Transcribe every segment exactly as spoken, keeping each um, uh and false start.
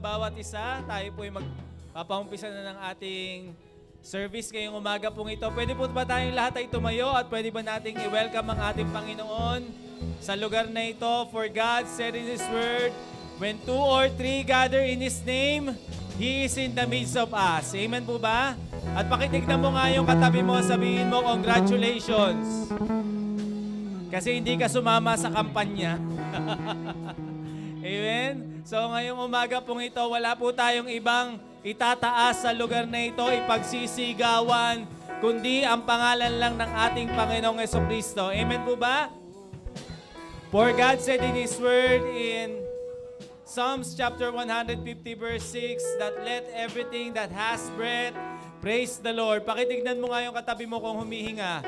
bawat isa. Tayo po ay magpapaumpisa na ng ating service ngayong umaga pong ito. Pwede po ba tayong lahat ay tumayo at pwede ba nating i-welcome ang ating Panginoon sa lugar na ito? For God said in His Word, when two or three gather in His name, He is in the midst of us. Amen po ba? At pakitignan mo nga yung katabi mo, sabihin mo, congratulations. Kasi hindi ka sumama sa kampanya. Amen? So ngayong umaga pong ito, wala po tayong ibang itataas sa lugar na ito, ipagsisigawan, kundi ang pangalan lang ng ating Panginoong Jesucristo. Amen po ba? For God said in His Word in Psalms chapter one fifty verse six, that let everything that has breath praise the Lord. Pakitignan mo nga yung katabi mo kung humihinga.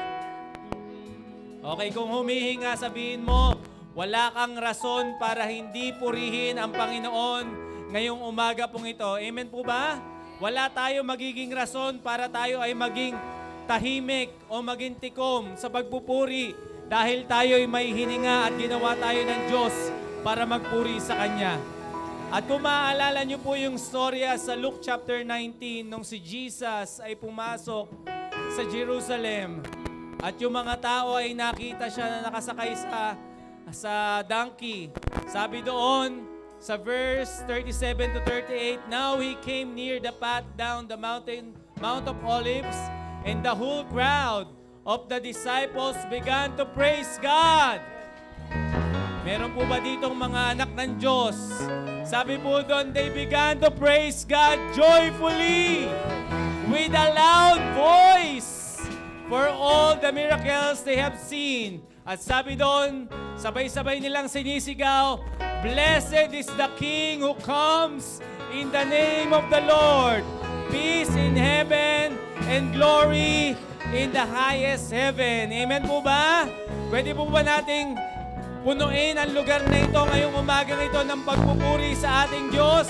Okay, kung humihinga, sabihin mo, wala kang rason para hindi purihin ang Panginoon ngayong umaga pong ito. Amen po ba? Wala tayo magiging rason para tayo ay maging tahimik o maging tikom sa pagpupuri dahil tayo ay may hininga at ginawa tayo ng Diyos para magpuri sa Kanya. At kung maaalala niyo po yung storya sa Luke chapter nineteen, nung si Jesus ay pumasok sa Jerusalem at yung mga tao ay nakita siya na nakasakay sa, sa donkey. Sabi doon sa verse thirty-seven to thirty-eight, now he came near the path down the mountain, Mount of Olives, and the whole crowd of the disciples began to praise God. Meron po ba ditong mga anak ng Diyos? Sabi po doon, they began to praise God joyfully with a loud voice for all the miracles they have seen. At sabi doon, sabay-sabay nilang sinisigaw, blessed is the King who comes in the name of the Lord. Peace in heaven and glory in the highest heaven. Amen po ba? Pwede po ba nating punuin ang lugar na ito ngayong umagang ito ng pagpupuri sa ating Diyos?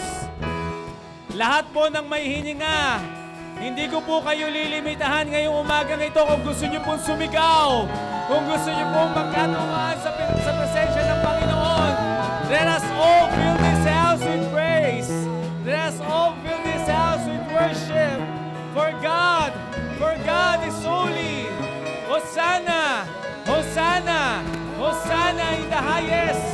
Lahat po ng may hininga, hindi ko po kayo lilimitahan ngayong umagang ito kung gusto niyo pong sumigaw, kung gusto niyo pong magkatungaan sa, sa presensya ng Panginoon. Let us all fill this house with praise. Let us all fill this house with worship. For God, for God is holy. Hosanna, Hosanna, Hosanna in the highest.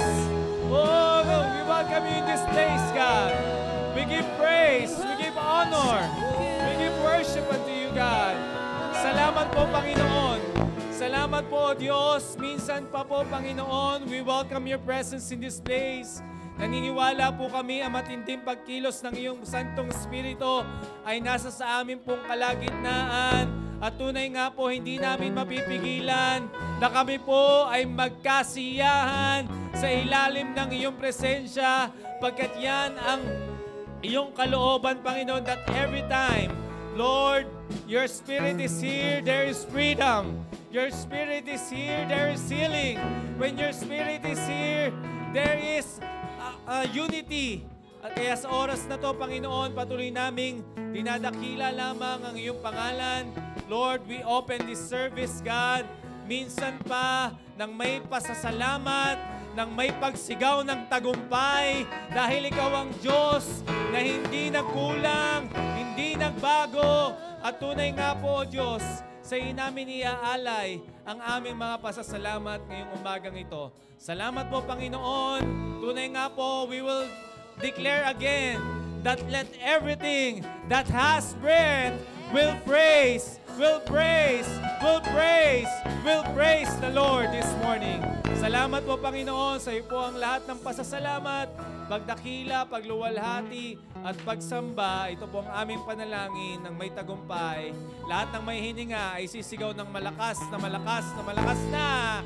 Oh, we welcome you in this place, God. We give praise, we give honor, we give worship unto you, God. Salamat po, Panginoon. Salamat po, Diyos. Minsan pa po, Panginoon, we welcome your presence in this place. Naniniwala po kami ang matinding pagkilos ng iyong Santong Espiritu ay nasa sa amin pong kalagitnaan. At tunay nga po, hindi namin mapipigilan na kami po ay magkasiyahan sa ilalim ng iyong presensya, pagkat yan ang iyong kalooban, Panginoon, that every time, Lord, your Spirit is here, there is freedom. Your Spirit is here, there is healing. When your Spirit is here, there is uh, uh, unity. At kaya sa oras na to, Panginoon, patuloy naming dinadakila lamang ang iyong pangalan. Lord, we open this service, God, minsan pa nang may pasasalamat, nang may pagsigaw ng tagumpay, dahil ikaw ang Diyos na hindi nagkulang, hindi nagbago, at tunay nga po, O Diyos, sa iyo namin iaalay ang aming mga pasasalamat ngayong umagang ito. Salamat po, Panginoon. Tunay nga po, we will declare again that let everything that has breath will praise, will praise, will praise, will praise the Lord this morning. Salamat po, Panginoon. Sa iyo po ang lahat ng pasasalamat, pagdakila, pagluwalhati, at pagsamba. Ito po ang aming panalangin ng may tagumpay. Lahat ng may hininga ay sisigaw ng malakas na malakas na malakas na.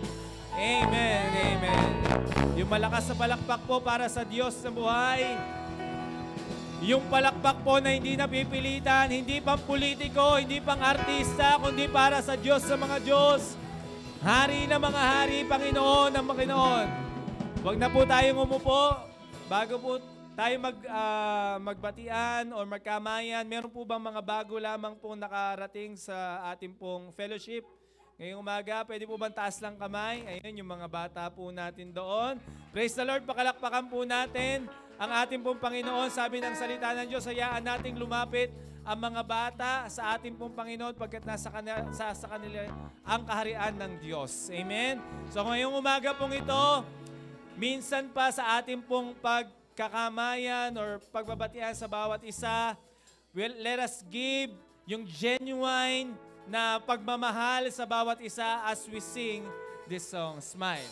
Amen, amen. Yung malakas na palakpak po para sa Diyos na buhay. Yung palakpak po na hindi napipilitan, hindi pang politiko, hindi pang artista, kundi para sa Diyos sa mga Diyos. Hari na mga hari, Panginoon ng Panginoon. Huwag na po tayong umupo. Bago po tayo mag, uh, magbatian o magkamayan, meron po bang mga bago lamang pong nakarating sa ating pong fellowship? Ngayong umaga, pwede po bang taas lang kamay? Ayun, yung mga bata po natin doon. Praise the Lord, pakalakpakan po natin ang ating pong Panginoon. Sabi ng salita ng Diyos, hayaan nating lumapit ang mga bata sa ating pong Panginoon pagkat nasa kanila, sa, sa kanila ang kaharian ng Diyos. Amen? So ngayong umaga pong ito, minsan pa sa ating pong pagkakamayan or pagbabatian sa bawat isa, well, let us give yung genuine na pagmamahal sa bawat isa as we sing this song, Smile.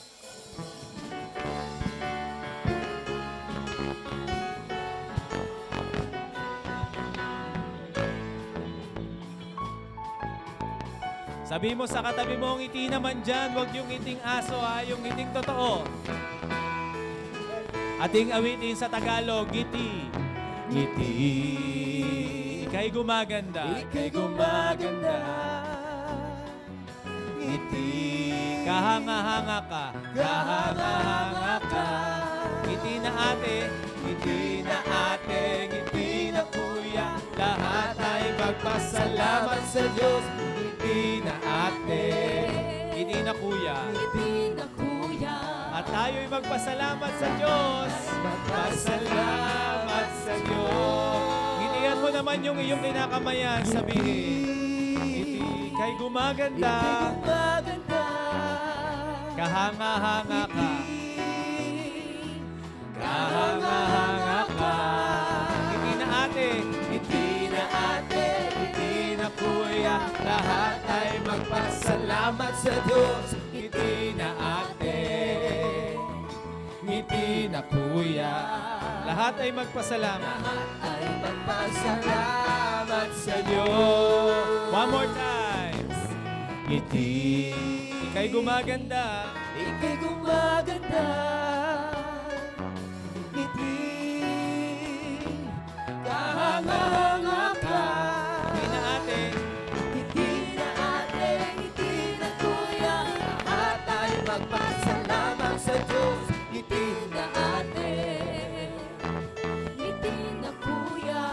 Sabi mo sa katabi mo, ngiti naman dyan, huwag yung ngiting aso ha, yung ngiting totoo. Ating awitin sa Tagalog, ngiti. Ngiti, ika'y gumaganda. Ika'y gumaganda. Ngiti, kahanga-hanga ka. kahanga-hanga ka. Ngiti na ate, Ngiti na ate, ngiti na kuya, lahat ay magpasalamat sa Diyos. Ngiti na ate, ngiti na kuya. Ngiti na kuya. At tayo'y magpasalamat sa Diyos. magpasalamat sa Diyos. Ngitian mo naman yung iyong kinakamayan, sabihin. Ngiti, kay gumaganda. Ika'y gumaganda. Kahanga-hanga ka. Kahanga-hanga ka. Ngiti na ate. Ngiti na ate, ngiti na kuya, lahat ay magpasalamat sa Diyos. Ngiti na ate, ngiti na kuya, Lahat ay magpasalamat. lahat ay magpasalamat sa Diyos. One more time. Ngiti, Ika'y gumaganda. ika'y gumaganda. Ngiti, kahanga-hanga ka. Ngiti na ate. Ngiti na ate, ngiti na kuya, lahat ay magpasalamat sa Diyos. Ngiti na ate, Ngiti na kuya.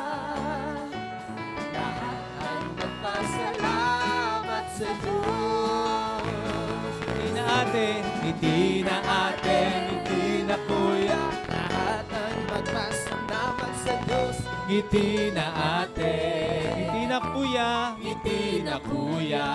lahat ay magpasalamat sa Diyos. Ngiti na ate. Ngiti na ate, ngiti na kuya, lahat ay magpasalamat sa Diyos. Ngiti na ate, Ngiti na kuya. ngiti na kuya,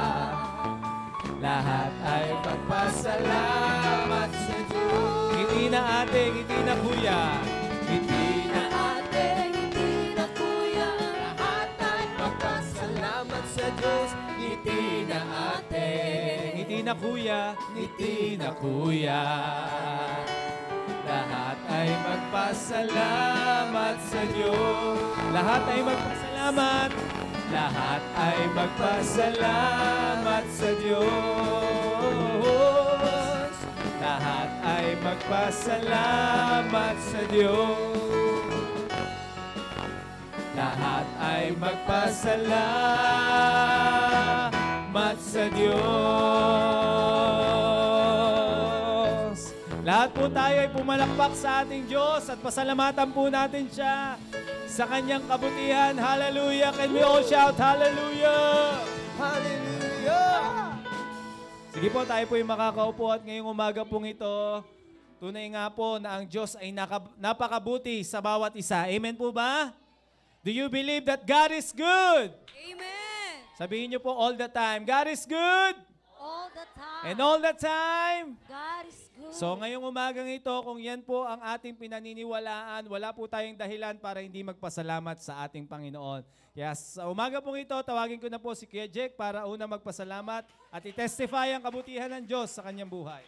lahat ay magpasalamat sa Diyos. Ngiti na ate. Ngiti na kuya. Ngiti na Ate, ngiti na kuya. lahat ay magpasalamat sa Diyos. Ngiti na ate, Ngiti na kuya. ngiti na kuya, lahat ay magpasalamat sa Diyos. Lahat ay magpasalamat. Lahat ay magpasalamat sa Diyos. Lahat ay magpasalamat sa Diyos. Lahat ay magpasalamat sa Diyos. Lahat po tayo ay pumalakpak sa ating Diyos at pasalamatan po natin siya sa kanyang kabutihan. Hallelujah! Can we all shout hallelujah? Hallelujah! Sige po, tayo po yung makakaupo at ngayong umaga pong ito, tunay nga po na ang Diyos ay naka- napakabuti sa bawat isa. Amen po ba? Do you believe that God is good? Amen. Sabihin niyo po all the time, God is good! All the time. And all the time, God is good. so ngayong umagang ito, kung yan po ang ating pinaniniwalaan, wala po tayong dahilan para hindi magpasalamat sa ating Panginoon. Yes, sa umaga pong ito, tawagin ko na po si Kuya Jack para una magpasalamat at i-testify ang kabutihan ng Diyos sa kanyang buhay.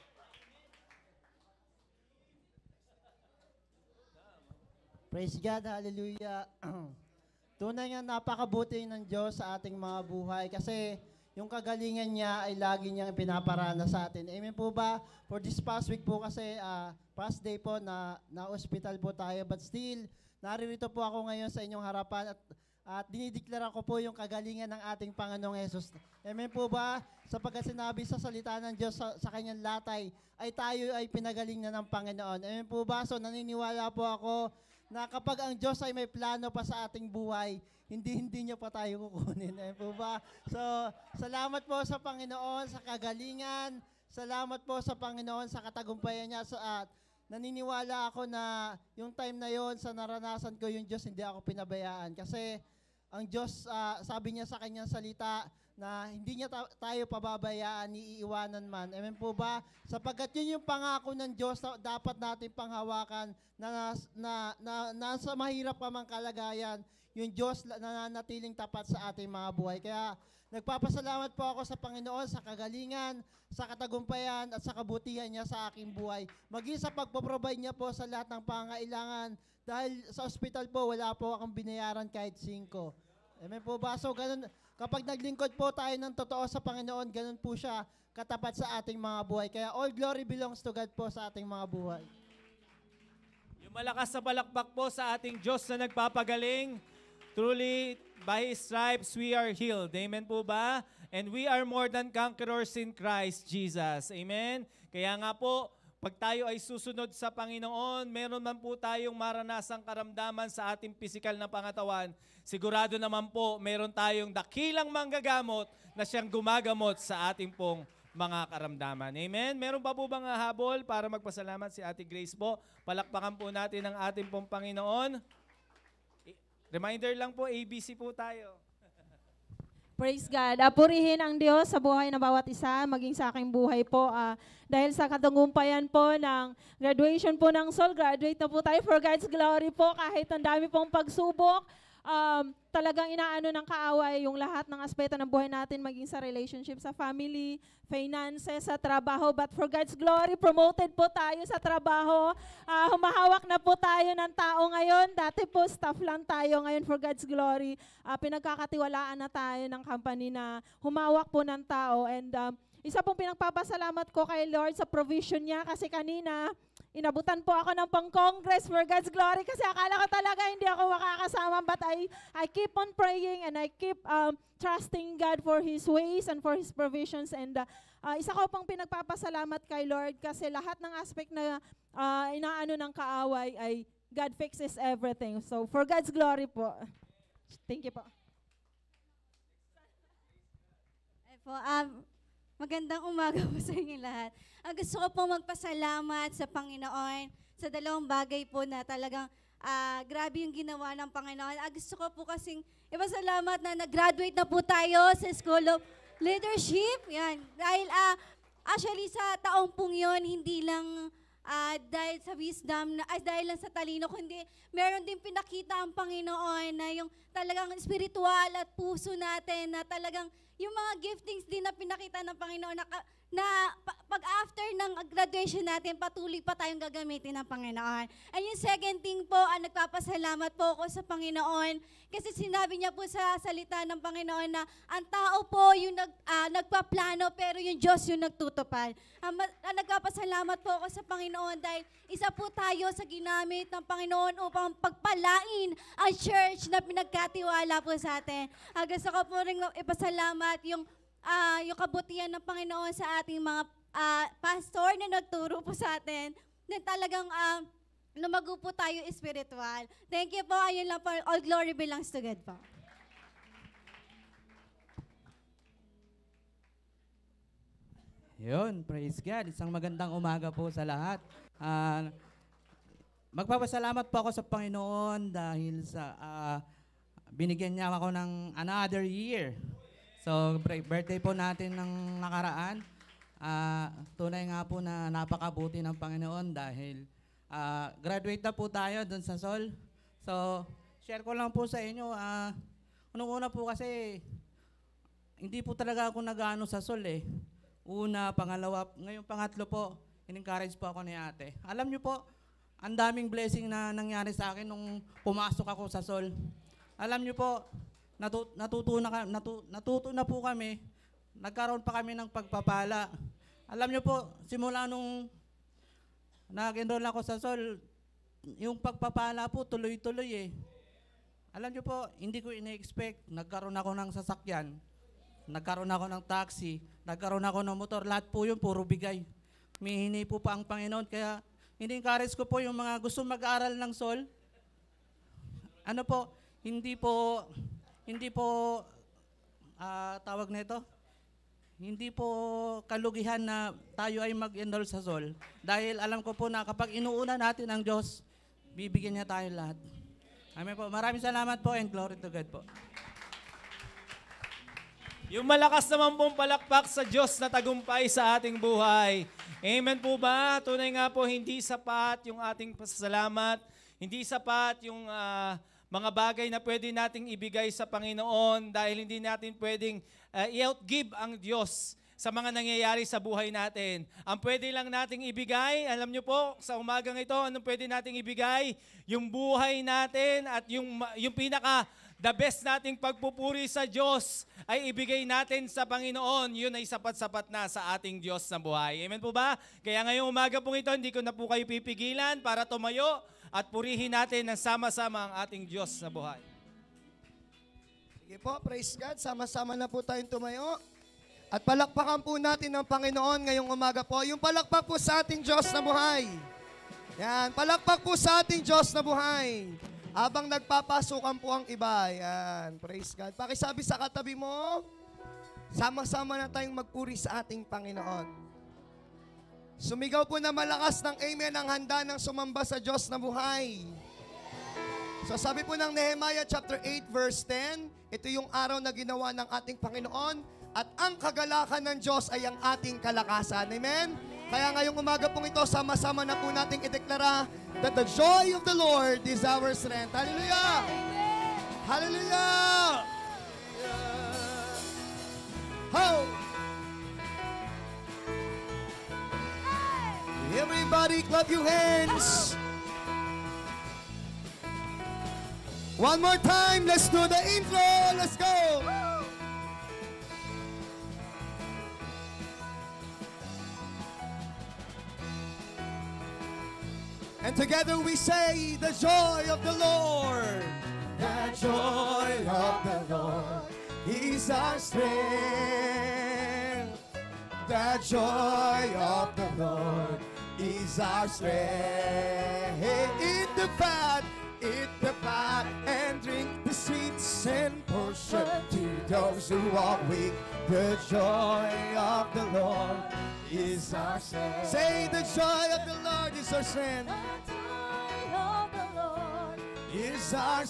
Praise God, hallelujah. Tunay nga napakabuti ng Diyos sa ating mga buhay kasi yung kagalingan niya ay lagi niyang pinaparana sa atin. Amen po ba? For this past week po kasi, uh, past day po na na-hospital po tayo, but still, naririto po ako ngayon sa inyong harapan at at dinideklara ko po yung kagalingan ng ating Panginoong Hesus. Amen po ba? Sapagkat sinabi sa salita ng Diyos sa, sa kanyang latay, ay tayo ay pinagaling na ng Panginoon. Amen po ba? So naniniwala po ako na kapag ang Diyos ay may plano pa sa ating buhay, hindi-hindi niya pa tayo kukunin. Amen po ba? So, salamat po sa Panginoon sa kagalingan. Salamat po sa Panginoon sa katagumpayan niya sa at naniniwala ako na yung time na yon sa naranasan ko yung Diyos, hindi ako pinabayaan. Kasi ang Diyos, ah, sabi niya sa kanyang salita na hindi niya ta- tayo pababayaan, iiwanan man. Amen po ba? Sapagkat yun yung pangako ng Diyos na dapat natin panghawakan na, na, na, nasa mahirap pa mang kalagayan, yung Diyos na nananatiling tapat sa ating mga buhay. Kaya nagpapasalamat po ako sa Panginoon sa kagalingan, sa katagumpayan at sa kabutihan niya sa aking buhay. Maging sa pagpaprovide niya po sa lahat ng pangailangan. Dahil sa ospital po, wala po akong binayaran kahit singko. Amen po ba? So ganun, kapag naglingkod po tayo ng totoo sa Panginoon, ganun po siya katapat sa ating mga buhay. Kaya all glory belongs to God po sa ating mga buhay. Yung malakas na palakpak po sa ating Diyos na nagpapagaling. Truly, by His stripes, we are healed. Amen po ba? And we are more than conquerors in Christ Jesus. Amen? Kaya nga po, pag tayo ay susunod sa Panginoon, meron man po tayong maranasang karamdaman sa ating pisikal na pangatawan, sigurado naman po, meron tayong dakilang manggagamot na siyang gumagamot sa ating pong mga karamdaman. Amen? Meron pa po bang habol para magpasalamat si Ate Grace po? Palakpakan po natin ang ating pong Panginoon. Reminder lang po, A B C po tayo. Praise God. Uh, purihin ang Diyos sa buhay ng bawat isa, maging sa aking buhay po. Uh, dahil sa katagumpayan po ng graduation po ng Soul, graduate na po tayo for God's glory po. Kahit ang dami pong pagsubok, um, talagang inaano ng kaaway yung lahat ng aspeto ng buhay natin, maging sa relationship, sa family, finances, sa trabaho. But for God's glory, promoted po tayo sa trabaho. Uh, humahawak na po tayo ng tao ngayon. Dati po, staff lang tayo. Ngayon, for God's glory, uh, pinagkakatiwalaan na tayo ng company na humawak po ng tao. And um, isa pong pinagpapasalamat ko kay Lord sa provision niya kasi kanina, inabutan po ako ng pang-congress for God's glory kasi akala ko talaga hindi ako makakasama, but I, I keep on praying and I keep um, trusting God for His ways and for His provisions. And uh, uh, isa ko pang pinagpapasalamat kay Lord kasi lahat ng aspect na uh, inaano ng kaaway ay God fixes everything. So for God's glory po. Thank you po. Ay po, um, magandang umaga po sa inyo lahat. Ang gusto ko pong magpasalamat sa Panginoon sa dalawang bagay po na talagang ah, grabe yung ginawa ng Panginoon. Ang gusto ko po kasing ipasalamat na nag-graduate na po tayo sa School of Leadership. Yan. Dahil ah, actually sa taong pong yun, hindi lang ah, dahil sa wisdom, na, ay dahil lang sa talino, kundi meron din pinakita ang Panginoon na yung talagang spiritual at puso natin na talagang yung mga giftings din na pinakita ng Panginoon na, ka- na pa- pag after ng graduation natin, patuloy pa tayong gagamitin ng Panginoon. And yung second thing po, ang nagpapasalamat po ako sa Panginoon kasi sinabi niya po sa salita ng Panginoon na ang tao po yung nag, ah, nagpaplano pero yung Diyos yung nagtutupad. Ang, ma- ang nagpapasalamat po ako sa Panginoon dahil isa po tayo sa ginamit ng Panginoon upang pagpalain ang church na pinagkatiwala po sa atin. Uh, gusto ko po rin ipasalamat yung Ah, yung kabutihan ng Panginoon sa ating mga ah, pastor na nagturo po sa atin na talagang ah, lumago po tayo spiritual. Thank you po. Ayun lang po. All glory belongs to God po. Yun, praise God. Isang magandang umaga po sa lahat. Ah, magpapasalamat po ako sa Panginoon dahil sa ah, binigyan niya ako ng another year. So, birthday po natin ng nakaraan. Uh, tunay nga po na napakabuti ng Panginoon dahil uh, graduate na po tayo dun sa Sol. So, share ko lang po sa inyo. Uh, Unang-una po kasi, hindi po talaga ako nag-ano sa Sol eh. Una, pangalawa, ngayong pangatlo po, in-encourage po ako ni ate. Alam niyo po, ang daming blessing na nangyari sa akin nung pumasok ako sa Sol. Alam niyo po, Natut natuto, na, natu natuto na po kami, nagkaroon pa kami ng pagpapala. Alam niyo po, simula nung nag-enroll ako sa Sol, yung pagpapala po tuloy-tuloy eh. Alam niyo po, hindi ko ina-expect, nagkaroon ako ng sasakyan, nagkaroon ako ng taxi, nagkaroon ako ng motor, lahat po yun, puro bigay. Mihini po pa ang Panginoon, kaya ini-encourage ko po yung mga gusto mag-aral ng Sol. Ano po, hindi po... Hindi po, uh, tawag nito, hindi po kalugihan na tayo ay mag-enroll sa S O L dahil alam ko po na kapag inuuna natin ang Diyos, bibigyan niya tayo lahat. Amen po. Maraming salamat po and glory to God po. Yung malakas naman pong palakpak sa Diyos na tagumpay sa ating buhay. Amen po ba? Tunay nga po, hindi sapat yung ating pasasalamat. Hindi sapat yung ah, mga bagay na pwede nating ibigay sa Panginoon dahil hindi natin pwedeng uh, i-outgive ang Diyos sa mga nangyayari sa buhay natin. Ang pwede lang nating ibigay, alam nyo po, sa umagang ito, anong pwede nating ibigay? Yung buhay natin at yung, yung pinaka the best nating pagpupuri sa Diyos ay ibigay natin sa Panginoon. Yun ay sapat-sapat na sa ating Diyos na buhay. Amen po ba? Kaya ngayong umaga pong ito, hindi ko na po kayo pipigilan para tumayo at purihin natin ng sama-sama ang ating Diyos na buhay. Sige po, praise God. Sama-sama na po tayong tumayo. At palakpakan po natin ng Panginoon ngayong umaga po. Yung palakpak po sa ating Diyos na buhay. Yan, palakpak po sa ating Diyos na buhay. Habang nagpapasukan po ang iba. Yan, praise God. Pakisabi sa katabi mo, sama-sama na tayong magpuri sa ating Panginoon. Sumigaw po na malakas ng amen ang handa ng sumamba sa Diyos na buhay. So sabi po ng Nehemiah chapter eight verse ten, ito yung araw na ginawa ng ating Panginoon at ang kagalakan ng Diyos ay ang ating kalakasan. Amen? Kaya ngayong umaga pong ito, sama-sama na po nating ideklara that the joy of the Lord is our strength. Hallelujah! Hallelujah! Ho! Everybody clap your hands. One more time, let's do the intro. Let's go. And together we say, the joy of the Lord. The joy of the Lord is our strength. The joy of the Lord is our strength. Eat the fat, eat the fat, and drink the sweets and portion to those who are weak. The joy of the Lord is our strength. Say, the joy of the Lord is our strength. The joy of the Lord Is our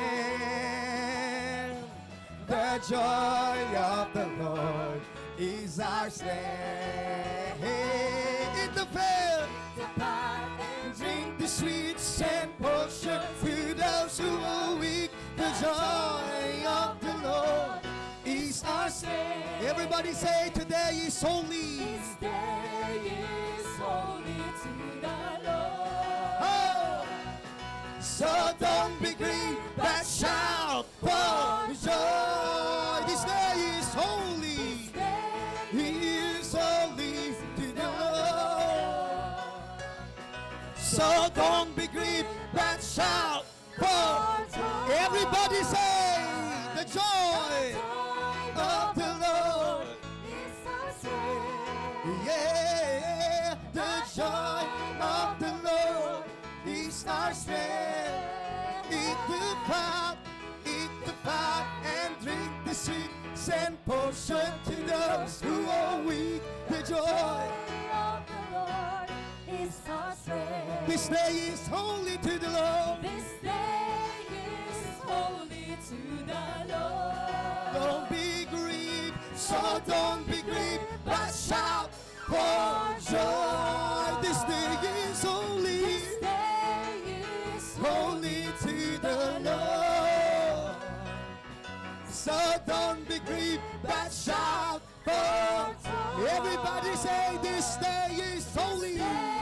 strength. The joy of the Lord is our strength. In the fair, the pot and drink the sweets and portion to those who are weak. The joy of the Lord is our strength. Everybody say, today is holy. This day is holy to the Lord. Oh! So don't be grieved, but shout for joy. This day is holy. He is holy to the Lord. So don't be grieved, but shout for joy. Everybody say, the joy of the Lord. Is our strength. Yeah, the joy of the Lord is our strength. Eat the pot, eat the pot, and drink the sweet. Send portion to those who are weak. The joy of the Lord is our strength. this day is holy to the Lord. This day is holy to the Lord. Don't be grieved, so don't be grieved, but shout for joy. This day is holy. This day is Holy to the Lord. So don't be grieved, but shout for joy. Everybody say, this day is holy.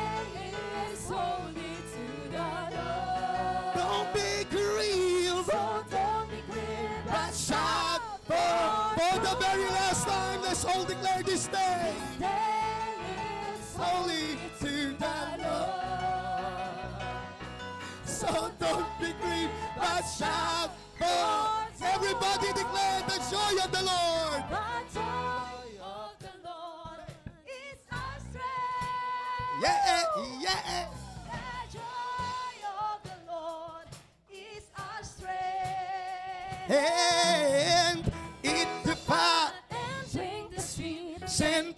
is holy to the Lord. Don't be grieved, So don't be grieved, but shout for, for the very last time. Let's all declare this day day is holy to the Lord. So don't be grieved, but shout for. Everybody declare the joy of the Lord. The joy of the Lord is our strength. Yeah, yeah. The joy of the Lord is our strength. And eat the pot, And drink the sweet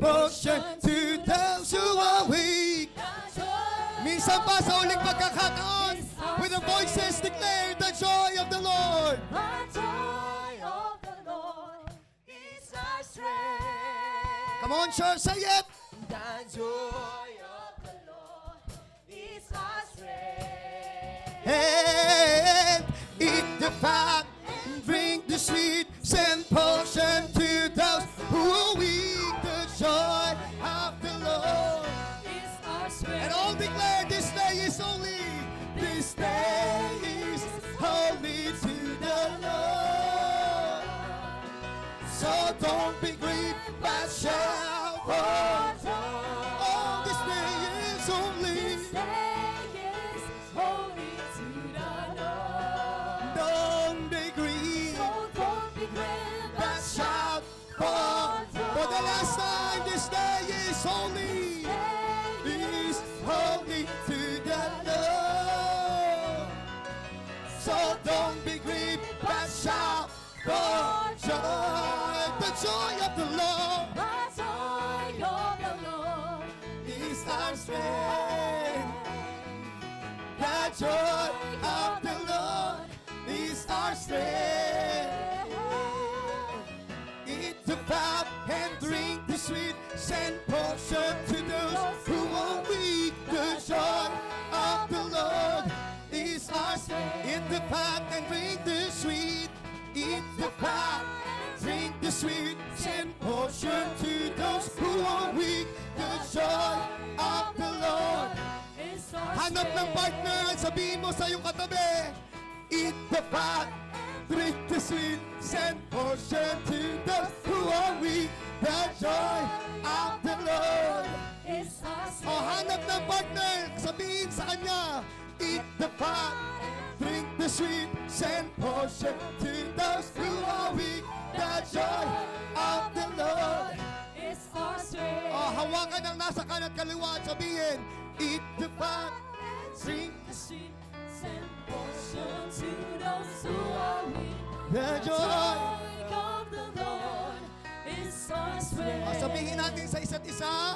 portion to those who are weak. Minsan pa sa uling pagkakataon, with the voices declare the joy of the Lord. The joy of the Lord is our strength. Come on, church, say it. The joy of the Lord is our strength. And eat the fat, drink the sweet, send portion to those who are weak. The joy of the Lord. Is our strength. And all declare this day is holy. This day is holy to the Lord. So don't be grieved, but shout for joy. Oh, this day is holy. This day is holy to the Lord. Don't be grieved, So don't be grieved, but but shout for For the last time, this day is holy. Is holy to the Lord. So don't be grieved, but shout for joy. The joy of the Lord the joy of the Lord is our strength. The joy of the Lord is our strength. Eat the fat and drink the sweet, send portion to those who are weak. The joy of the Lord is our strength. Eat the fat and drink the sweet. Eat the fat, drink the sweet, send portion to those who are weak. The joy of the Lord. is our Hanap ng strength. partner at sabihin mo sa iyong katabi, eat the fat, drink the sweet, send portion to those who are weak. The joy of the Lord. Is our O strength. hanap ng partner, sabihin sa kanya, eat the fat, drink the sweet, send portion to those who are weak. The joy of the Lord. Is our strength. O hawakan ang nasa kanan at kaliwa at sabihin, eat the fat, drink The sheep send portion to those who are weak. the joy. of the Lord is our O strength. sabihin natin sa isa't isa,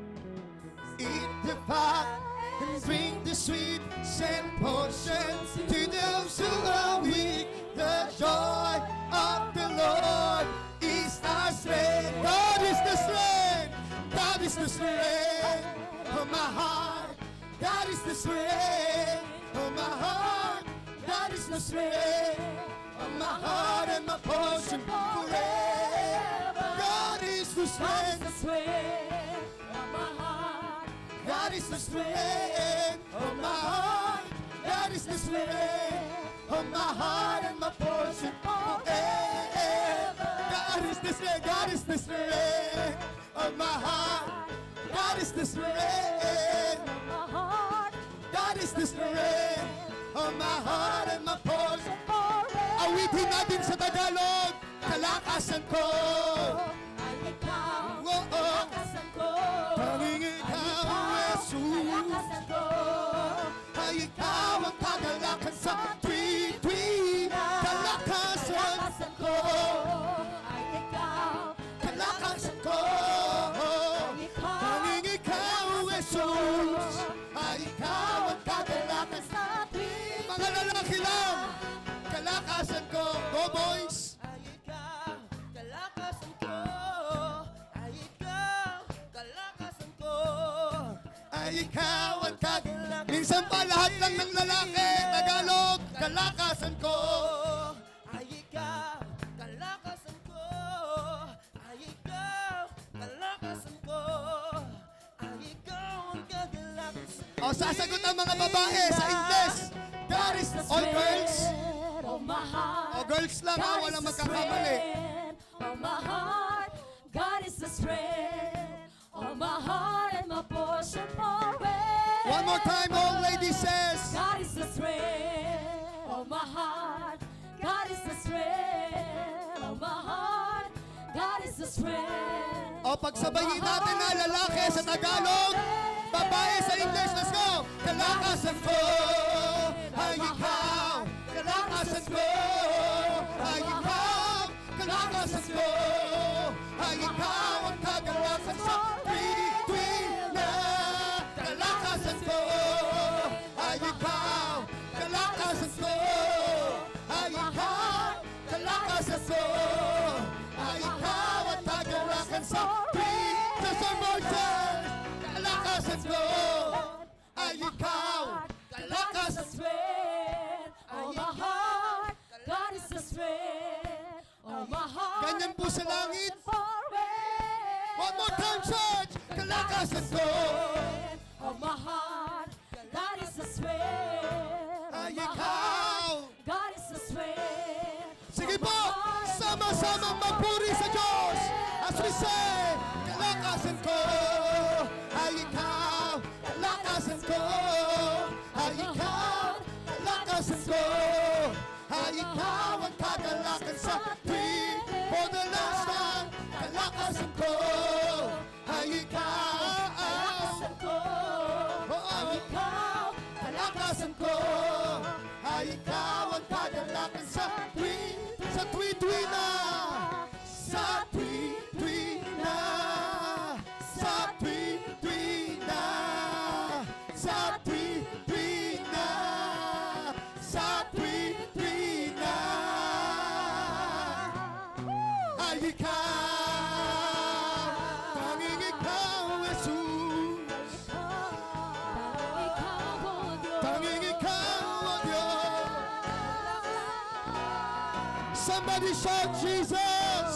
eat the fat and drink the sweet, send portion to those who are weak. The joy of the Lord is our strength. God is the strength. God is the strength of my heart. God is the strength of my heart. God is the strength of my heart and my portion forever. God is the God is strength. the strength of my heart. God is the strength of my heart. God is the strength of my heart and my portion forever. God is the strength. God is the strength of my heart. God is the strength. My heart God is the strength of my heart and my portion. forever. Awitin natin sa Tagalog, kalakasan ko. Ay ikaw, Oo. kalakasan ko. Tanging ikaw, Jesus. Kalakasan ko. Ay ikaw ang kagalakan sa tuwi-tuwi. Kalakasan Kalakasan ko. Ay ikaw, kalakasan ko. Ay ikaw, Tanging ikaw, Jesus. Ay ikaw ang kagalakan sa sa tuwing mga lalaki lang. Kalakasan ko. Go boys! Ay ikaw, kalakasan ko. Ay ikaw, kalakasan ko. Ay ikaw ang kagalakan. Minsan pa lahat lang ng lalaki. Tagalog, kalakasan ko. Ay ikaw, kalakasan ko. Ay ikaw, kalakasan ko. Ay ikaw ang kagalakasan ko. O sasagot ang mga babae sa English. God is all girls. of my heart. O girls lang ha, God is walang the magkakamali. strength of my heart. God is the strength of my heart and my portion forever. One more time, all ladies says. God is the strength of my heart. God is the strength of my heart. God is the strength. O pagsabayin natin na lalaki sa Tagalog, babae sa English. Let's go! Kalakasan ko, ay ikaw. Kalakasan ko, ay ikaw. Kalakasan ko, ay ikaw ang kagalakan sa kalakasan ko ay ikaw. Kalakasan ko Oh, my heart, God is the strength. Oh, my heart, Ganyan po sa langit. forever. One more time, church. Kalakasan ko Oh, my heart, God is the strength. ay Oh, my ikaw. heart, God is the strength. Sige po, sama-samang magpuri sa Diyos. As we say, kalakasan ko ay ikaw. Kalakasan ko ay ikaw. Kalakasan ko ay ikaw ang kagalakan sa tuwing. For the last time, kalakasan ko ay ikaw. Kalakasan ko ay ikaw. Kalakasan ko ay ikaw ang kagalakan sa tuwing. Sa tuwi-tuwi na. Sa tuwi-tuwi na. Sa tuwi-tuwi na. Sa tuwi-tuwi na. Sa tuwi-tuwi na. Ay ikaw. Tanging ikaw, Jesus. Ikaw, oh Diyos. Tanging ikaw, oh Diyos. Somebody shout Jesus.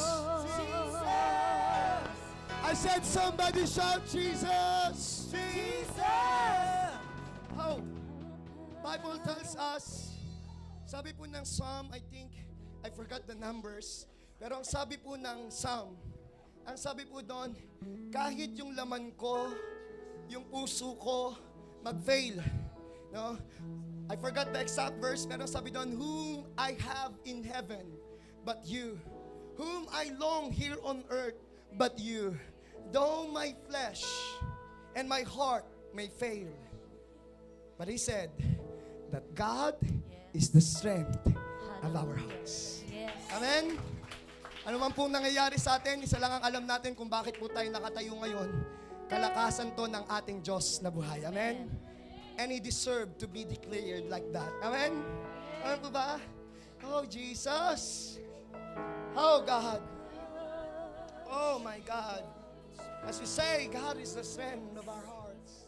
I said somebody shout Jesus. Jesus. Oh, Bible tells us, sabi po ng Psalm, I think, I forgot the numbers, pero ang sabi po ng Psalm, ang sabi po doon, kahit yung laman ko, yung puso ko, mag-fail. No? I forgot the exact verse, pero sabi doon, whom I have in heaven, but you. Whom I long here on earth, but you. Though my flesh and my heart may fail. But he said, that God is the strength of our hearts. Yes. Amen? Ano man pong nangyayari sa atin, isa lang ang alam natin kung bakit po tayo nakatayo ngayon. Kalakasan to ng ating Diyos na buhay. Amen? And He deserved to be declared like that. Amen? Amen po ba? Oh, Jesus. Oh, God. Oh, my God. As we say, God is the strength of our hearts.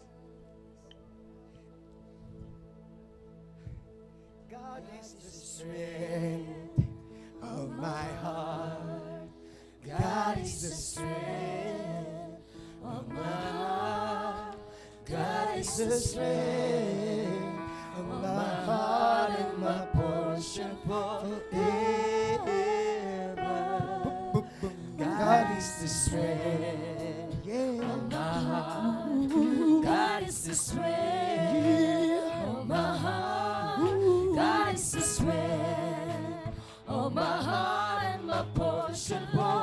God is the strength of my heart. God is the strength of my heart. God is the strength of my heart and my portion forever. God is the strength of my heart. God is the strength of my heart. God is the strength of my heart and my portion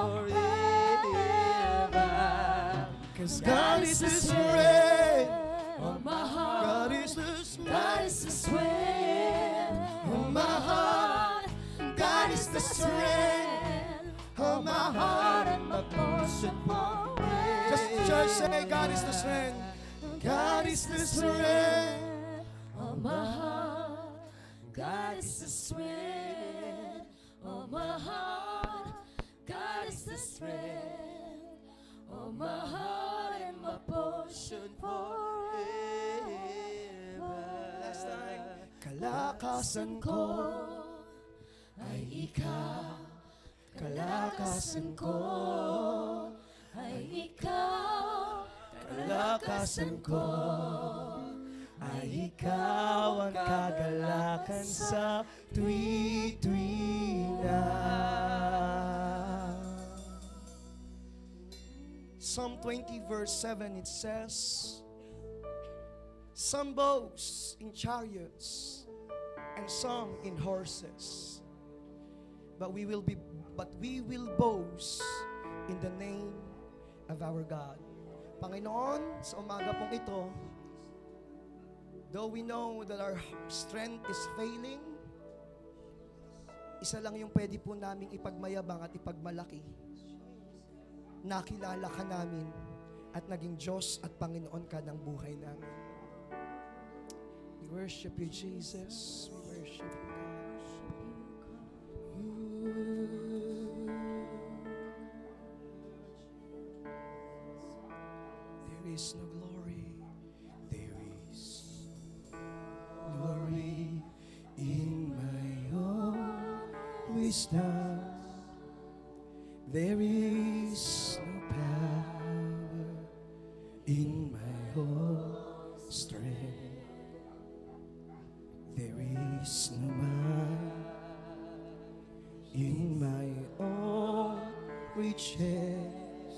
forever. Cause God is the strength of my heart. God is the strength God is the strength of my heart. God is the strength of my heart and my portion forever. Just church say, God is the strength. God is the strength of my heart. God is the strength of my heart. God is the strength of my heart and my portion forever. Last time. Kalakasan ko ay ikaw. Kalakasan ko ay ikaw. Kalakasan ko ay ikaw ang kagalakan sa tuwi-tuwi na. Psalm twenty verse seven, it says, some boast in chariots and some in horses, but we will be but we will boast in the name of our God. Panginoon, sa umaga pong ito, though we know that our strength is failing, isa lang yung pwede po naming ipagmayabang at ipagmalaki. Nakilala ka namin at naging Diyos at Panginoon ka ng buhay namin. We worship you, Jesus. We worship you, God. There is no glory wisdom. There is no power in my own strength. There is no might in my own riches.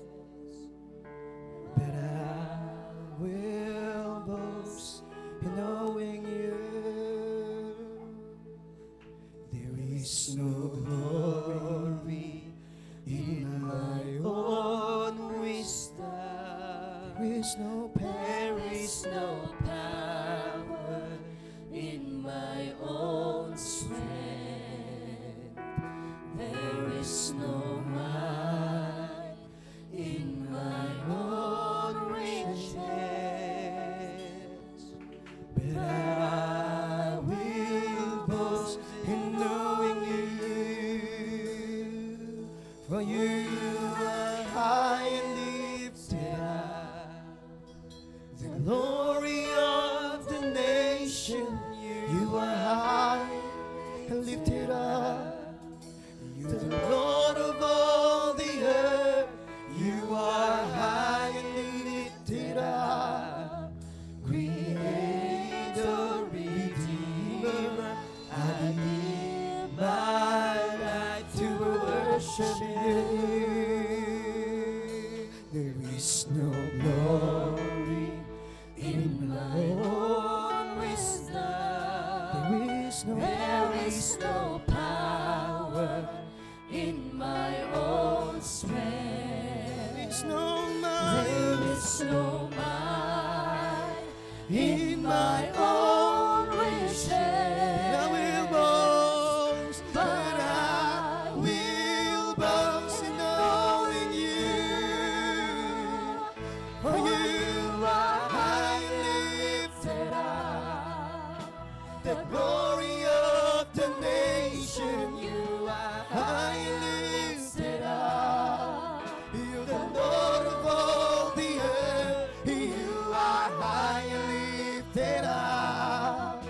But I will boast in knowing you. There is no glory in my own wisdom. There is no There is no power in my own strength. There is no might in my own riches. But I will boast in knowing you. For you are high and lifted up. The glory of the nation. You are high and lifted up. You are the Lord of all the earth. You are high and lifted up. Creator, Redeemer, I give my life to worship you. There is no glory in my own wisdom. There is no There is no power in my own strength. There is no might. There is no might in my own riches. I will boast, but I will boast in knowing you. For you are high and lifted up. The glory of the nation. You are high and lifted up. You're the Lord of all the earth. You are high and lifted up.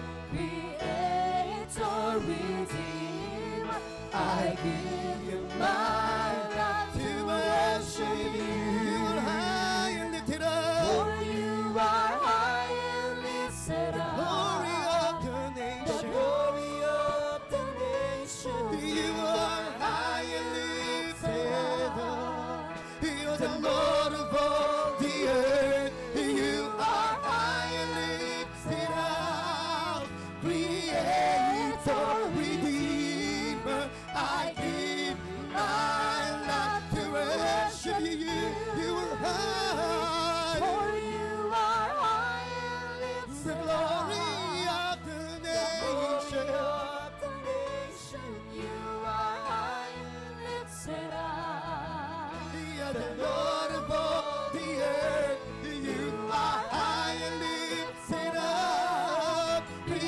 Creator, Redeemer, I give you my life to worship you. You are high and lifted up. For you are high and lifted up. Glory of the nation. The glory of the nation. You are high and lifted up. You're the Lord of all the earth. You are high and lifted up. Creator, Redeemer, I give my life to worship you. You are high. For you are high and The lifted glory up. of the Glory nation. of the nation. You are high and lifted up. You're the Lord of all the earth. You are high and lifted up.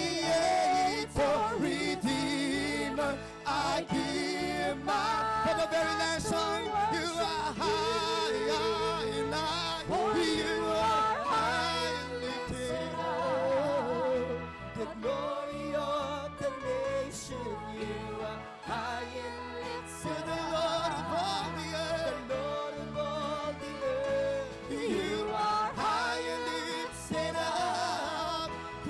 Creator, Redeemer, I give my. For the very last song, you are high, high and high. You are high and lifted up. The glory of the nation, you are high and lifted up. The Lord of all the earth, the Lord of all the earth. You are high and lifted up.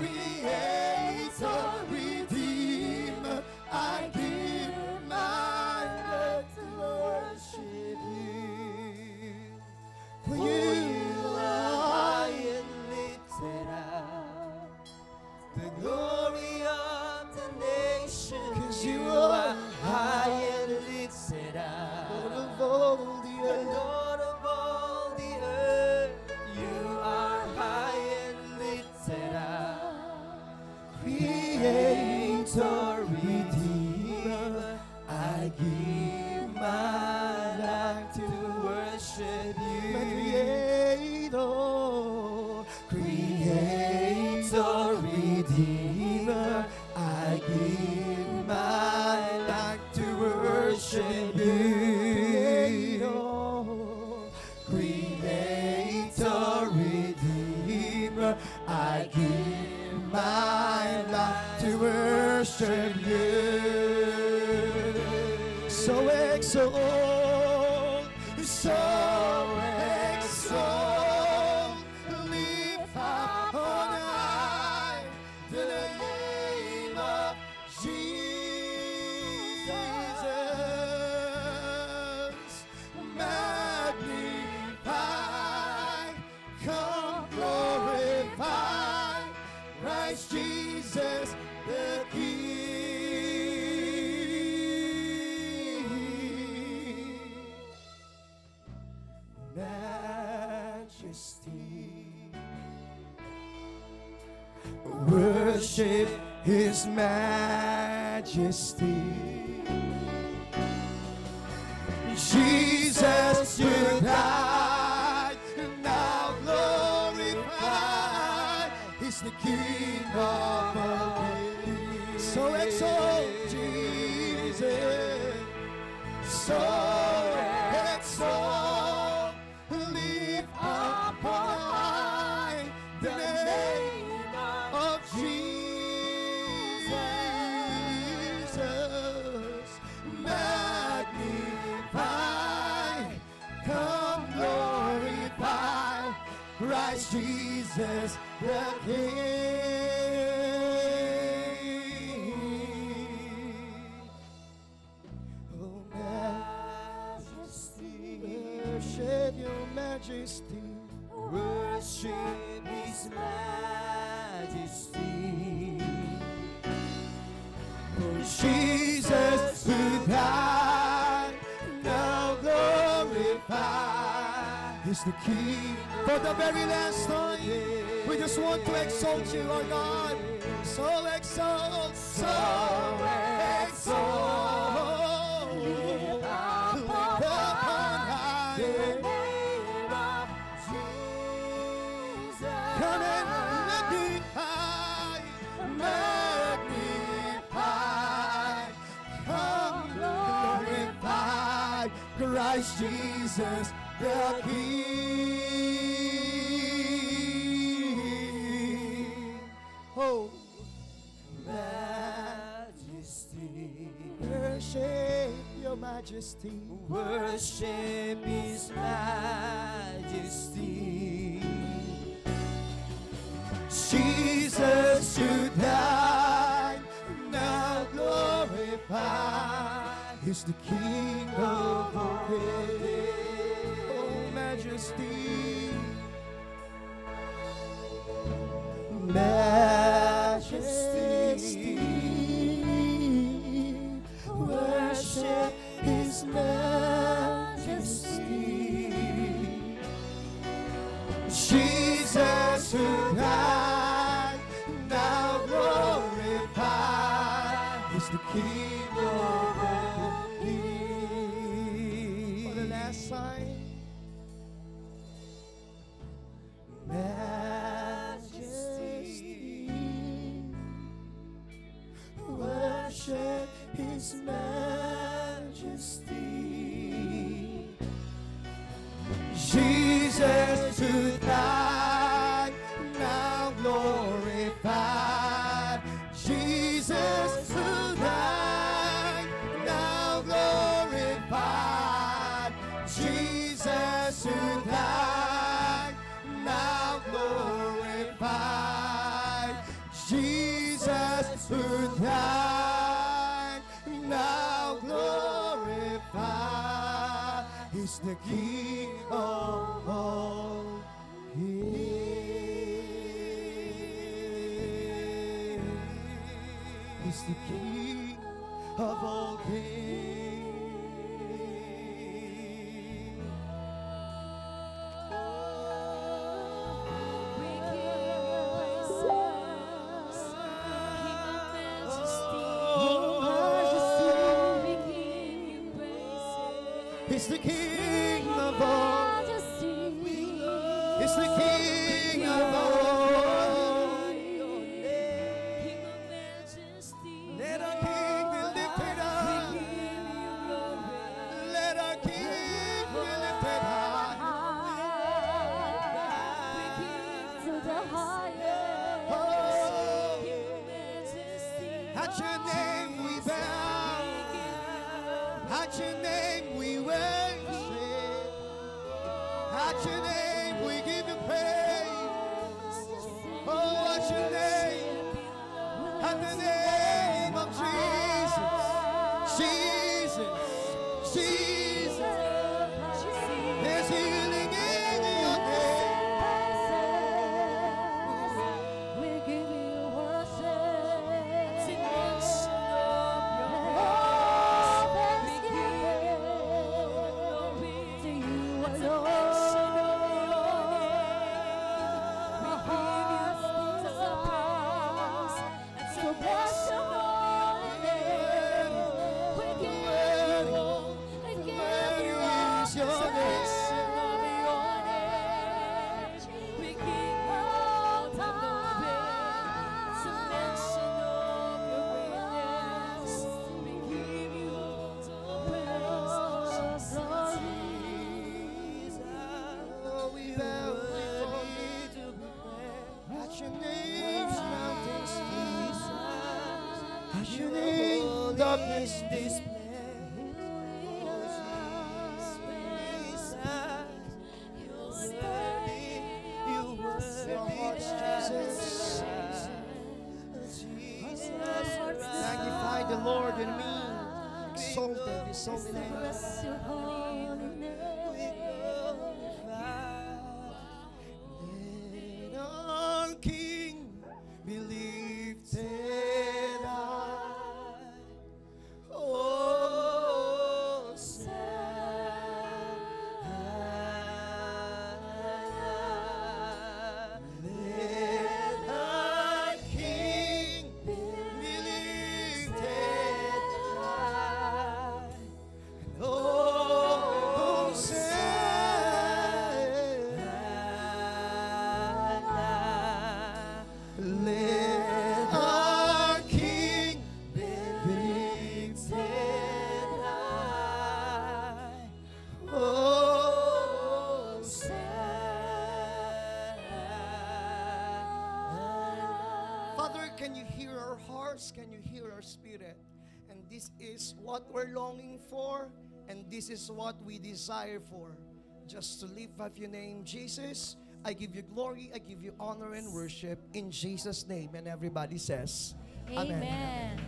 Creator, Redeemer, I give my life to worship you. For you are high and lifted up. The glory of the nation. 'Cause you are high and lifted up. Lord of all the earth. Lord of all the earth. You are high and lifted up. Creator, Redeemer, I give my life to worship you. My Creator, Creator, Redeemer, I give my life to worship you. Creator, Redeemer, I give my life to worship you. exalt, so exalt, lift up on high the name of Jesus. Magnify, come glorify Christ Jesus the King. Majesty, worship His majesty. Jesus, you died, and now glorified. He's the King of all kings. So exalt Jesus, so exalt, lift up on high the name of Jesus. Magnify, come glorify Christ Jesus the King. Oh, majesty, worship your majesty, worship His majesty. For Jesus who died, now glorified, is the King. For the very last time, we just want to exalt you, our God. So exalt, so exalt, lift up on high the name of Jesus. Come and magnify, magnify, come glorify Christ Jesus the King. Oh, majesty, worship your majesty, worship His majesty. Jesus who died, now glorified, is the King of all kings. Oh, majesty, majesty, worship His majesty. Jesus who died, now glorified, is the King of all kings. For the last time, majesty, worship His majesty. Jesus who died, now glorified. Jesus who died, now glorified. Jesus who died, now glorified. Jesus who died, now glorified. He's the King of all kings. He's the King of all kings. We give you praises, King of majesty. We give you praises. He's the King of all. He's the King of all. Let our King be lifted up. Let our King be lifted high. Oh, at your name we bow. At your name we worship. At your name we give you praise. Oh, at your name, at the name of Jesus, Jesus, Jesus. There's healing in your name. We give you worship. To you alone. Oh, we bow before you. At your name, mountains cease. At your name, darkness displays. Magnify the Lord in me. Exalted His holy name. Bless your holy name. Let our King be lifted high. Oh, let our King be lifted high. Oh, let our King be lifted high. Oh, Father, can you hear our hearts? Can you hear our spirit? And this is what we're longing for, and this is what we desire for. Just to lift up your name, Jesus. I give you glory, I give you honor and worship in Jesus' name. And everybody says, Amen. Amen.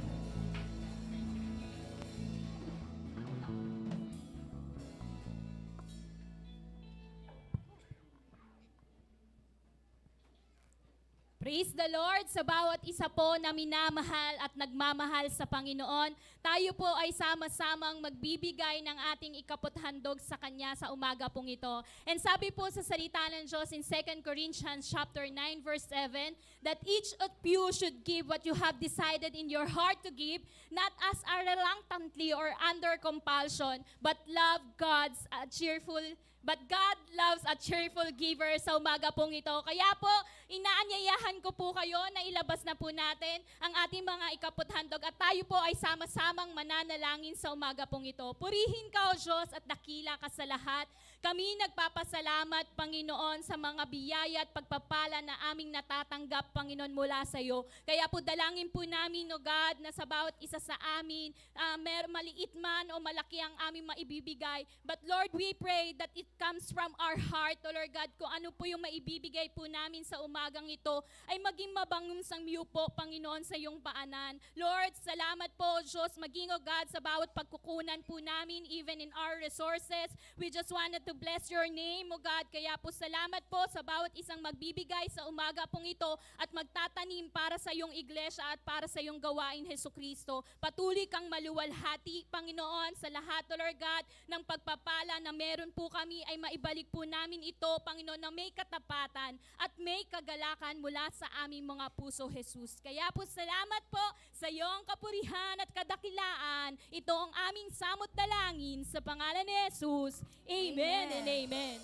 Praise the Lord sa bawat isa po na minamahal at nagmamahal sa Panginoon. Tayo po ay sama-samang magbibigay ng ating ikaputhandog sa Kanya sa umaga pong ito. And sabi po sa salita ng Diyos in Second Corinthians chapter nine verse seven, that each of you should give what you have decided in your heart to give, not as a reluctantly or under compulsion, but love God's uh, cheerful But God loves a cheerful giver sa umaga pong ito. Kaya po, inaanyayahan ko po kayo na ilabas na po natin ang ating mga ikaputhandog at tayo po ay sama-samang mananalangin sa umaga pong ito. Purihin ka, O Diyos, at dakila ka sa lahat. Kami nagpapasalamat, Panginoon, sa mga biyaya at pagpapala na aming natatanggap, Panginoon, mula sa iyo. Kaya po dalangin po namin, O God, na sa bawat isa sa amin, uh, mer maliit man o malaki ang aming maibibigay. But Lord, we pray that it comes from our heart, O Lord God, kung ano po yung maibibigay po namin sa umagang ito, ay maging mabangong samyo po, Panginoon, sa iyong paanan. Lord, salamat po, Diyos, maging, O God, sa bawat pagkukunan po namin, even in our resources. We just wanted to bless your name, O God. Kaya po salamat po sa bawat isang magbibigay sa umaga pong ito at magtatanim para sa iyong iglesia at para sa iyong gawain, Hesus Kristo. Patuloy kang maluwalhati, Panginoon, sa lahat, O Lord God, ng pagpapala na meron po kami ay maibalik po namin ito, Panginoon, na may katapatan at may kagalakan mula sa aming mga puso, Jesus. Kaya po salamat po sa iyong kapurihan at kadakilaan. Ito ang aming samot dalangin sa pangalan ni Jesus. Amen, amen. And amen.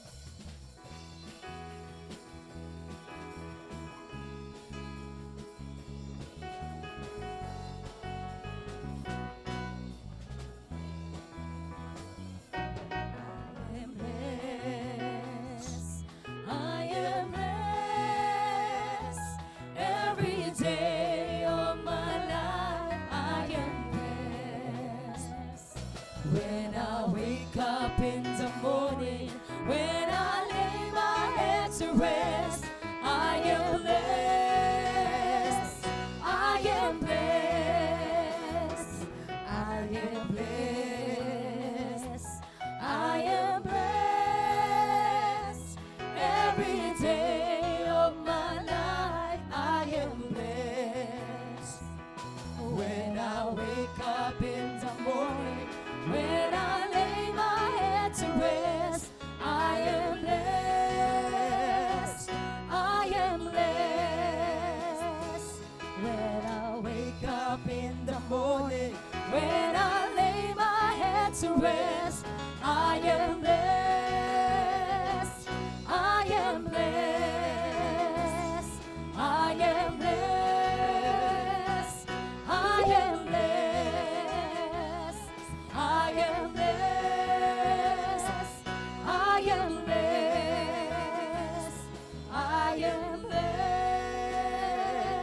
When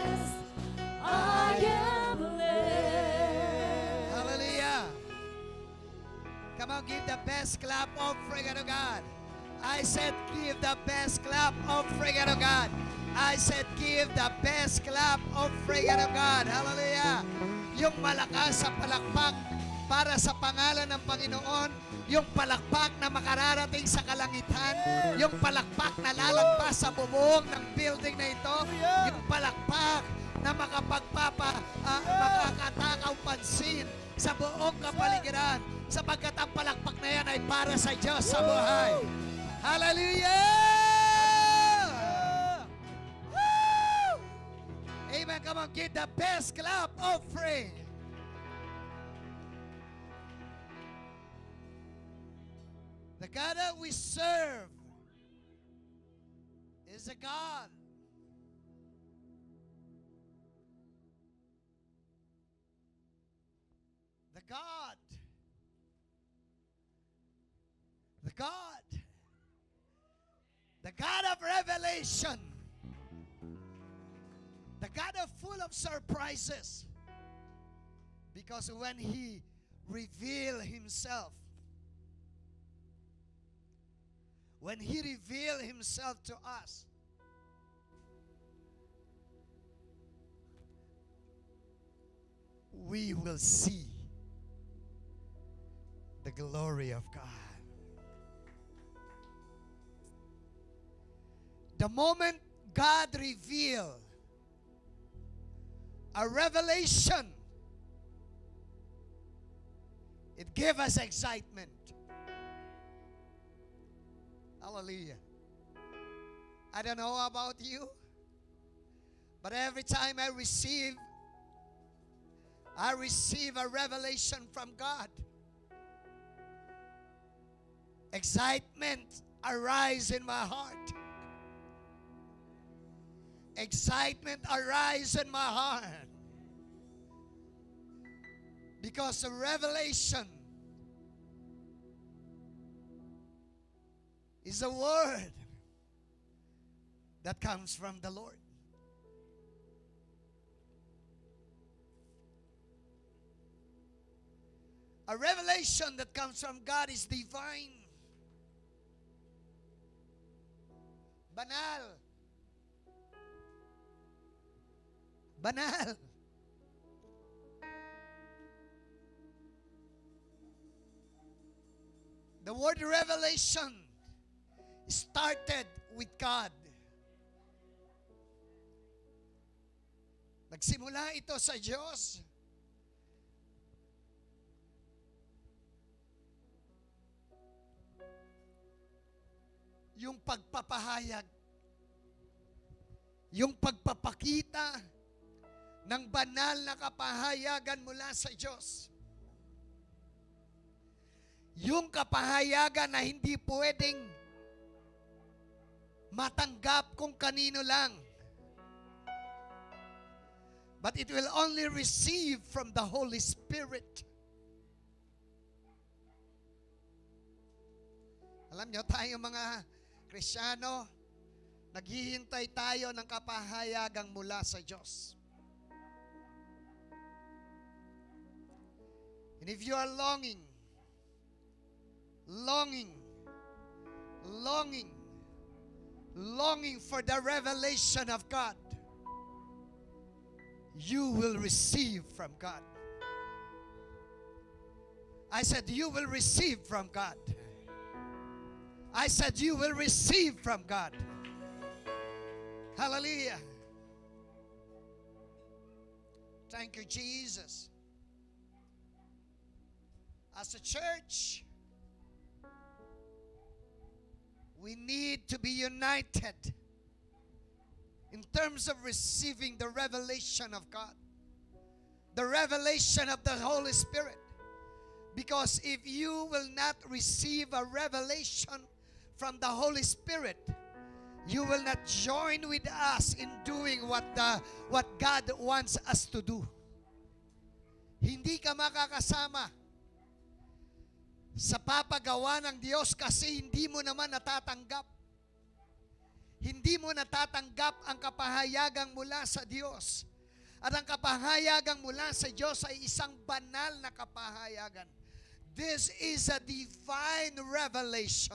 blessed. I am blessed. Hallelujah. Come on, give the best clap offering to God. I said, give the best clap offering to God. I said, give the best clap offering to God. Hallelujah. Yung malakas sa palakpak para sa pangalan ng Panginoon, yung palakpak na makararating sa kalangitan, yung palakpak na lalagpas sa bubong ng building na ito, yung palakpak na makapagpapa, uh, makakatakaw pansin sa buong kapaligiran, sapagkat ang palakpak na yan ay para sa Diyos sa buhay. Hallelujah! Woo! Amen. Come on, give the best clap offering. The God that we serve is a God the God the God the God of revelation, the God of full of surprises, because when He revealed Himself When He revealed Himself to us, we will see the glory of God. The moment God revealed a revelation, it gave us excitement. Hallelujah. I don't know about you, but every time I receive, I receive a revelation from God, excitement arises in my heart. Excitement arises in my heart. Because the revelation is a word that comes from the Lord. A revelation that comes from God is divine. Banal. Banal. The word revelation started with God. Nagsimula ito sa Diyos. Yung pagpapahayag, yung pagpapakita ng banal na kapahayagan mula sa Diyos. Yung kapahayagan na hindi pwedeng matanggap kung kanino lang. But it will only receive from the Holy Spirit. Alam nyo, tayo mga Kristiyano, naghihintay tayo ng kapahayagang mula sa Diyos. And if you are longing, longing, longing, longing for the revelation of God, you will receive from God. I said, you will receive from God. I said, you will receive from God. Hallelujah. Thank you, Jesus. As a church, we need to be united in terms of receiving the revelation of God, the revelation of the Holy Spirit. Because if you will not receive a revelation from the Holy Spirit, you will not join with us in doing what the what God wants us to do. Hindi ka makakasama sa papagawa ng Diyos kasi hindi mo naman natatanggap. hindi mo natatanggap ang kapahayagang mula sa Diyos. At ang kapahayagang mula sa Diyos ay isang banal na kapahayagan. This is a divine revelation.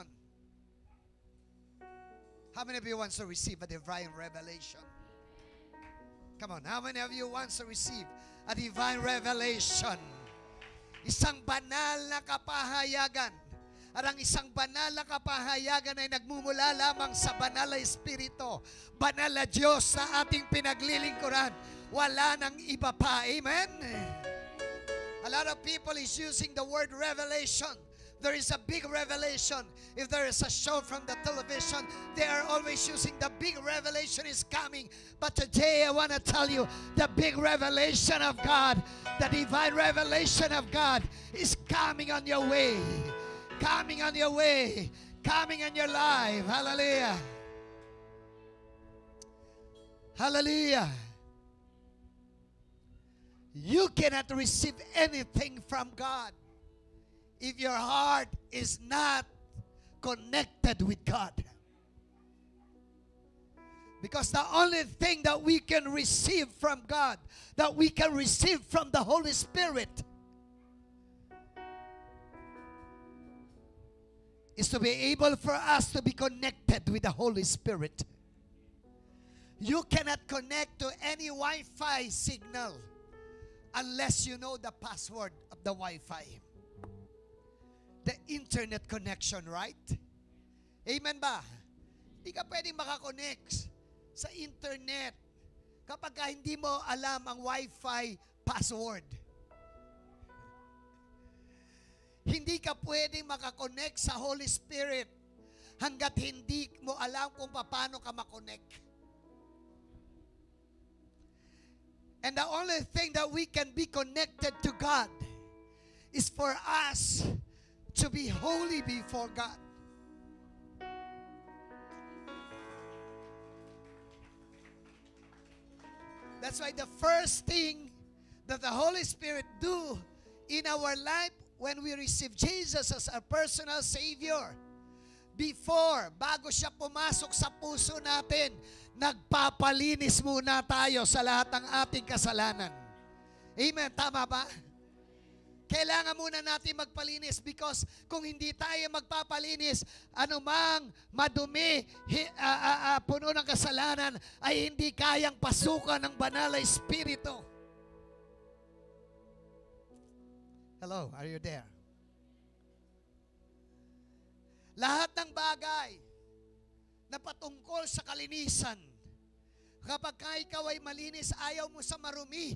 How many of you wants to receive a divine revelation? Come on, how many of you wants to receive a divine revelation? Isang banal na kapahayagan. At ang isang banal na kapahayagan ay nagmumula lamang sa banal na Espiritu. Banal na Diyos na ating pinaglilingkuran. Wala nang iba pa. Amen? A lot of people is using the word revelation. There is a big revelation. If there is a show from the television, they are always using the big revelation is coming. But today I want to tell you, the big revelation of God, the divine revelation of God is coming on your way. Coming on your way. Coming on your life. Hallelujah. Hallelujah. You cannot receive anything from God if your heart is not connected with God. Because the only thing that we can receive from God, that we can receive from the Holy Spirit, is to be able for us to be connected with the Holy Spirit. You cannot connect to any Wi-Fi signal unless you know the password of the Wi-Fi. The internet connection, right? Amen ba? Hindi ka pwedeng makakonect sa internet kapag ka hindi mo alam ang Wi-Fi password. Hindi ka pwedeng makakonect sa Holy Spirit hanggat hindi mo alam kung paano ka makonect. And the only thing that we can be connected to God is for us to be holy before God. That's why the first thing that the Holy Spirit do in our life when we receive Jesus as our personal Savior, before, bago siya pumasok sa puso natin, nagpapalinis muna tayo sa lahat ng ating kasalanan. Amen, tama ba? Kailangan muna natin magpalinis because kung hindi tayo magpapalinis, anumang madumi, hi, uh, uh, uh, puno ng kasalanan, ay hindi kayang pasukan ng banal na Espiritu. Hello, are you there? Lahat ng bagay na patungkol sa kalinisan, kapag ka ikaw ay malinis, ayaw mo sa marumi.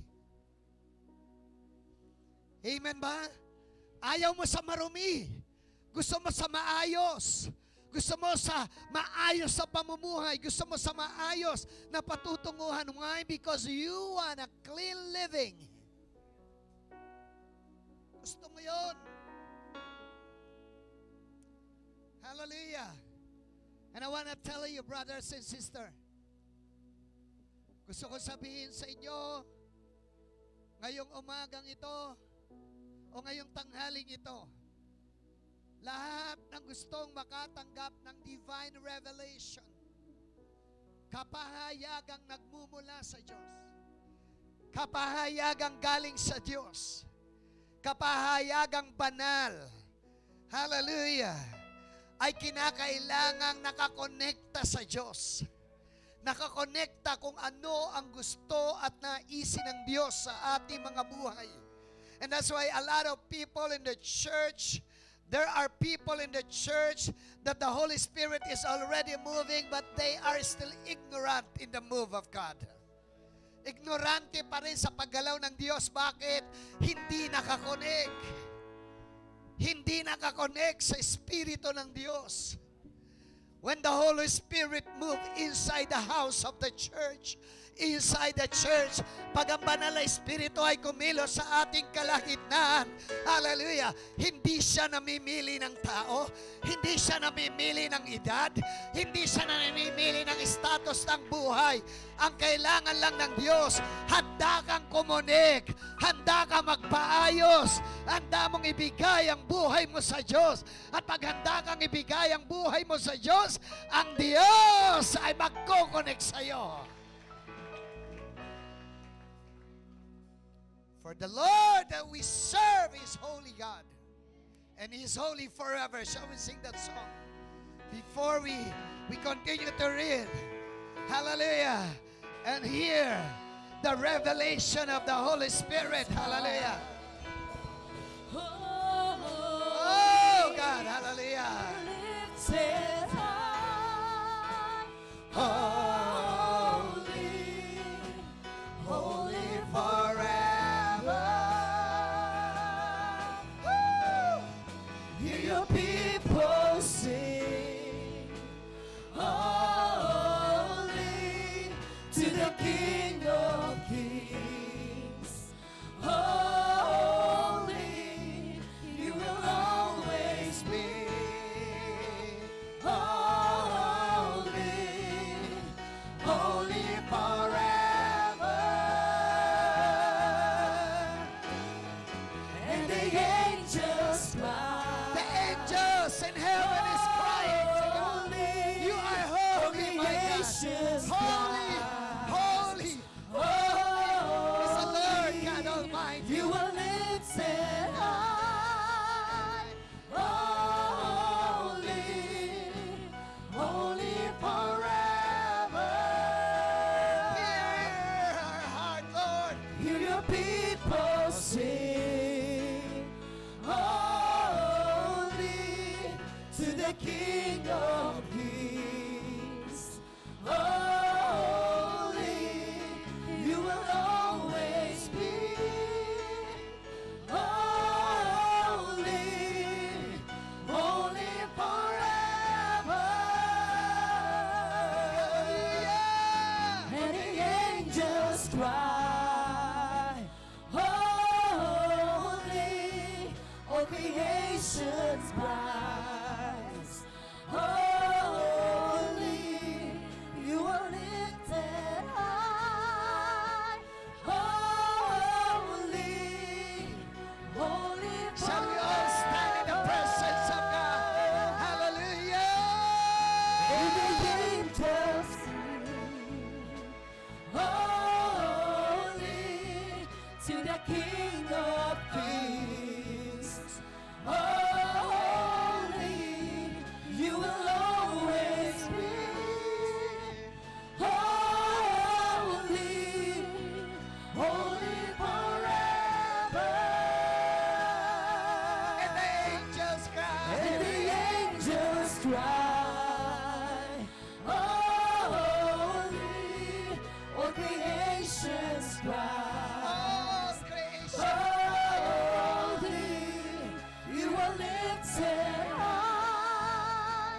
Amen ba? Ayaw mo sa marumi. Gusto mo sa maayos. Gusto mo sa maayos sa pamumuhay. Gusto mo sa maayos na patutunguhan. Why? Because you want a clean living. Gusto mo yun. Hallelujah. And I want to tell you, brothers and sisters, gusto ko sabihin sa inyo, ngayong umagang ito, o ngayong tanghaling ito, lahat ng gustong makatanggap ng divine revelation, kapahayagang nagmumula sa Diyos, kapahayagang galing sa Diyos, kapahayagang banal, hallelujah, ay kinakailangang nakakonekta sa Diyos. Nakakonekta kung ano ang gusto at naisin ng Diyos sa ating mga buhay. And that's why a lot of people in the church, there are people in the church that the Holy Spirit is already moving but they are still ignorant in the move of God. Ignorante pa rin sa paggalaw ng Diyos. Bakit? Hindi nakakonek. Hindi nakakonek sa Espiritu ng Diyos. When the Holy Spirit moved inside the house of the church, inside the church. Pag ang banal na Espiritu ay kumilos sa ating kalagitnaan, hallelujah, hindi siya namimili ng tao, hindi siya namimili ng edad, hindi siya namimili ng status ng buhay. Ang kailangan lang ng Diyos, handa kang kumunik, handa kang magpaayos, handa mong ibigay ang buhay mo sa Diyos. At pag handa kang ibigay ang buhay mo sa Diyos, ang Diyos ay magkukonek sa iyo. For the Lord that we serve is holy God, and He is holy forever. Shall we sing that song? Before we, we continue to read, hallelujah, and hear the revelation of the Holy Spirit, hallelujah. Oh God, hallelujah. Lifted high, holy, holy forever. Woo! Hear your people sing, holy to the King of Kings. Holy, you will always be. Holy, holy forever. And the angels cry. The angels in heaven is crying to God. You are holy, my God. Holy, holy, holy is the Lord God Almighty. You are lifted high, holy, holy forever. Hear our heart, Lord. Hear your people sing, holy to the King of Kings. Holy, you will always be. Holy, holy forever. And the angels cry, holy, all creation's cries, holy, you are lifted high, holy, holy Shall we all stand in the presence of God? Hallelujah. And the angels sing, holy to the King of Kings. Holy, you will always be. Holy, holy forever. And the angels cry. And the angels cry, holy, all creation's cry, All creation. holy, you are lifted high,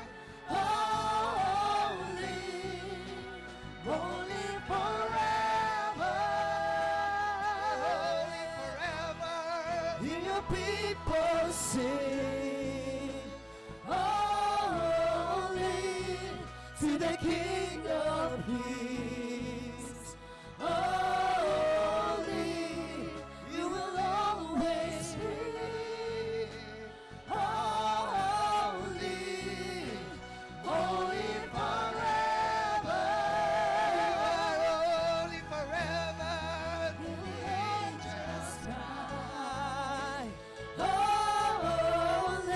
holy, holy forever. Holy forever. Hear your people sing, holy to the King of Kings. Holy, you will always be. Holy, holy forever. Holy forever. The angels cry, holy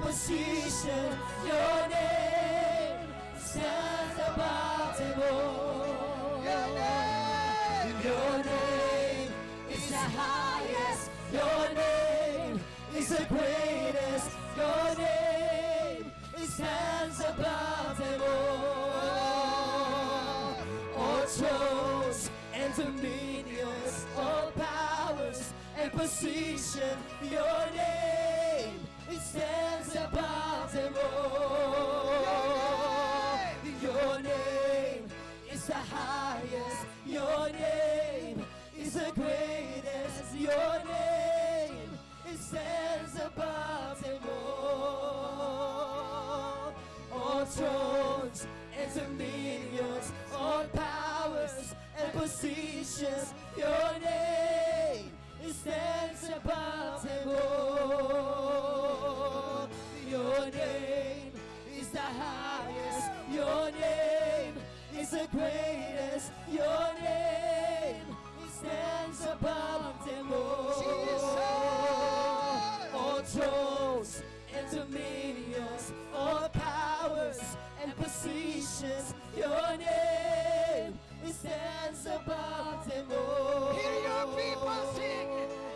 position. Your name stands above them all. Your name, your name is the highest. Your name is the greatest. Your name it stands above them all. All thrones and dominions, all powers and position. Your name it stands above them all. Your name is the highest. Your name is the greatest. Your name it stands above them all. All thrones and dominions, all powers and positions. Your name it stands above them all. Your name is the highest. Your name is the greatest. Your name it stands above them all. All thrones and dominions, all powers and positions. Your name it stands above them all. Hear your people sing.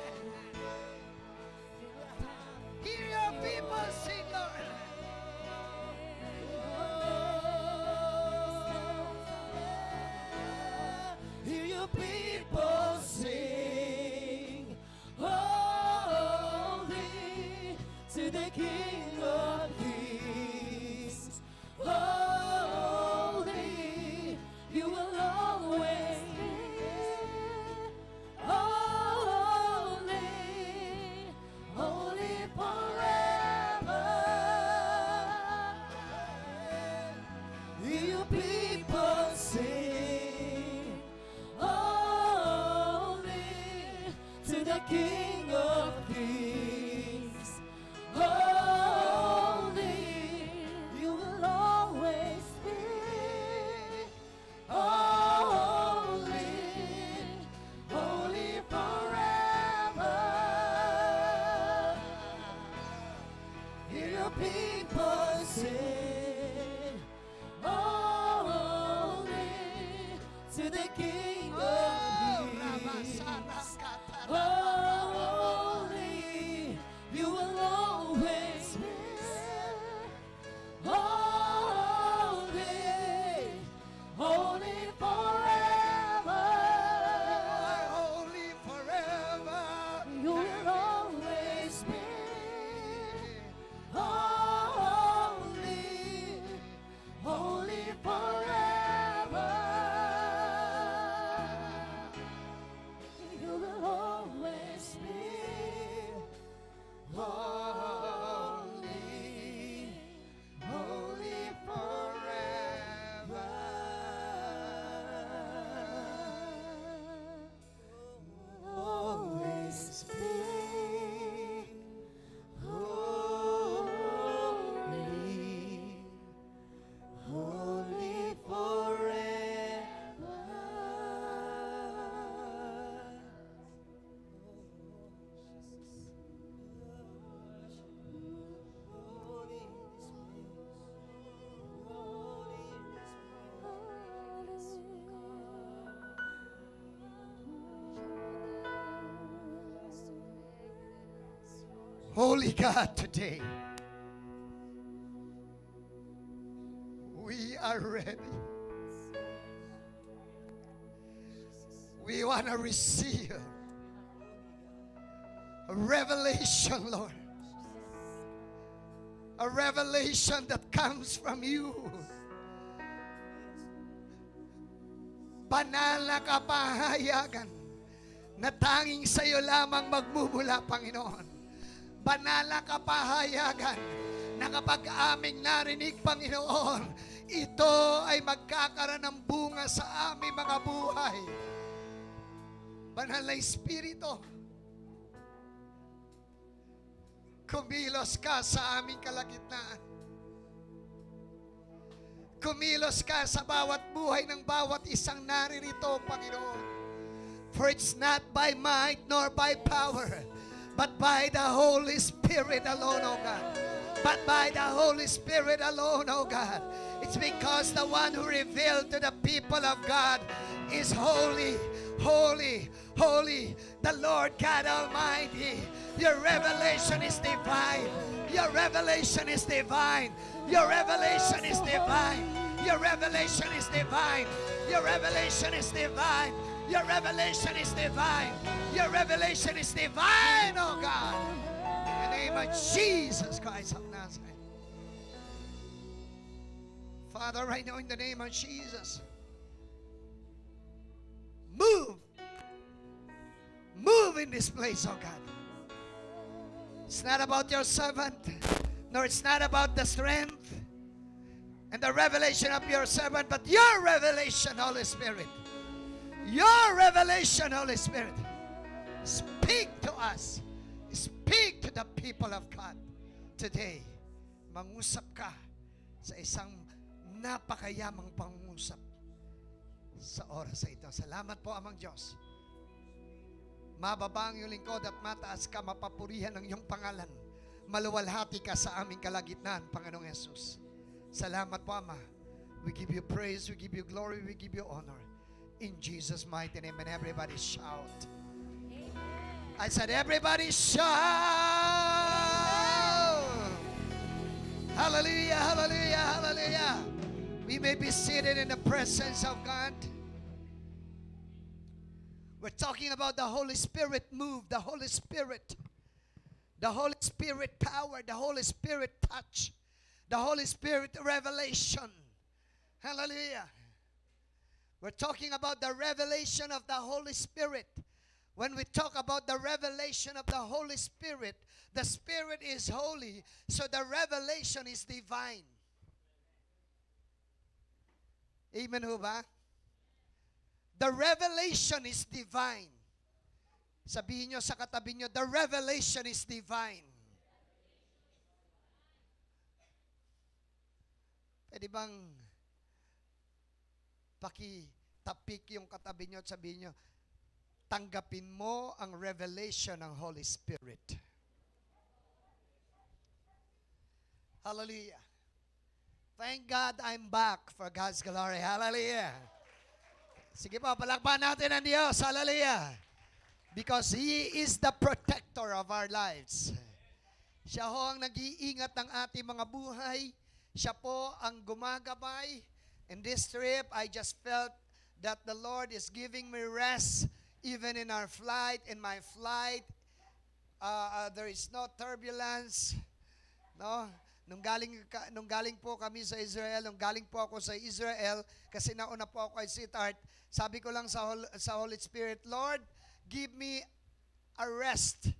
Hear your people sing, Lord. Hear your people sing, holy to the King of Kings. Holy, you will always be. Holy, holy forever. Hear your people sing, holy to the King of Kings. Holy, you will always be. Holy, holy forever. Hear your people sing, holy to the King of Kings. Holy, you will always be. Holy, holy forever. Holy forever. You will always be. Holy, holy forever. You will always be. Holy, holy forever. Always be. Holy, holy forever. Holy God, today we are ready. We want to receive a revelation, Lord. A revelation that comes from you. Banal na kapahayagan na tanging sa iyo lamang magmumula, Panginoon. Banal na kapahayagan na kapag aming narinig, Panginoon, ito ay magkakaroon ng bunga sa aming mga buhay. Banal na Espiritu, kumilos ka sa aming kalagitnaan. Kumilos ka sa bawat buhay ng bawat isang naririto, Panginoon. For it's not by might nor by power, but by the Holy Spirit alone, O God. but by the Holy Spirit alone, oh God. It's because the one who revealed to the people of God is holy, holy, holy, the Lord God Almighty. Your revelation is divine. Your revelation is divine. Your revelation is divine. Your revelation is divine. Your revelation is divine. Your revelation is divine. Your revelation is divine, oh God. In the name of Jesus Christ of Nazareth. Father, right now in the name of Jesus, move. Move in this place, oh God. It's not about your servant, nor it's not about the strength and the revelation of your servant, but your revelation, Holy Spirit. Your revelation, Holy Spirit. Speak to us. Speak to the people of God today. Mangusap ka sa isang napakayamang pangungusap sa oras na ito. Salamat po, Amang Diyos. Mababa ang iyong lingkod at mataas ka, mapapurihan ang iyong pangalan. Maluwalhati ka sa aming kalagitnaan, Panginoong Yesus. Salamat po, Ama. We give you praise, we give you glory, we give you honor. In Jesus' mighty name, and everybody shout. Amen. I said, everybody shout. Hallelujah, hallelujah, hallelujah. We may be seated in the presence of God. We're talking about the Holy Spirit move, the Holy Spirit, the Holy Spirit power, the Holy Spirit touch, the Holy Spirit revelation. Hallelujah. We're talking about the revelation of the Holy Spirit. When we talk about the revelation of the Holy Spirit, the Spirit is holy, so the revelation is divine. Amen ho ba? The revelation is divine. Sabihin nyo sa katabi nyo, the revelation is divine. Pwede bang pakitapik yung katabi nyo at sabihin nyo, tanggapin mo ang revelation ng Holy Spirit. Hallelujah. Thank God I'm back for God's glory. Hallelujah. Sige po, palakpan natin ang Diyos. Hallelujah. Because He is the protector of our lives. Siya ho ang nag-iingat ng ating mga buhay. Siya po ang gumagabay. In this trip, I just felt that the Lord is giving me rest even in our flight. In my flight, uh, uh, there is no turbulence. No? Nung galing, nung galing po kami sa Israel, nung galing po ako sa Israel, kasi nauna po ako kay Sweetheart, sabi ko lang sa, sa Holy Spirit, Lord, give me a rest.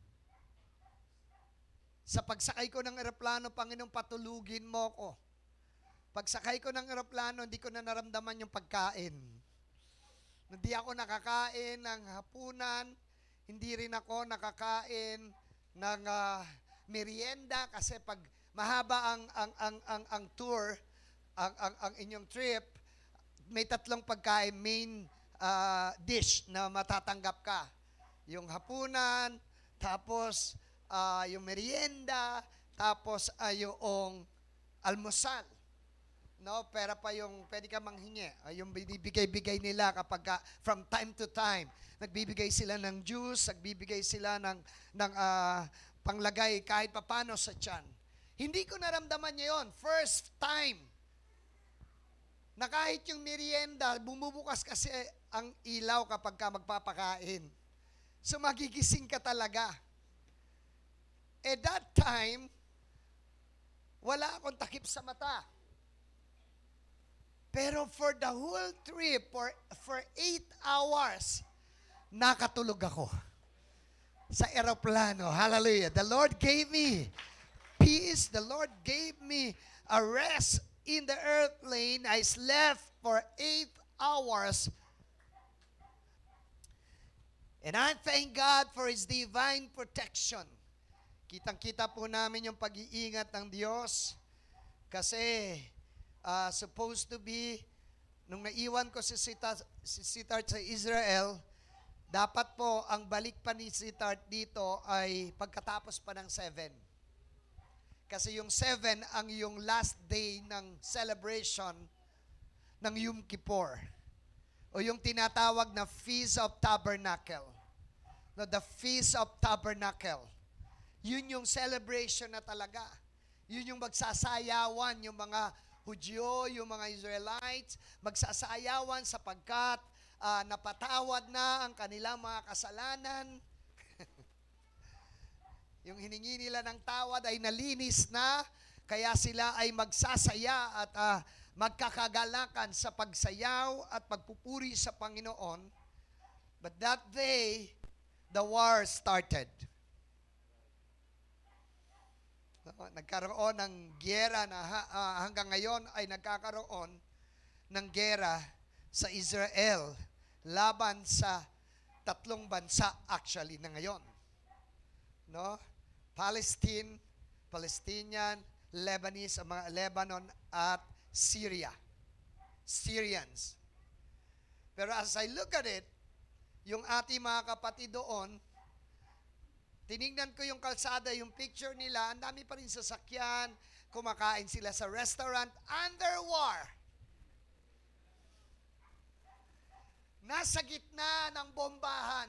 Sa pagsakay ko ng eroplano, Panginoon, patulugin mo ko. Pagsakay ko ng eroplano, hindi ko na naramdaman yung pagkain. Hindi ako nakakain ng hapunan, hindi rin ako nakakain ng uh, merienda kasi pag mahaba ang ang ang ang, ang tour, ang, ang ang inyong trip, may tatlong pagkain, main uh, dish na matatanggap ka. Yung hapunan, tapos uh, yung merienda, tapos uh, yung almusal. No, pera pa yung pwede ka manghingi. Uh, yung binibigay-bigay nila kapag ka, from time to time, nagbibigay sila ng juice, nagbibigay sila ng ng uh, panglagay kahit papano sa tiyan. Hindi ko naramdaman niya yun. First time. Na kahit yung merienda, bumubukas kasi ang ilaw kapag ka magpapakain. So magigising ka talaga. At that time, wala akong takip sa mata. Pero for the whole trip, for, for eight hours, nakatulog ako sa eroplano. Hallelujah. The Lord gave me peace. The Lord gave me a rest in the airplane. I slept for eight hours. And I thank God for His divine protection. Kitang-kita po namin yung pag-iingat ng Diyos kasi Uh, supposed to be, nung naiwan ko si Sweetheart, si Sweetheart sa Israel, dapat po ang balik pa ni Sweetheart dito ay pagkatapos pa ng seven. Kasi yung seven ang yung last day ng celebration ng Yom Kippur. O yung tinatawag na Feast of Tabernacle. No, the Feast of Tabernacle. Yun yung celebration na talaga. Yun yung magsasayawan, yung mga Hudyo, yung mga Israelites, magsasayawan sapagkat uh, napatawad na ang kanilang mga kasalanan. Yung hiningi nila ng tawad ay nalinis na, kaya sila ay magsasaya at uh, magkakagalakan sa pagsayaw at pagpupuri sa Panginoon. But that day, the war started. Nagkaroon ng giyera na uh, hanggang ngayon ay nagkakaroon ng giyera sa Israel laban sa tatlong bansa actually na ngayon. No? Palestine, Palestinian, Lebanese, mga Lebanon at Syria. Syrians. Pero as I look at it, yung ating mga kapatid doon, tinignan ko yung kalsada, yung picture nila, ang dami pa rin sasakyan, kumakain sila sa restaurant, under war. Nasa gitna ng bombahan.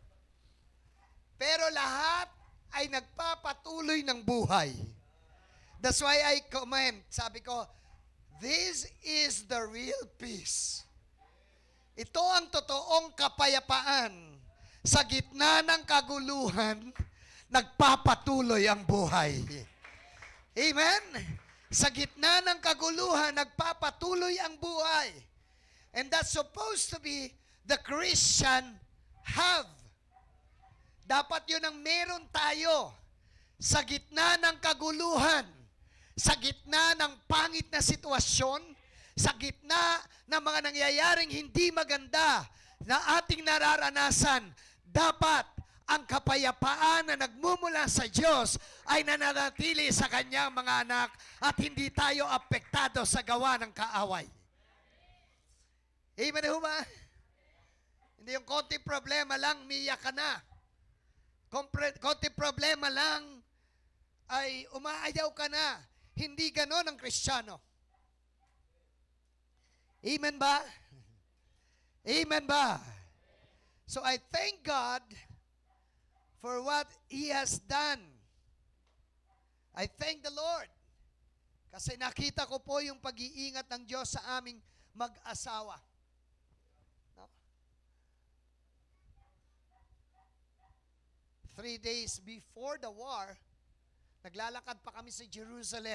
Pero lahat ay nagpapatuloy ng buhay. That's why I comment, sabi ko, this is the real peace. Ito ang totoong kapayapaan. Sa gitna ng kaguluhan, nagpapatuloy ang buhay. Amen? Sa gitna ng kaguluhan, nagpapatuloy ang buhay. And that's supposed to be the Christian have. Dapat yun ang meron tayo sa gitna ng kaguluhan, sa gitna ng pangit na sitwasyon, sa gitna ng mga nangyayaring hindi maganda na ating nararanasan, dapat ang kapayapaan na nagmumula sa Diyos ay nananatili sa kanyang mga anak at hindi tayo apektado sa gawa ng kaaway. Amen ho ba? Hindi yung konti problema lang, miyak ka na. Konti problema lang ay umaayaw ka na. Hindi ganon ang Kristiyano. Amen ba? Amen ba? So I thank God for what He has done. I thank the Lord. Kasi nakita ko po yung pag-iingat ng Diyos sa aming mag-asawa. No? Three days before the war, naglalakad pa kami sa Jerusalem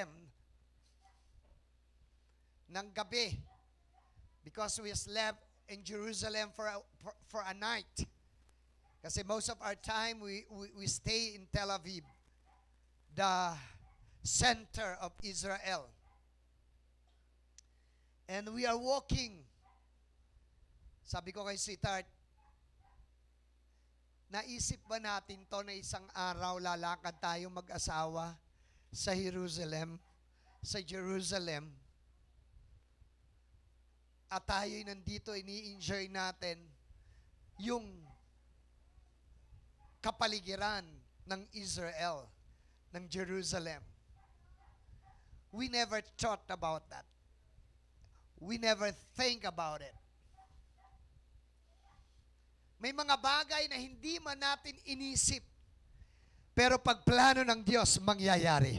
ng gabi because we slept in Jerusalem for a, for, for a night. Kasi most of our time, we, we, we stay in Tel Aviv, the center of Israel. And we are walking. Sabi ko kay Sweetheart, naisip ba natin to na isang araw lalakad tayo mag-asawa sa Jerusalem, sa Jerusalem, at tayo'y nandito, ini-enjoy natin yung kapaligiran ng Israel, ng Jerusalem. We never thought about that. We never think about it. May mga bagay na hindi man natin inisip, pero pag plano ng Diyos, mangyayari.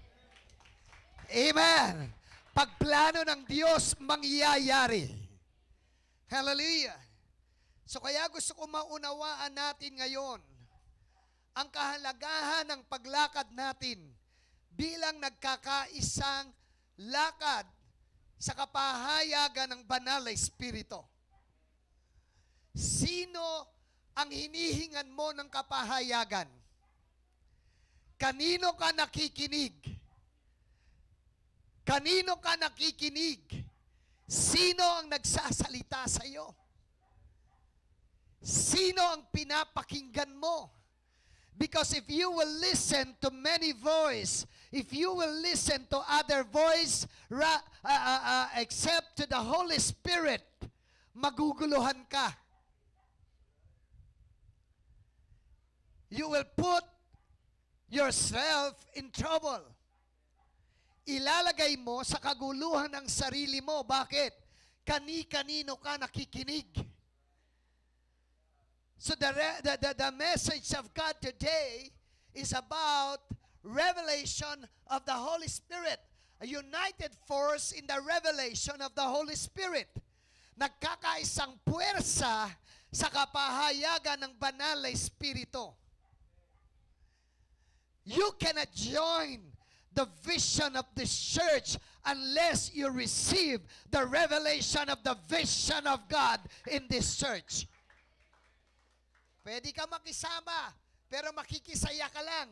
Amen! Pag plano ng Diyos, mangyayari. Hallelujah! So kaya gusto ko maunawaan natin ngayon ang kahalagahan ng paglakad natin bilang nagkakaisang lakad sa kapahayagan ng banal na Espiritu. Sino ang hinihingan mo ng kapahayagan? Kanino ka nakikinig? Kanino ka nakikinig? Sino ang nagsasalita sa iyo? Sino ang pinapakinggan mo? Because if you will listen to many voice, if you will listen to other voice ra, uh, uh, uh, except to the Holy Spirit, maguguluhan ka. You will put yourself in trouble. ilalagay mo sa kaguluhan ng sarili mo. Bakit? Kani-kanino ka nakikinig. So the, re- the, the, the message of God today is about revelation of the Holy Spirit. A united force in the revelation of the Holy Spirit. Nagkakaisang puwersa sa kapahayagan ng banal na Espiritu. You cannot join the vision of the church unless you receive the revelation of the vision of God in this church. Pwede ka makisama, pero makikisaya ka lang.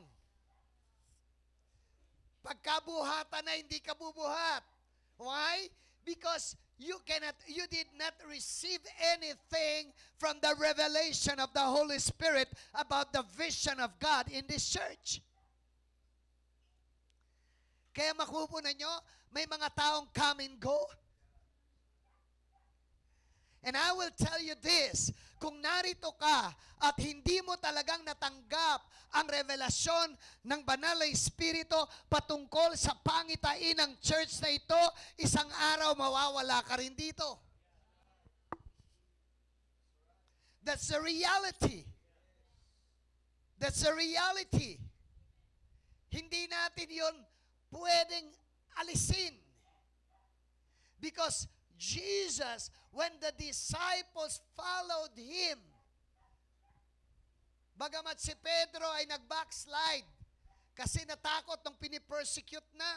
Pagkabuhatan na hindi ka bubuhat. Why? Because you cannot, you did not receive anything from the revelation of the Holy Spirit about the vision of God in this church. Kaya makupunan nyo, may mga taong come and go. And I will tell you this, kung narito ka at hindi mo talagang natanggap ang revelasyon ng banal na Espiritu patungkol sa pangitain ng church na ito, isang araw mawawala ka rin dito. That's the reality. That's the reality. Hindi natin yun pwedeng alisin. Because Jesus, when the disciples followed Him, bagamat si Pedro ay nag-backslide kasi natakot nung pinipersecute na.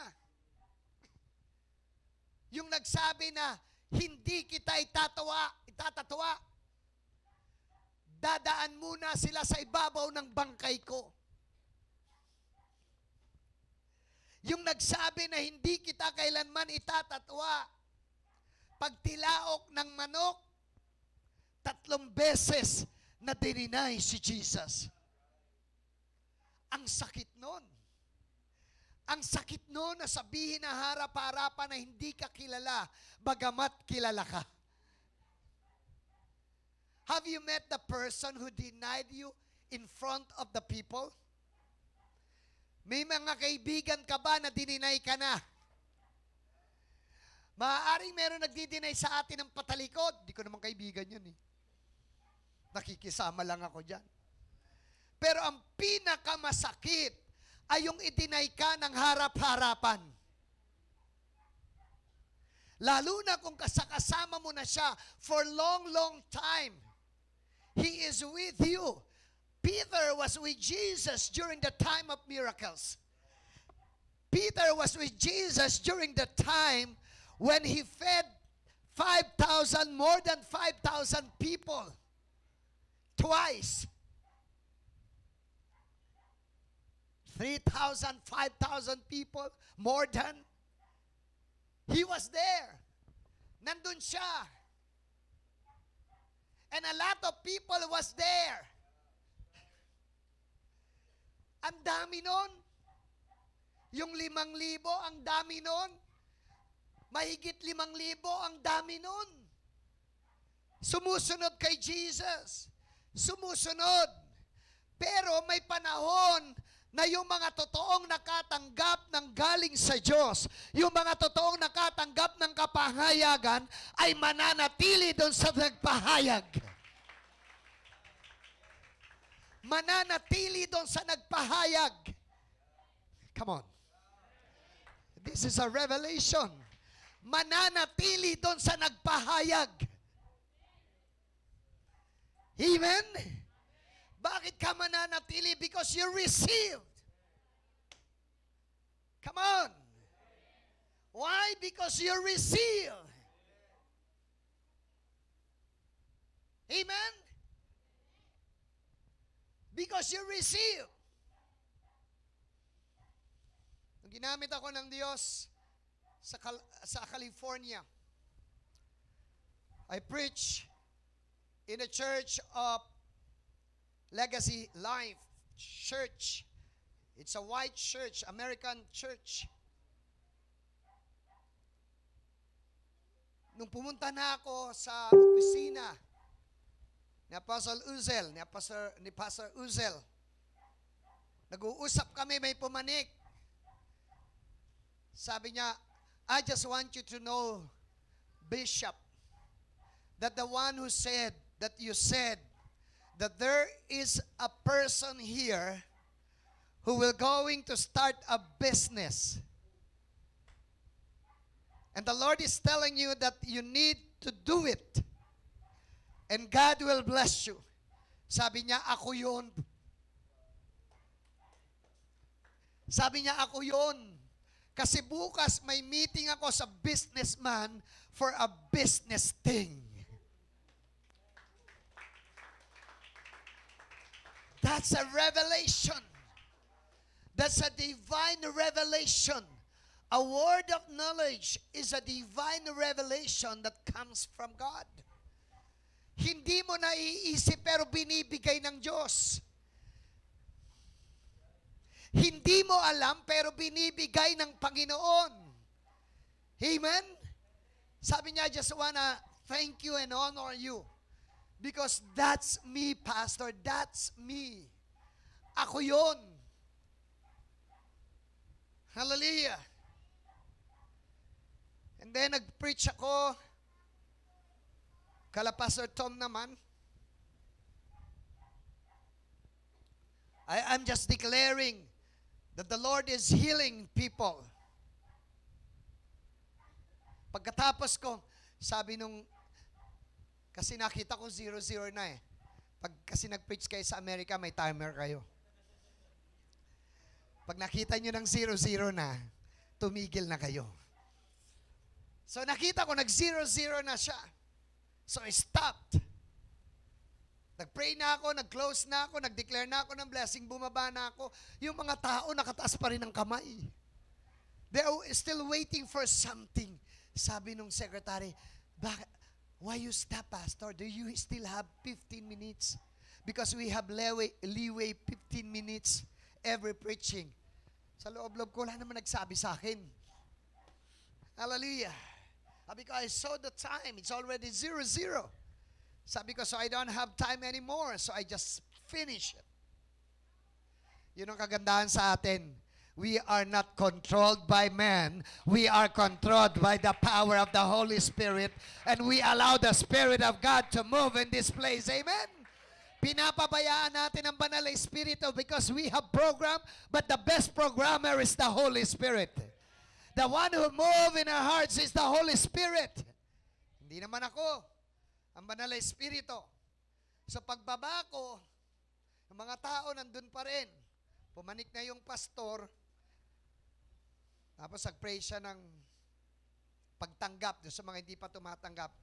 Yung nagsabi na, hindi kita itatawa, itatatwa. Dadaan muna sila sa ibabaw ng bangkay ko. Yung nagsabi na hindi kita kailanman itatatwa. Pagtilaok ng manok, tatlong beses na dininay si Jesus. Ang sakit nun. Ang sakit nun na sabihin na harap-harapan na hindi ka kilala, bagamat kilala ka. Have you met the person who denied you in front of the people? May mga kaibigan ka ba na dininay ka na? Maaaring meron nagdi-deny sa atin ng patalikod. Di ko naman kaibigan yun eh. Nakikisama lang ako dyan. Pero ang pinakamasakit ay yung i-deny ka ng harap-harapan. Lalo na kung kasakasama mo na siya for long, long time. He is with you. Peter was with Jesus during the time of miracles. Peter was with Jesus during the time when he fed five thousand, more than five thousand people. Twice. three thousand, five thousand people, more than. He was there. Nandun siya. And a lot of people was there. Ang dami nun. Yung limang libo, ang dami nun. Mahigit limang libo, ang dami nun. Sumusunod kay Jesus. Sumusunod. Pero may panahon na yung mga totoong nakatanggap ng galing sa Diyos, yung mga totoong nakatanggap ng kapahayagan, ay mananatili doon sa nagpahayag. Mananatili doon sa nagpahayag. Come on. This is a revelation. Mananatili doon sa nagpahayag. Amen? Bakit ka mananatili? Because you received. Come on. Why? Because you received. Amen? Because you receive. Nung ginamit ako ng Diyos sa, Cal- sa California, I preach in a church of Legacy Life Church. It's a white church, American church. Nung pumunta na ako sa opisina ni Apostle Uzel, ni Pastor, ni Pastor Uzel, nag-uusap kami, may pumanik. Sabi niya, I just want you to know, Bishop, that the one who said, that you said, that there is a person here who will going to start a business. And the Lord is telling you that you need to do it. And God will bless you. Sabi niya, ako yun. Sabi niya, ako yun. Kasi bukas may meeting ako sa businessman for a business thing. That's a revelation. That's a divine revelation. A word of knowledge is a divine revelation that comes from God. Hindi mo naiisip pero binibigay ng Diyos. Hindi mo alam pero binibigay ng Panginoon. Amen? Sabi niya, I just wanna thank you and honor you. Because that's me, Pastor. That's me. Ako yun. Hallelujah. And then nag-preach ako. Kala Pastor Tom naman. I, I'm just declaring that the Lord is healing people. Pagkatapos ko, sabi nung, kasi nakita ko zero zero na eh. Pag kasi nag-preach kayo sa Amerika, may timer kayo. Pag nakita nyo ng zero zero na, tumigil na kayo. So nakita ko, nag-zero zero na siya. So I stopped. Nag-pray na ako, nag-close na ako, nag-declare na ako ng blessing, bumaba na ako. Yung mga tao, nakataas pa rin ng kamay. They're still waiting for something. Sabi nung secretary, bakit? Why you stop, Pastor? Do you still have fifteen minutes? Because we have leeway, leeway fifteen minutes every preaching. Sa loob-loob ko, wala naman nagsabi sa akin. Hallelujah. Sabi ko, I saw the time. It's already zero zero. Sabi ko, so I don't have time anymore. So I just finish it. Yun ang kagandahan sa atin. We are not controlled by man. We are controlled by the power of the Holy Spirit. And we allow the Spirit of God to move in this place. Amen? Pinapabayaan natin ang Banal na Espiritu because we have program, but the best programmer is the Holy Spirit. The one who moves in our hearts is the Holy Spirit. Hindi naman ako. Ang Banal na Espiritu. Sa pagbaba ko, yung mga tao nandun pa rin. Pumanik na yung pastor. Tapos nag-pray siya ng pagtanggap doon sa mga hindi pa tumatanggap.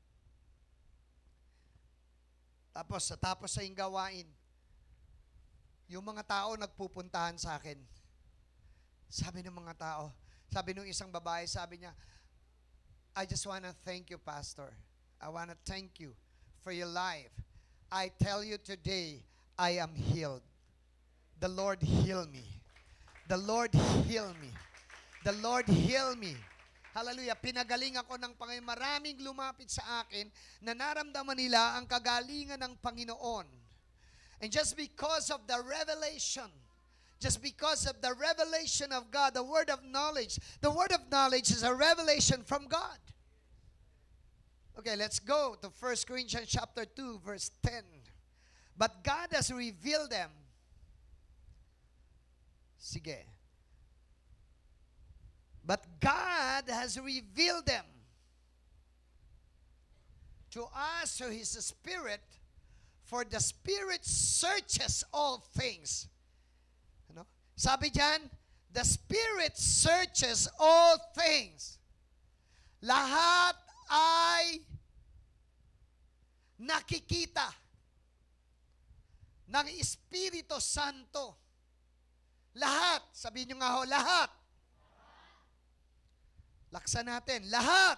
Tapos, tapos sa yung gawain, yung mga tao nagpupuntahan sa akin. Sabi ng mga tao, sabi ng isang babae, sabi niya, I just wanna thank you, Pastor. I wanna thank you for your life. I tell you today, I am healed. The Lord heal me. The Lord heal me. The Lord heal me. Hallelujah. Pinagaling ako ng Panginoon. Maraming lumapit sa akin na naramdaman nila ang kagalingan ng Panginoon. And just because of the revelation, just because of the revelation of God, the word of knowledge, the word of knowledge is a revelation from God. Okay, let's go to First Corinthians chapter two, verse ten. But God has revealed them. Sige. But God has revealed them to us through His Spirit, for the Spirit searches all things. Ano? Sabi diyan, the Spirit searches all things. Lahat ay nakikita ng Espiritu Santo. Lahat. Sabihin nyo nga ho, lahat. Laksan natin. Lahat.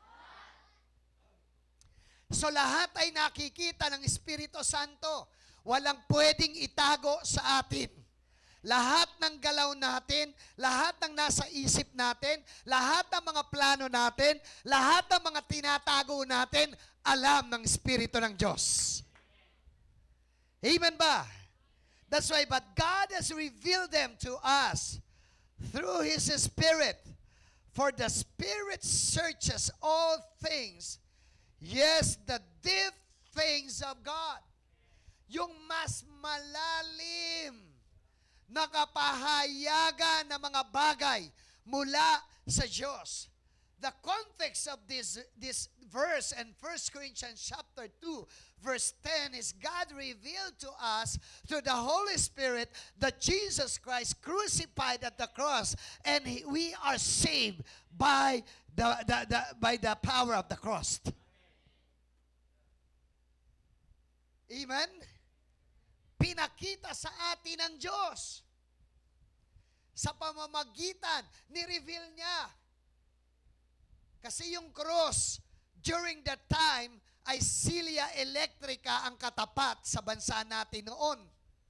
So lahat ay nakikita ng Espiritu Santo. Walang pwedeng itago sa atin. Lahat ng galaw natin, lahat ng nasa isip natin, lahat ng mga plano natin, lahat ng mga tinatago natin, alam ng Espiritu ng Diyos. Amen ba? That's why, but God has revealed them to us through His Spirit. For the Spirit searches all things, yes, the deep things of God. Yung mas malalim na kapahayagan ng mga bagay mula sa Diyos. The context of this, this verse in First Corinthians chapter two, verse ten is God revealed to us through the Holy Spirit that Jesus Christ crucified at the cross, and he, we are saved by the, the, the, by the power of the cross. Amen? Pinakita sa atin ng Diyos. Sa pamamagitan, ni-reveal niya. Kasi yung cross, during that time, ay silya electrica ang katapat sa bansa natin noon.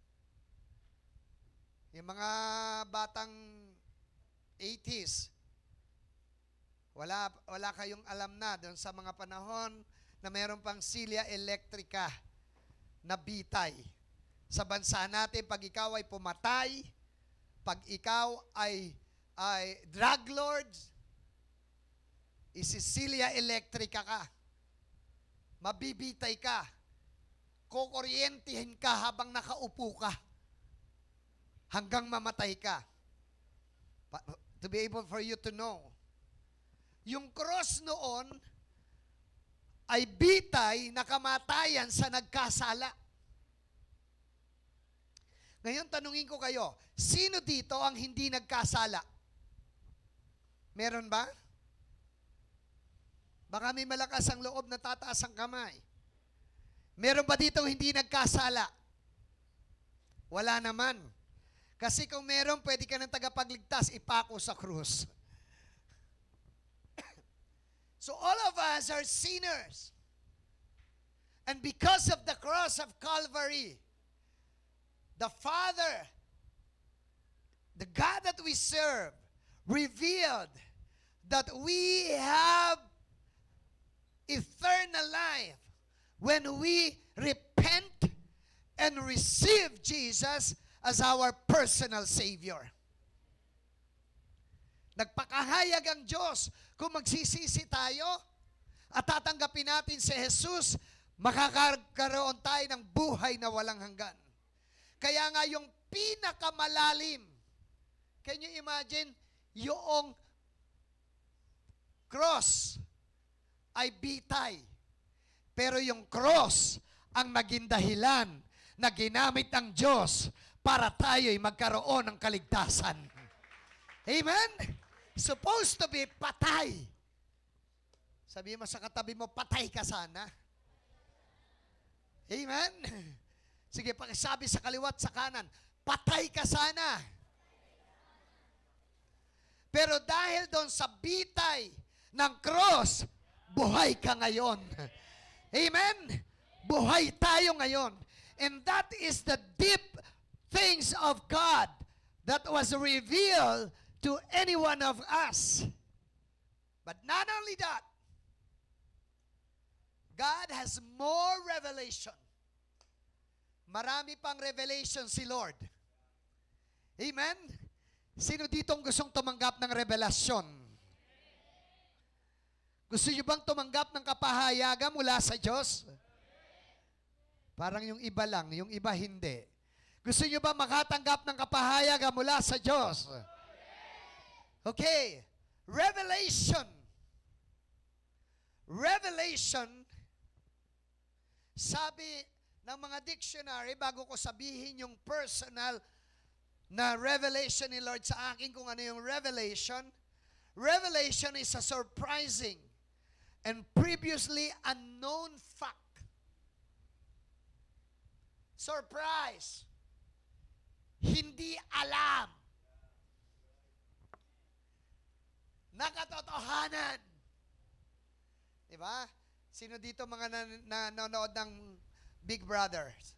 Yung mga batang eighties, wala, wala kayong alam na doon sa mga panahon na mayroon pang silya electrica na bitay. Sa bansa natin, pag ikaw ay pumatay, pag ikaw ay, ay drug lords, isisilia electrica ka. Mabibitay ka. Kukuryentihin ka habang nakaupo ka. Hanggang mamatay ka. To be able for you to know. Yung cross noon ay bitay na kamatayan sa nagkasala. Ngayon, tanungin ko kayo, sino dito ang hindi nagkasala? Meron ba? Baka may malakas ang loob na tataas ang kamay. Meron ba dito hindi nagkasala? Wala naman. Kasi kung meron, pwede ka ng tagapagligtas, ipako sa krus. So all of us are sinners. And because of the cross of Calvary, the Father, the God that we serve, revealed that we have eternal life when we repent and receive Jesus as our personal Savior. Nagpakahayag ang Diyos kung magsisisi tayo at tatanggapin natin si Jesus, makakaroon tayo ng buhay na walang hanggan. Kaya nga yung pinakamalalim, can you imagine, yung cross ay bitay. Pero yung cross ang naging dahilan na ginamit ng Diyos para tayo'y magkaroon ng kaligtasan. Amen? Supposed to be patay. Sabihin mo sa katabi mo, patay ka sana. Amen? Sige, pakisabi sa kaliwat sa kanan, patay ka sana. Pero dahil doon sa bitay ng cross, buhay ka ngayon. Amen? Buhay tayo ngayon. And that is the deep things of God that was revealed to any one of us. But not only that, God has more revelation. Marami pang revelation si Lord. Amen? Sino ditong gustong tumanggap ng revelasyon? Gusto niyo bang tumanggap ng kapahayagan mula sa Diyos? Parang yung iba lang, yung iba hindi. Gusto niyo ba makatanggap ng kapahayagan mula sa Diyos? Okay. Revelation. Revelation, sabi ng mga dictionary, bago ko sabihin yung personal na revelation ni Lord sa akin kung ano yung revelation, revelation is a surprising and previously unknown fact. Surprise. Hindi alam. Nakatotohanan. Diba? Sino dito mga nan- nanonood ng Big Brothers?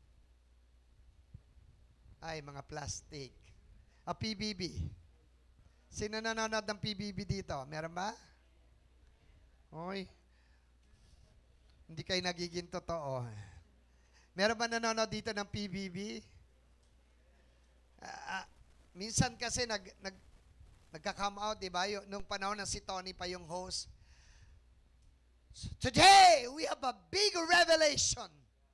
Ay, mga plastic. A P B B. Sino nanonood ng P B B dito? Meron ba? Oy. Hindi kayo nagiging totoo. Meron ba nanonood dito ng P B B? Uh, uh, minsan kasi nag, nag, Nagka-come out, di ba? Yung, nung panahon na si Tony pa yung host. Today, we have a big revelation.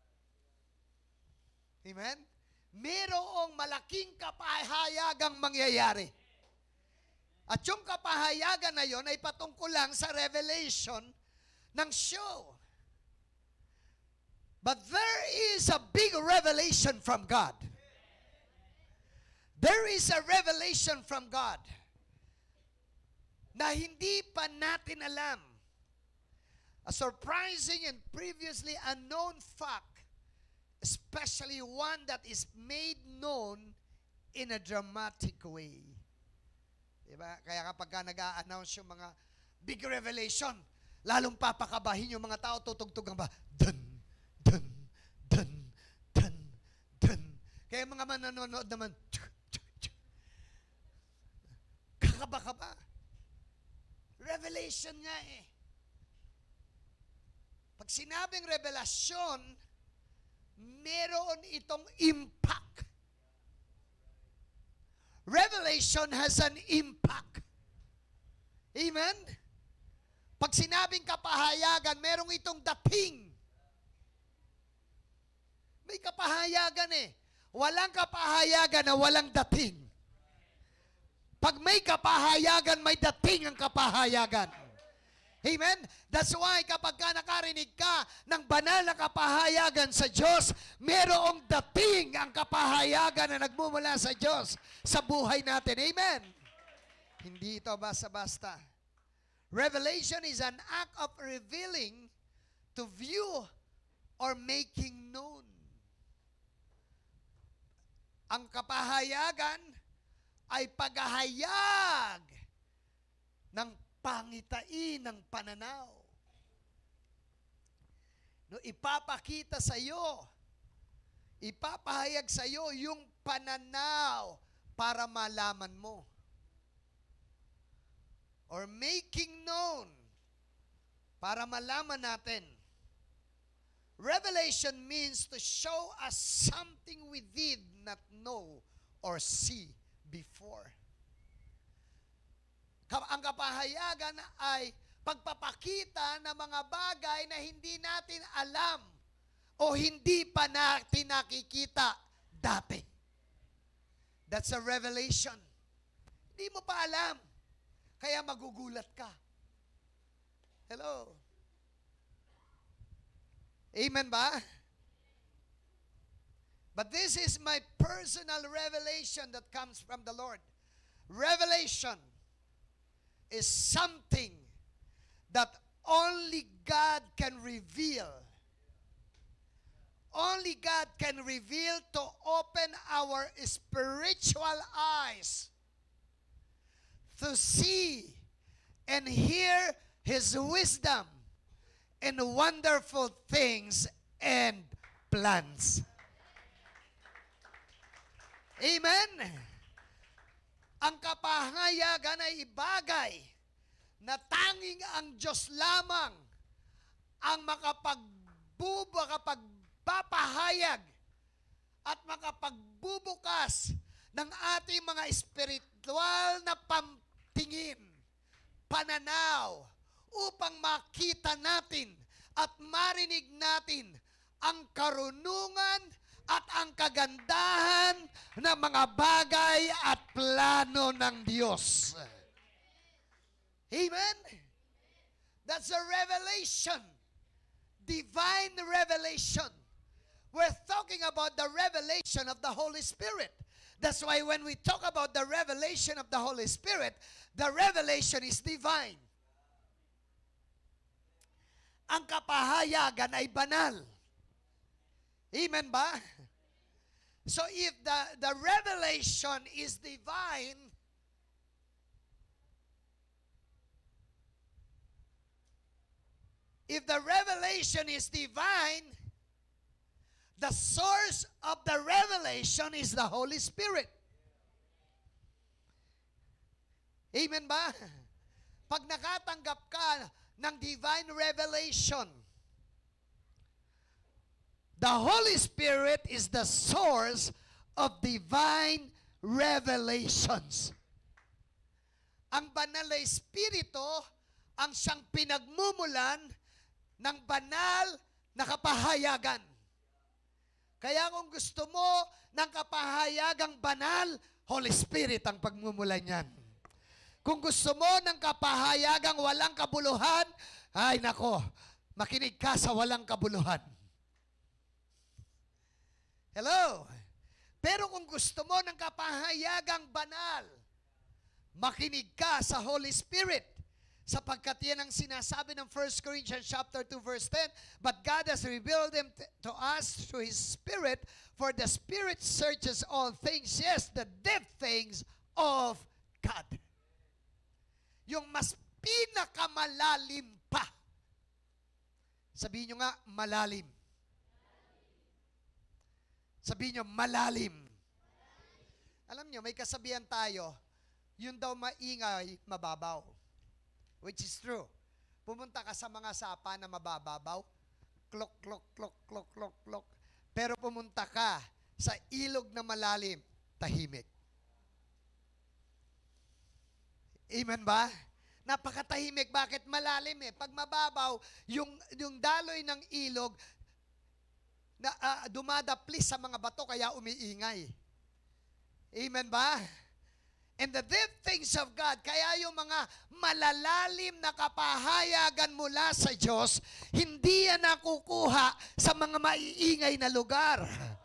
Amen? Merong malaking kapahayagang mangyayari. At yung kapahayagan na yon ay patungkol lang sa revelation ng show. But there is a big revelation from God. There is a revelation from God na hindi pa natin alam. A surprising and previously unknown fact, especially one that is made known in a dramatic way. Diba? Kaya kapag ka nag-a-announce yung mga big revelation, lalong papakabahin yung mga tao, tutugtog ang ba? Dun, dun, dun, dun, dun. Kaya mga manonood naman, kakaba-kaba. Revelation nga eh. Pag sinabing revelasyon, meron itong impact. Revelation has an impact. Amen? Pag sinabing kapahayagan, merong itong dating. May kapahayagan eh. Walang kapahayagan na walang dating. Pag may kapahayagan, may dating ang kapahayagan. Amen? That's why kapag ka nakarinig ka ng banal na kapahayagan sa Diyos, merong dating ang kapahayagan na nagmumula sa Diyos sa buhay natin. Amen? Hindi ito basta-basta. Revelation is an act of revealing to view or making known. Ang kapahayagan ay paghahayag ng pangitain ng pananaw. No, ipapakita sa iyo, ipapahayag sa iyo yung pananaw para malaman mo. Or making known para malaman natin. Revelation means to show us something we did not know or see before. Ang kapahayagan ay pagpapakita ng mga bagay na hindi natin alam o hindi pa natin nakikita dati. That's a revelation. Hindi mo pa alam. Kaya magugulat ka. Hello? Amen ba? But this is my personal revelation that comes from the Lord. Revelation is something that only God can reveal. Only God can reveal to open our spiritual eyes to see and hear His wisdom and wonderful things and plans. Amen? Ang kapahayagan ay ibagay na tanging ang Diyos lamang ang makapagbuba, makapagpapahayag at makapagbubukas ng ating mga espiritual na pamtingin, pananaw, upang makita natin at marinig natin ang karunungan at ang kagandahan ng mga bagay at plano ng Diyos. Amen? That's a revelation. Divine revelation. We're talking about the revelation of the Holy Spirit. That's why when we talk about the revelation of the Holy Spirit, the revelation is divine. Ang kapahayagan ay banal. Amen ba? So if the, the revelation is divine, if the revelation is divine, the source of the revelation is the Holy Spirit. Amen ba? Pag nakatanggap ka ng divine revelation, the Holy Spirit is the source of divine revelations. ang banal na Espiritu ang siyang pinagmumulan ng banal na kapahayagan. Kaya kung gusto mo ng kapahayagang banal, Holy Spirit ang pagmumulan niyan. Kung gusto mo ng kapahayagang walang kabuluhan, ay nako, makinig ka sa walang kabuluhan. Hello? Pero kung gusto mo ng kapahayagang banal, makinig ka sa Holy Spirit. Sapagkat yan ang sinasabi ng First Corinthians chapter two verse ten, but God has revealed them t- to us through His Spirit, for the Spirit searches all things, yes, the deep things of God. Yung mas pinakamalalim pa. Sabihin nyo nga, malalim. Sabihin nyo, malalim. Alam nyo, may kasabihan tayo, yun daw maingay, mababaw. Which is true. Pumunta ka sa mga sapa na mabababaw, klok, klok, klok, klok, klok, klok. Pero pumunta ka sa ilog na malalim, tahimik. Amen ba? Napakatahimik. Bakit malalim eh? Pag mababaw, yung, yung daloy ng ilog, na, uh, dumadaplis sa mga bato, kaya umiingay. Amen ba? And the deep things of God, kaya yung mga malalalim na kapahayagan mula sa Diyos, hindi yan nakukuha sa mga maiingay na lugar.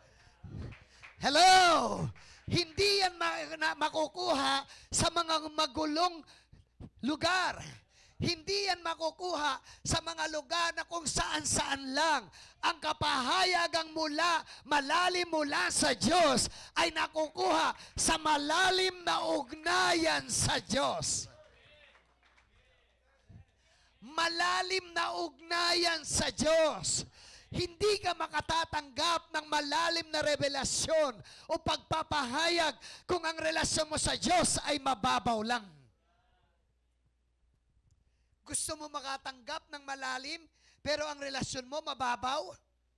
Hello? Hindi yan ma- na- makukuha sa mga magulong lugar. Hindi yan makukuha sa mga lugar na kung saan-saan lang. Ang kapahayagang mula, malalim mula sa Diyos ay nakukuha sa malalim na ugnayan sa Diyos. Malalim na ugnayan sa Diyos. Hindi ka makatatanggap ng malalim na revelasyon o pagpapahayag kung ang relasyon mo sa Diyos ay mababaw lang. Gusto mo makatanggap ng malalim, pero ang relasyon mo mababaw?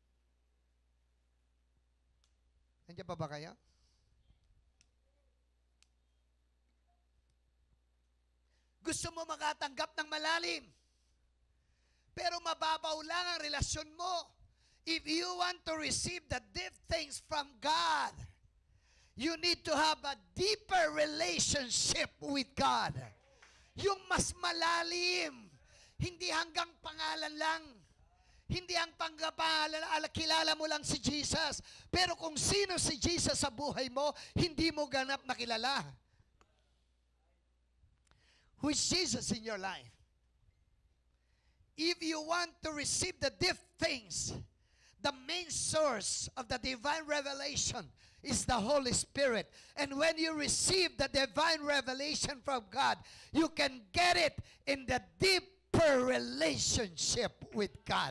Nandiyan pa ba kaya? Gusto mo makatanggap ng malalim, pero mababaw lang ang relasyon mo. If you want to receive the deep things from God, you need to have a deeper relationship with God. Yung mas malalim. Hindi hanggang pangalan lang. Hindi ang panggapalan, kilala mo lang si Jesus. Pero kung sino si Jesus sa buhay mo, hindi mo ganap na kilala. Who is Jesus in your life? If you want to receive the deep things, the main source of the divine revelation is the Holy Spirit. And when you receive the divine revelation from God, you can get it in the deeper relationship with God.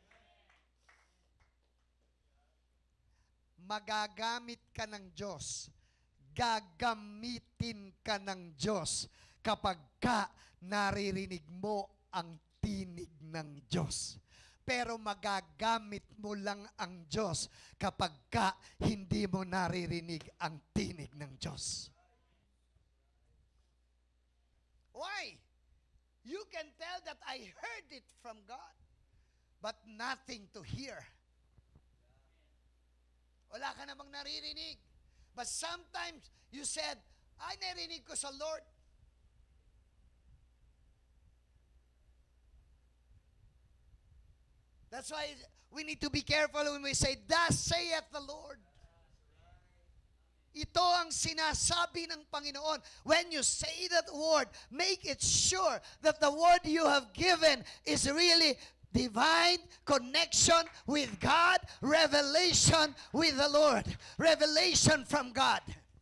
Magagamit ka ng Diyos. Gagamitin ka ng Diyos kapag ka naririnig mo ang tinig ng Diyos. Pero magagamit mo lang ang Diyos kapag ka hindi mo naririnig ang tinig ng Diyos. Why? You can tell that I heard it from God, but nothing to hear. Wala ka namang naririnig. But sometimes you said, ay, narinig ko sa Lord. That's why we need to be careful when we say, thus saith the Lord. Ito ang sinasabi ng Panginoon. When you say that word, make it sure that the word you have given is really divine connection with God, revelation with the Lord, revelation from God.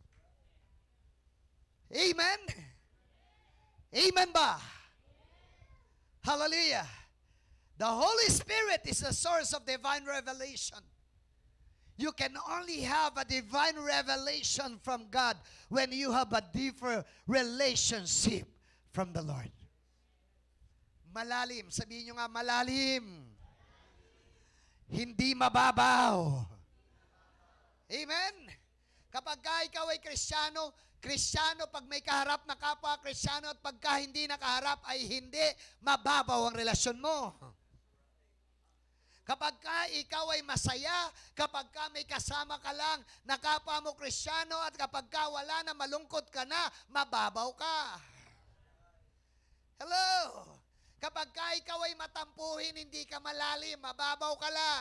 Amen? Amen ba? Hallelujah. The Holy Spirit is the source of divine revelation. You can only have a divine revelation from God when you have a deeper relationship from the Lord. Malalim. Sabihin nyo nga, malalim. Hindi mababaw. Amen? Kapag ka ikaw ay Kristiyano, Kristiyano, pag may kaharap na kapwa Kristiyano at pagka hindi nakaharap ay hindi mababaw ang relasyon mo. Kapag ka ikaw ay masaya, kapag ka may kasama ka lang na kapwa mo Kristiyano at kapag ka wala na, malungkot ka na, mababaw ka. Hello? Kapag ka ikaw ay matampuhin, hindi ka malalim, mababaw ka lang.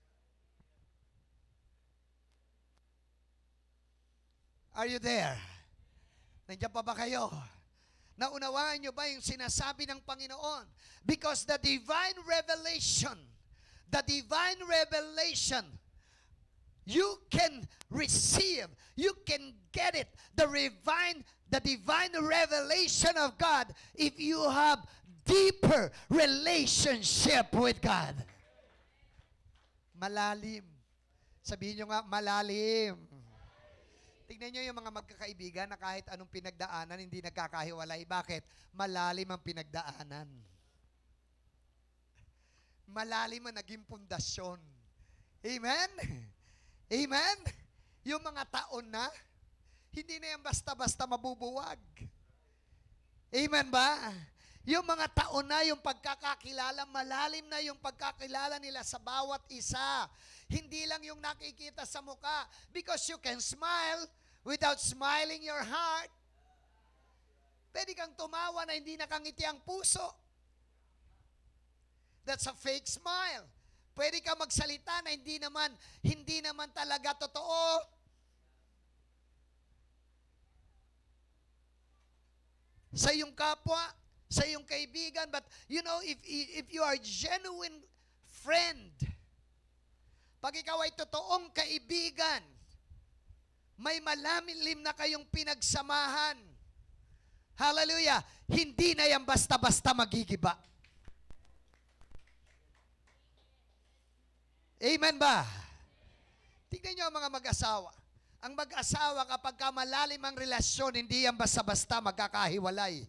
Are you there? Nandiyan pa ba kayo? Naunawaan nyo ba yung sinasabi ng Panginoon? Because the divine revelation, the divine revelation, you can receive, you can get it, the divine, the divine revelation of God if you have deeper relationship with God. Malalim. Sabihin nyo nga, malalim. Tignan nyo yung mga magkakaibigan na kahit anong pinagdaanan, hindi nagkakahiwalay. Bakit? Malalim ang pinagdaanan. Malalim ang naging pundasyon. Amen? Amen? Yung mga taon na, hindi na yan basta-basta mabubuwag. Amen ba? Yung mga taon na, yung pagkakakilala, malalim na yung pagkakilala nila sa bawat isa. Hindi lang yung nakikita sa muka. Because you can smile without smiling your heart. Pwede kang tumawa na hindi nakangiti ang puso. That's a fake smile. Pwede ka magsalita na hindi naman, hindi naman talaga totoo. Sa iyong kapwa, sa iyong kaibigan, but you know, if, if you are genuine friend, pag ikaw ay totoong kaibigan, may malalim na kayong pinagsamahan. Hallelujah! Hindi na yan basta-basta magigiba. Amen ba? Tingnan nyo ang mga mag-asawa. Ang mag-asawa kapag ka malalim ang relasyon, hindi yan basta-basta magkakahiwalay.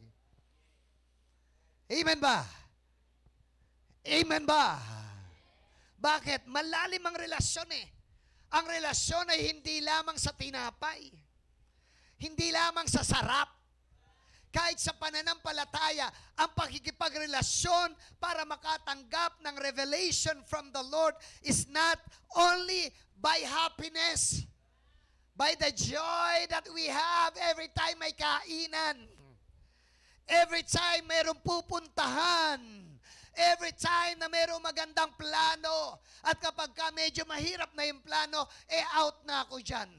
Amen ba? Amen ba? Bakit? Malalim ang relasyon eh. Ang relasyon ay hindi lamang sa tinapay. Hindi lamang sa sarap. Kahit sa pananampalataya, ang pakikipagrelasyon para makatanggap ng revelation from the Lord is not only by happiness, by the joy that we have every time may kainan, every time mayroong pupuntahan, every time na mayroong magandang plano, at kapag ka medyo mahirap na yung plano, eh out na ako dyan.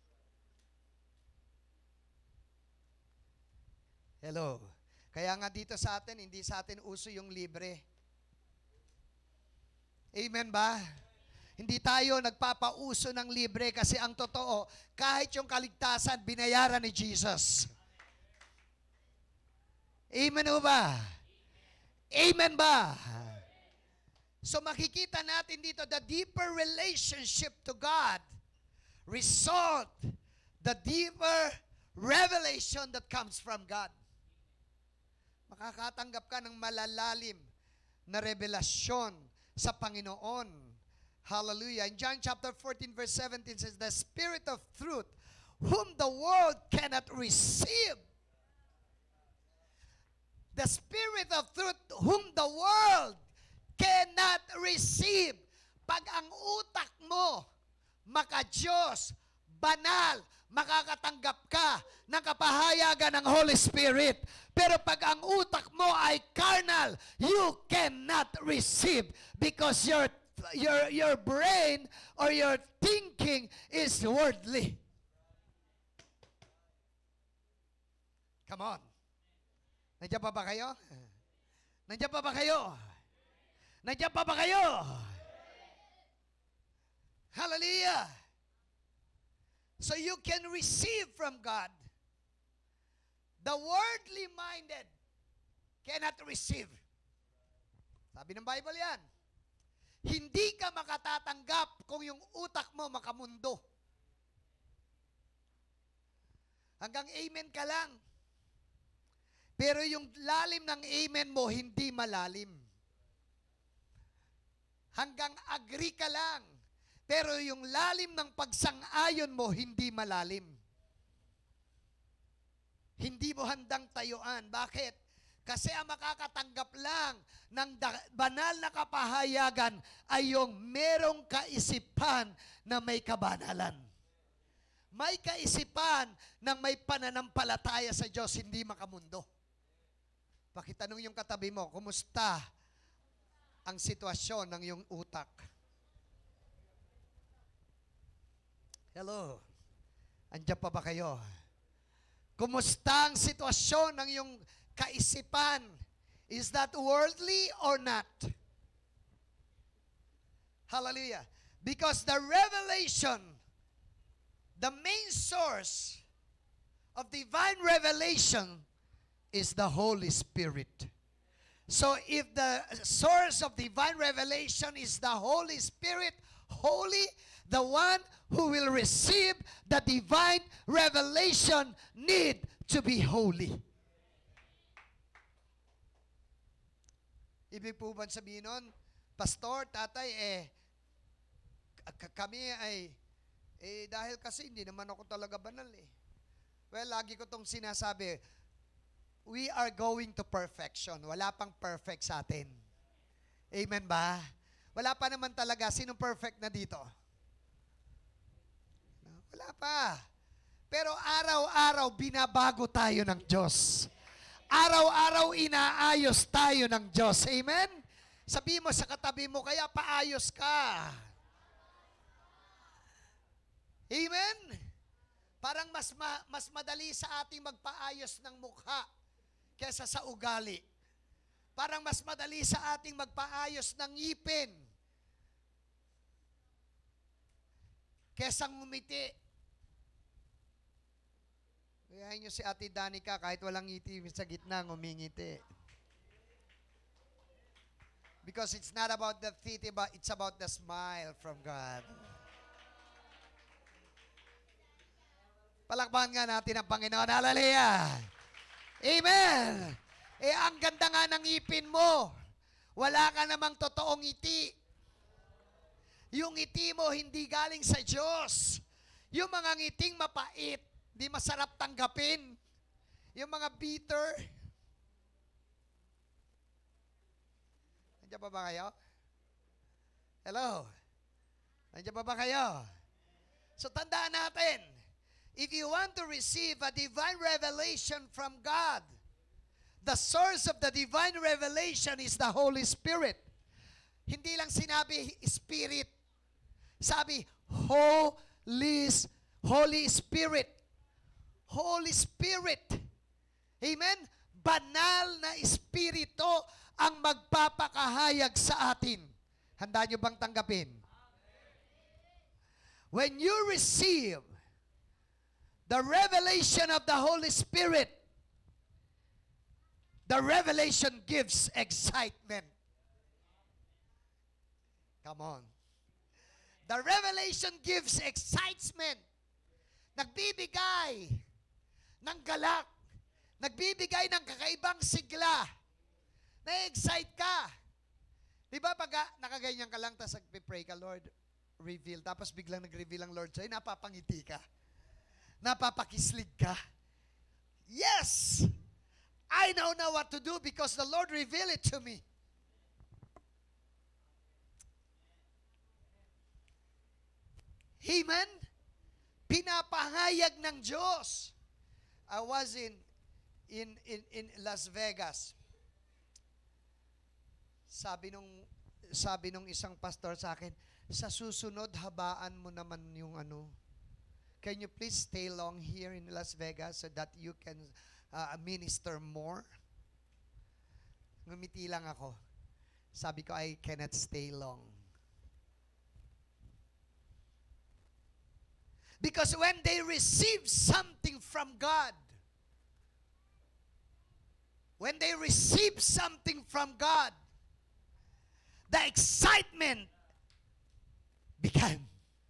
Hello. Kaya nga dito sa atin, hindi sa atin uso yung libre. Amen ba? Hindi tayo nagpapauso ng libre kasi ang totoo, kahit yung kaligtasan, binayaran ni Jesus. Amen ba? Amen ba? So makikita natin dito, the deeper relationship to God result, the deeper revelation that comes from God. Makakatanggap ka ng malalalim na revelasyon sa Panginoon. Hallelujah. In John chapter fourteen verse seventeen says, the Spirit of truth, whom the world cannot receive. The Spirit of truth, whom the world cannot receive. Pag ang utak mo, maka-Diyos, banal, makakatanggap ka ng kapahayagan ng Holy Spirit. Pero pag ang utak mo ay carnal, you cannot receive because your your your brain or your thinking is worldly. Come on. Nandiyan pa ba kayo? Nandiyan pa ba kayo? Nandiyan pa ba kayo? Hallelujah. So you can receive from God. The worldly minded cannot receive. Sabi ng Bible yan. Hindi ka makatatanggap kung yung utak mo makamundo. Hanggang amen ka lang. Pero yung lalim ng amen mo, hindi malalim. Hanggang agree ka lang. Pero yung lalim ng pagsang-ayon mo, hindi malalim. hindi mo handang tayuan. Bakit? Kasi ang makakatanggap lang ng da- banal na kapahayagan ay yung merong kaisipan na may kabanalan. May kaisipan ng may pananampalataya sa Diyos, hindi makamundo. Pakitanong yung katabi mo, kumusta ang sitwasyon ng iyong utak? Hello? Andiyan pa ba kayo? Kumusta ang sitwasyon ng iyong kaisipan? Is that worldly or not? Hallelujah. Because the revelation, the main source of divine revelation is the Holy Spirit. So if the source of divine revelation is the Holy Spirit, holy, the one who will receive the divine revelation need to be holy. Ibig po ba sabihin nun, Pastor, Tatay, eh, k- kami ay, eh, dahil kasi hindi naman ako talaga banal eh. Well, lagi ko tong sinasabi, we are going to perfection. Wala pang perfect sa atin. Amen ba? Wala pa naman talaga. Sinong perfect na dito? Wala pa. Pero araw-araw binabago tayo ng Diyos. Araw-araw inaayos tayo ng Diyos. Amen? Sabi mo sa katabi mo, kaya paayos ka. Amen? Parang mas ma- mas madali sa ating magpaayos ng mukha kaysa sa ugali. Parang mas madali sa ating magpaayos ng ngipin kaysa ngumiti. Kaya nyo si Ate Danica, kahit walang ngiti sa gitna, ngumingiti. Because it's not about the teeth, but it's about the smile from God. Palakpakan nga natin ang Panginoon. Hallelujah! Amen! Eh, ang ganda nga ng ngipin mo. Wala ka namang totoong ngiti. Yung ngiti mo hindi galing sa Diyos. Yung mga ngiting mapait, di masarap tanggapin. Yung mga bitter. Nandiyan pa ba kayo? Hello? Nandiyan pa ba kayo? So tandaan natin, if you want to receive a divine revelation from God, the source of the divine revelation is the Holy Spirit. Hindi lang sinabi Spirit. Sabi, Holy, Holy Spirit. Holy Spirit. Amen? Banal na Espiritu ang magpapakahayag sa atin. Handa nyo bang tanggapin? When you receive the revelation of the Holy Spirit, the revelation gives excitement. Come on. The revelation gives excitement. Nagbibigay ng galak. Nagbibigay ng kakaibang sigla. Na-excite ka. Di ba pag ah, nakaganyan ka lang, tapos nagpipray ka, Lord, reveal. Tapos biglang nag-reveal ang Lord sa'yo, napapangiti ka. Napapakislig ka. Yes! I know now what to do because the Lord revealed it to me. Amen? Pinapahayag ng Diyos. I was in in in in Las Vegas. Sabi nung sabi nung isang pastor sa akin, sa susunod habaan mo naman yung ano. Can you please stay long here in Las Vegas so that you can uh, minister more? Ngumiti lang ako. Sabi ko, I cannot stay long. Because when they receive something from God, when they receive something from God, the excitement began.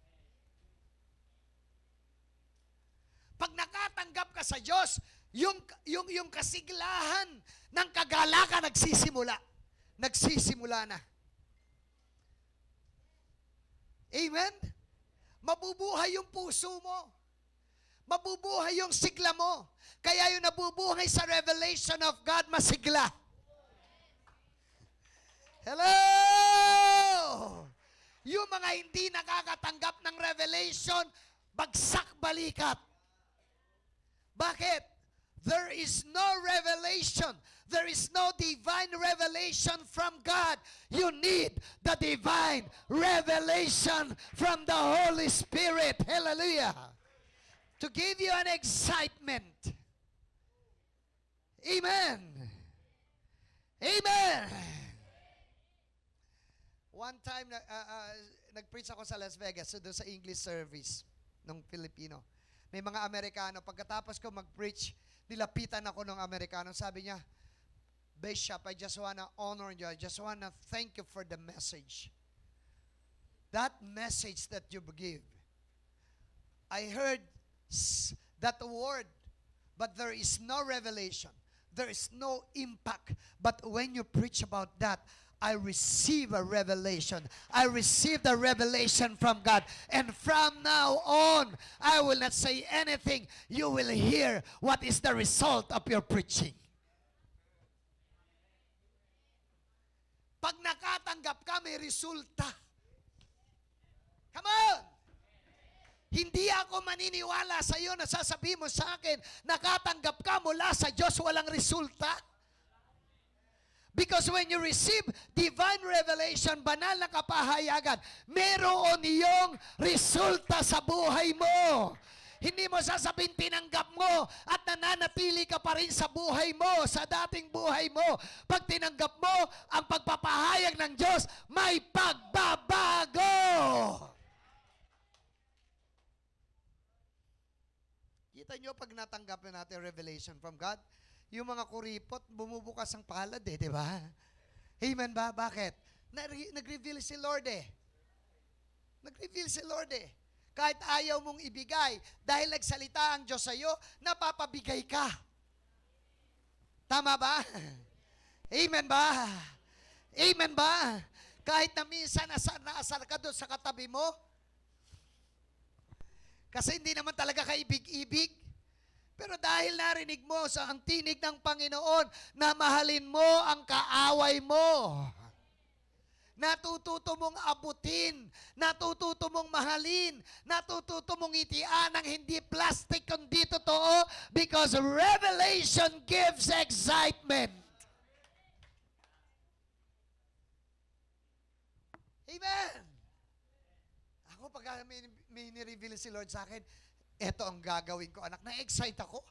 Pag nakatanggap ka sa Diyos, yung, yung, yung kasiglahan ng kagalakan nagsisimula. Nagsisimula na. Amen? Mabubuhay yung puso mo. mabubuhay yung sigla mo. Kaya yung nabubuhay sa revelation of God, masigla. Hello! Yung mga hindi nakakatanggap ng revelation, bagsak balikat. Bakit? There is no revelation. There is no divine revelation from God. You need the divine revelation from the Holy Spirit. Hallelujah. To give you an excitement. Amen. Amen. One time, uh, uh, nag-preach ako sa Las Vegas, so doon sa English service ng Filipino. May mga Amerikano, pagkatapos ko mag-preach, nilapitan ako ng Amerikano. Sabi niya, Bishop, I just wanna honor you. I just wanna thank you for the message. That message that you give, I heard that word, but there is no revelation. There is no impact. But when you preach about that, I receive a revelation. I receive the revelation from God. And from now on, I will not say anything. You will hear what is the result of your preaching. Pag nakatanggap ka, may resulta. Come on! Hindi ako maniniwala sa iyo na sasabihin mo sa akin, nakatanggap ka mula sa Diyos, walang resulta. Because when you receive divine revelation, banal na kapahayagan, meron iyong resulta sa buhay mo. Hindi mo sasabihin tinanggap mo at nananatili ka pa rin sa buhay mo, sa dating buhay mo. Pag tinanggap mo ang pagpapahayag ng Diyos, may pagbabago. Kita nyo pag natanggap na natin revelation from God, yung mga kuripot, bumubukas ang palad eh, di ba? Amen ba? Bakit? Nag-reveal si Lord eh. Nag-reveal si Lord eh. Kahit ayaw mong ibigay, dahil nagsalita ang Diyos sa'yo, napapabigay ka. Tama ba? Amen ba? Amen ba? Kahit na minsan asar na asar ka doon sa katabi mo, kasi hindi naman talaga kaibig-ibig, pero dahil narinig mo sa ang tinig ng Panginoon na mahalin mo ang kaaway mo, natututo mong abutin, natututo mong mahalin, natututo mong itian ng hindi plastic kundi totoo, because revelation gives excitement. Amen. Ako pag may, may nireveal si Lord sa akin, eto ang gagawin ko, anak. Na-excite ako.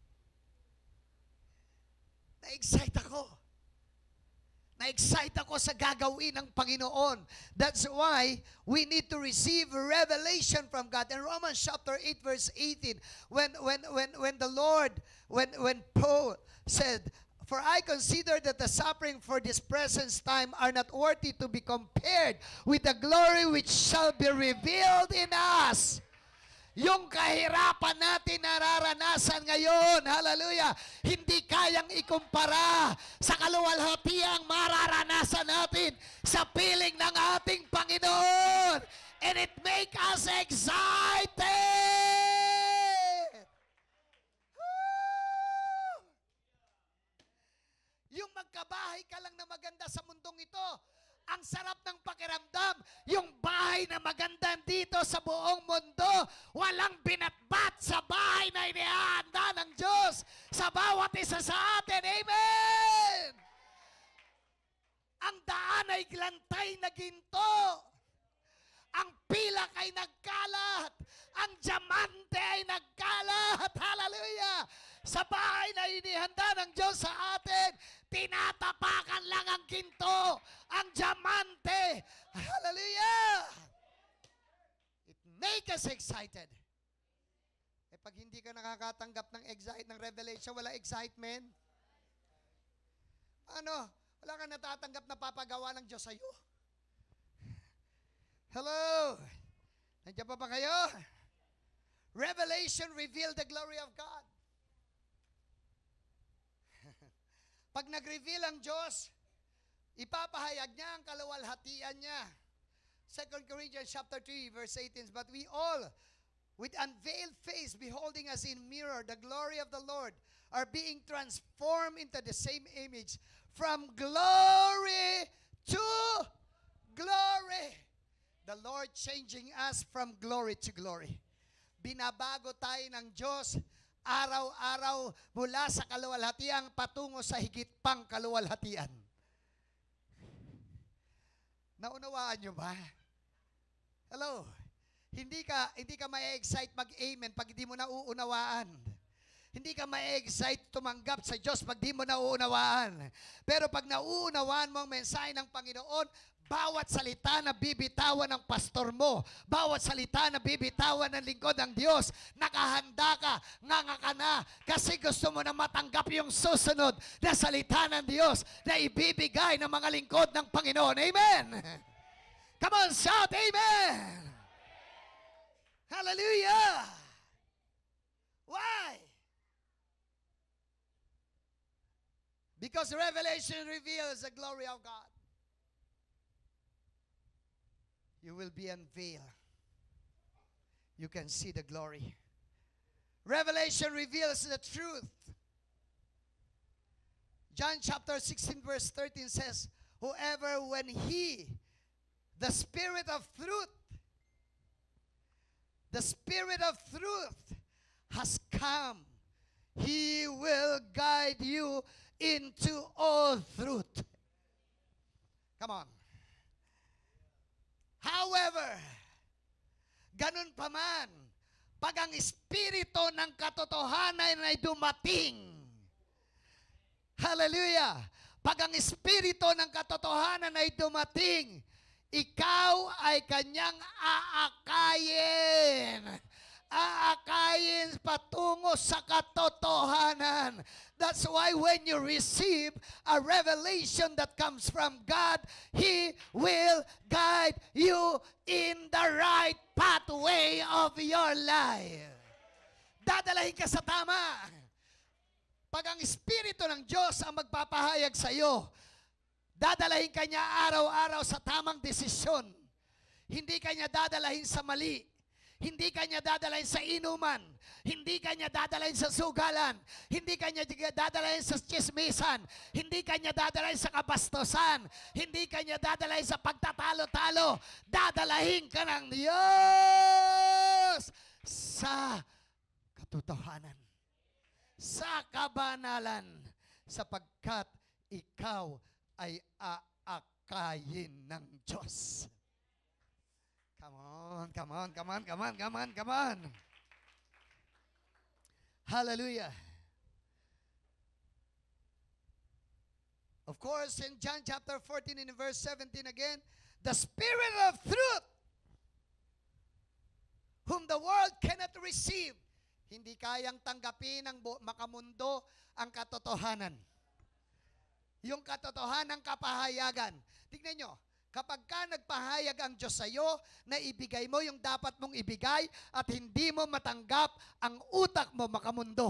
Na-excite ako. Na-excite ako sa gagawin ng Panginoon. That's why we need to receive revelation from God. In Romans chapter eight verse eighteen, when when when when the Lord, when when Paul said, "For I consider that the suffering for this present time are not worthy to be compared with the glory which shall be revealed in us." Yung kahirapan natin nararanasan ngayon, hallelujah, hindi kayang ikumpara sa kaluwalhatiang mararanasan natin sa piling ng ating Panginoon. And it make us excited. Woo! Yung magkabahay ka lang na maganda sa mundong ito, ang sarap ng pakiramdam, yung bahay na maganda dito sa buong mundo, walang binatbat sa bahay na inihahanda ng Diyos sa bawat isa sa atin. Amen! Ang daan ay glantay na ginto. Ang pilak ay nagkalat. Ang diamante ay nagkalat. Hallelujah! Sa bahay na inihanda ng Diyos sa atin, tinatapakan lang ang ginto, ang diamante. Hallelujah! It make us excited. Eh pag hindi ka nakakatanggap ng excite, ng revelation, wala excitement. Ano? Wala kang natatanggap na papagawa ng Diyos sa'yo. Hello? Nandiyan pa ba kayo? Revelation revealed the glory of God. Pag nag-reveal ang Diyos, ipapahayag niya ang kaluwalhatian niya. Second Corinthians chapter three verse eighteen, but we all with unveiled face, beholding as in mirror the glory of the Lord, are being transformed into the same image from glory to glory. The Lord changing us from glory to glory. Binabago tayo ng Diyos araw-araw mula sa kaluwalhatian patungo sa higit pang kaluwalhatian. Naunawaan nyo ba? Hello? Hindi ka hindi ka ma-excite mag-amen pag hindi mo nauunawaan. Hindi ka ma-excite tumanggap sa Diyos pag di mo nauunawaan. Pero pag nauunawaan mo ang mensahe ng Panginoon, bawat salita na bibitawan ng pastor mo, bawat salita na bibitawan ng lingkod ng Diyos, nakahanda ka, nganga ka na, kasi gusto mo na matanggap yung susunod na salita ng Diyos na ibibigay ng mga lingkod ng Panginoon. Amen! Come on, shout Amen! Hallelujah! Why? Because Revelation reveals the glory of God. You will be unveiled. You can see the glory. Revelation reveals the truth. John chapter sixteen verse thirteen says, whoever when he, the Spirit of truth, the Spirit of truth has come, He will guide you into all truth. Come on. However, ganun pa man, pag ang Espiritu ng katotohanan ay dumating, hallelujah, pag ang Espiritu ng katotohanan ay dumating, ikaw ay kanyang aakayin. Aakayin patungo sa katotohanan. That's why when you receive a revelation that comes from God, He will guide you in the right pathway of your life. Dadalahin ka sa tama. Pag ang Espiritu ng Diyos ang magpapahayag sa iyo, dadalahin ka niya araw-araw sa tamang desisyon. Hindi ka niya dadalahin sa mali. Hindi ka niya dadalahin sa inuman. Hindi ka niya dadalahin sa sugalan. Hindi ka niya dadalahin sa chismisan. Hindi ka niya dadalahin sa kabastusan. Hindi ka niya dadalahin sa pagtatalo-talo. Dadalahin ka ng Diyos sa katotohanan, sa kabanalan, sapagkat ikaw ay aakayin ng Diyos. Come on, come on, come on, come on, come on, come on. Hallelujah. Of course, in John chapter fourteen in verse seventeen again, the Spirit of truth, whom the world cannot receive. Hindi kayang tanggapin ng makamundo ang katotohanan. Yung katotohanan, kapahayagan. Tignan nyo, kapag ka nagpahayag ang Diyos sa iyo, na ibigay mo yung dapat mong ibigay at hindi mo matanggap, ang utak mo makamundo.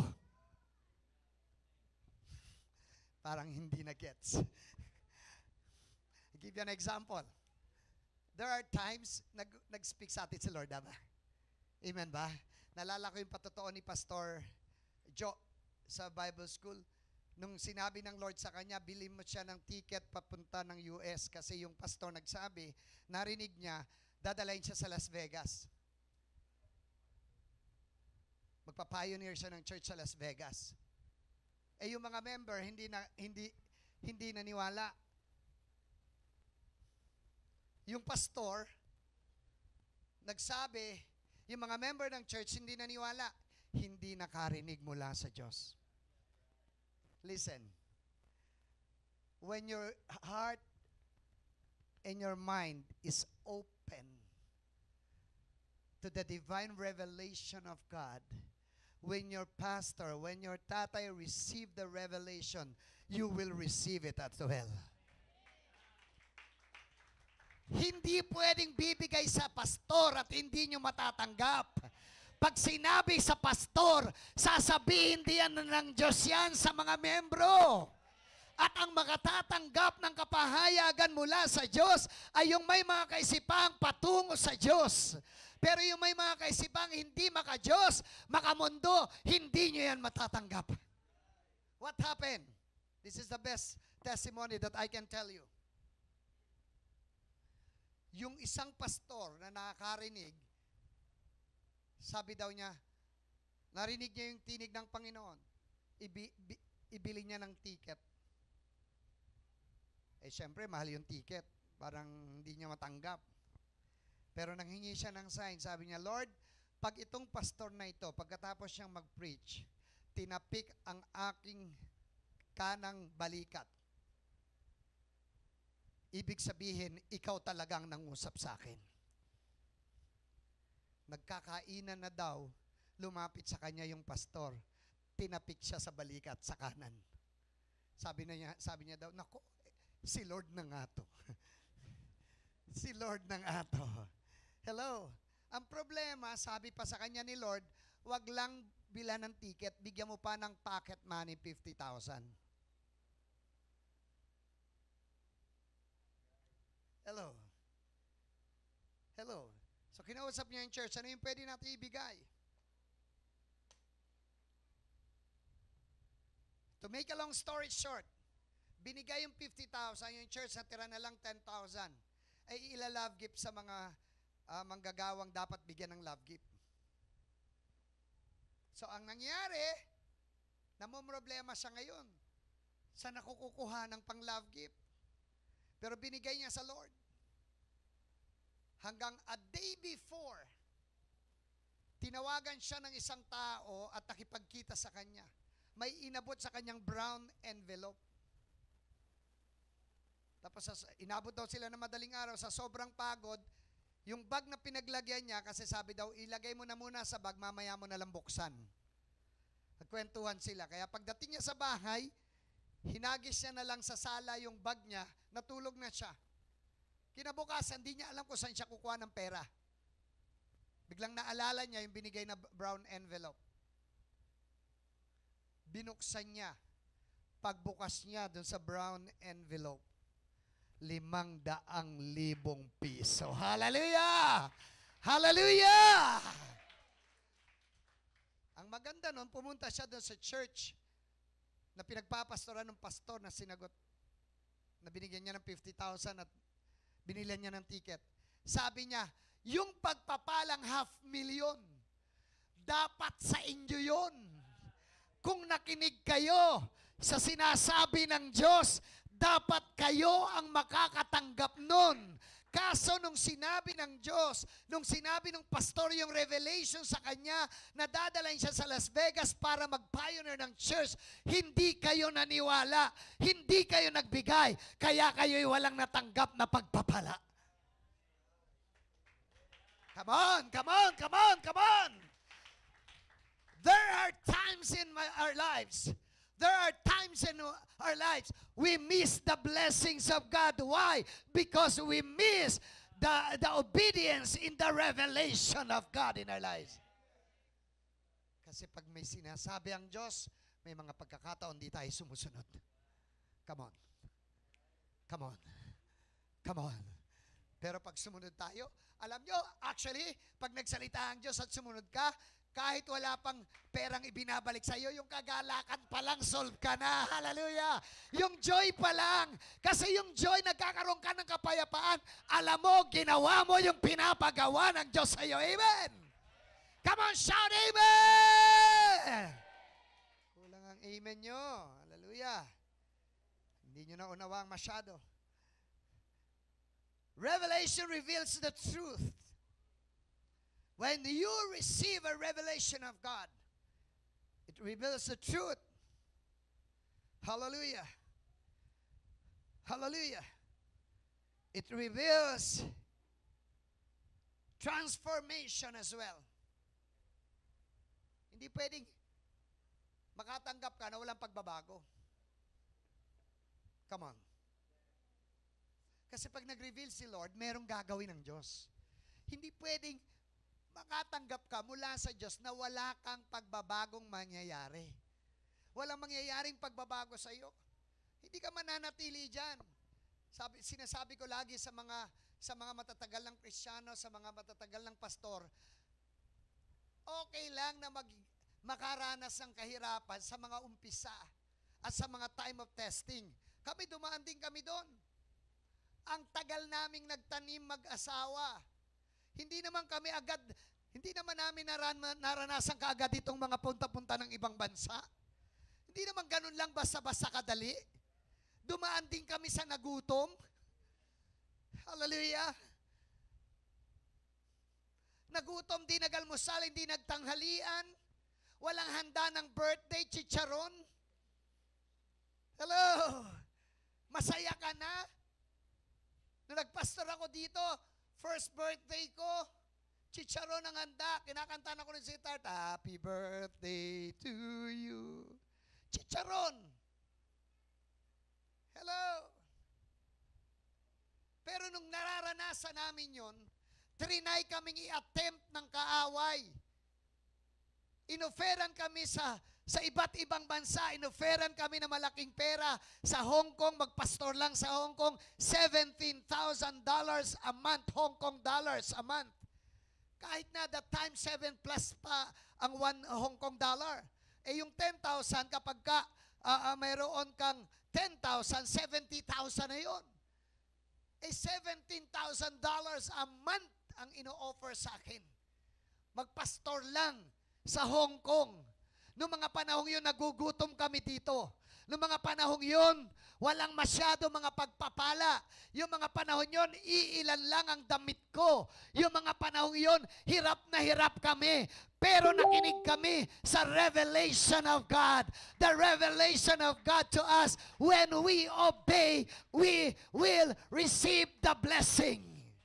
Parang hindi na gets. I'll give you an example. There are times, nag, nag-speak sa atin si Lord, ba? Amen ba? Nalala ko yung patotoo ni Pastor Joe sa Bible School. Nung sinabi ng Lord sa kanya, bilhin mo siya ng ticket papunta ng U S kasi yung pastor nagsabi, narinig niya, dadalayin siya sa Las Vegas. Magpa-pioneer siya ng church sa Las Vegas. Eh yung mga member, hindi na, hindi, hindi naniwala. Yung pastor, nagsabi, yung mga member ng church, hindi naniwala. Hindi nakarinig mula sa Diyos. Listen, when your heart and your mind is open to the divine revelation of God, when your pastor, when your tatay receive the revelation, you will receive it as well. Hindi pwedeng bibigay sa pastor at hindi nyo matatanggap. Pag sinabi sa pastor, sasabihin diyan ng Diyos yan sa mga membro. At ang makatatanggap ng kapahayagan mula sa Diyos ay yung may mga kaisipang patungo sa Diyos. Pero yung may mga kaisipang hindi maka-Diyos, makamundo, hindi nyo yan matatanggap. What happened? This is the best testimony that I can tell you. Yung isang pastor na nakakarinig, sabi daw niya, narinig niya yung tinig ng Panginoon, ibi, bi, ibili niya ng ticket. Eh, syempre, mahal yung ticket. Parang hindi niya matanggap. Pero nanghingi siya ng sign. Sabi niya, Lord, pag itong pastor na ito, pagkatapos siyang mag-preach, tinapik ang aking kanang balikat. Ibig sabihin, ikaw talagang nangusap sa akin. Nagkakainan na daw, lumapit sa kanya yung pastor. Tinapik siya sa balikat sa kanan. Sabi na niya, sabi niya daw, nako, si Lord na nga to. Si Lord na nga to. Hello. Ang problema, sabi pa sa kanya ni Lord, wag lang bilan ng ticket, bigyan mo pa ng pocket money fifty thousand. Hello. Hello. So kinausap niya yung church, ano yung pwede natin ibigay? To make a long story short, binigay yung fifty thousand, yung church natira na lang ten thousand. Ay ila-love gift sa mga uh, manggagawang dapat bigyan ng love gift. So ang nangyari, namumroblema siya ngayon sa nakukukuha ng pang-love gift. Pero binigay niya sa Lord. Hanggang a day before, tinawagan siya ng isang tao at nakipagkita sa kanya. May inabot sa kanyang brown envelope. Tapos inabot daw sila ng madaling araw sa sobrang pagod. Yung bag na pinaglagyan niya, kasi sabi daw, ilagay mo na muna sa bag, mamaya mo na lang buksan. Nagkwentuhan sila. Kaya pagdating niya sa bahay, hinagis niya na lang sa sala yung bag niya, natulog na siya. Kinabukasan, hindi niya alam kung saan siya kukuha ng pera. Biglang naalala niya yung binigay na brown envelope. Binuksan niya. Pagbukas niya dun sa brown envelope, limang daang libong piso. Hallelujah! Hallelujah! Ang maganda nun, pumunta siya doon sa church na pinagpapastoran ng pastor na sinagot, na binigyan niya ng fifty thousand at binilan niya ng ticket. Sabi niya, yung pagpapalang half million, dapat sa inyo yun. Kung nakinig kayo sa sinasabi ng Diyos, dapat kayo ang makakatanggap nun. Kaso nung sinabi ng Diyos, nung sinabi ng pastor yung revelation sa kanya, na dadalhin siya sa Las Vegas para mag-pioneer ng church, hindi kayo naniwala, hindi kayo nagbigay, kaya kayo'y walang natanggap na pagpapala. Come on, come on, come on, come on! There are times in my, our lives, there are times in our lives we miss the blessings of God. Why? Because we miss the, the obedience in the revelation of God in our lives. Kasi pag may sinasabi ang Diyos, may mga pagkakataon di tayo sumusunod. Come on. Come on. Come on. Pero pag sumunod tayo, alam nyo, actually, pag nagsalita ang Diyos at sumunod ka, kahit wala pang perang ibinabalik sa iyo, yung kagalakan pa lang, solve ka na. Hallelujah. Yung joy pa lang. Kasi yung joy, nagkakaroon ka ng kapayapaan. Alam mo, ginawa mo yung pinapagawa ng Diyos sa iyo. Amen. Come on, shout amen. Kulang ang amen nyo. Hallelujah. Hindi nyo na unawang masyado. Revelation reveals the truth. When you receive a revelation of God, it reveals the truth. Hallelujah. Hallelujah. It reveals transformation as well. Hindi pwedeng makatanggap ka na walang pagbabago. Come on. Kasi pag nag-reveal si Lord, merong gagawin ng Diyos. Hindi pwedeng makatanggap ka mula sa Diyos na wala kang pagbabagong mangyayari. Walang mangyayaring pagbabago sa iyo. Hindi ka mananatili dyan. Sabi, sinasabi ko lagi sa mga sa mga matatagal ng Kristiyano, sa mga matatagal ng pastor, okay lang na mag, makaranas ng kahirapan sa mga umpisa at sa mga time of testing. Kami dumaan din kami doon. Ang tagal naming nagtanim mag-asawa. Hindi naman kami agad, hindi naman namin naran, naranasan kaagad itong mga punta-punta ng ibang bansa. Hindi naman ganun lang basta-basta kadali. Dumaan din kami sa nagutom. Hallelujah. Nagutom, di nagalmusal, hindi nagtanghalian. Walang handa ng birthday, chicharon. Hello. Masaya ka na? Nung nagpastor ako dito, first birthday ko, chicharon ang handa. Kinakanta na ko ng sitar, happy birthday to you. Chicharon. Hello. Pero nung nararanasan namin yon, trinay kaming i-attempt ng kaaway. Inoferan kami sa sa iba't ibang bansa, inoferan kami na malaking pera sa Hong Kong, magpastor lang sa Hong Kong, seventeen thousand dollars a month, Hong Kong dollars a month. Kahit na that time, seven plus pa ang one Hong Kong dollar. Eh yung ten thousand, kapag ka uh, uh, mayroon kang ten thousand, seventy thousand na yun. Eh seventeen thousand dollars a month ang ino-offer sa akin. Magpastor lang sa Hong Kong. Noong mga panahong yun, nagugutom kami dito. Noong mga panahong yun, walang masyado mga pagpapala. Yung mga panahon yun, iilan lang ang damit ko. Yung mga panahong yun, hirap na hirap kami. Pero nakinig kami sa revelation of God. The revelation of God to us, when we obey, we will receive the blessing.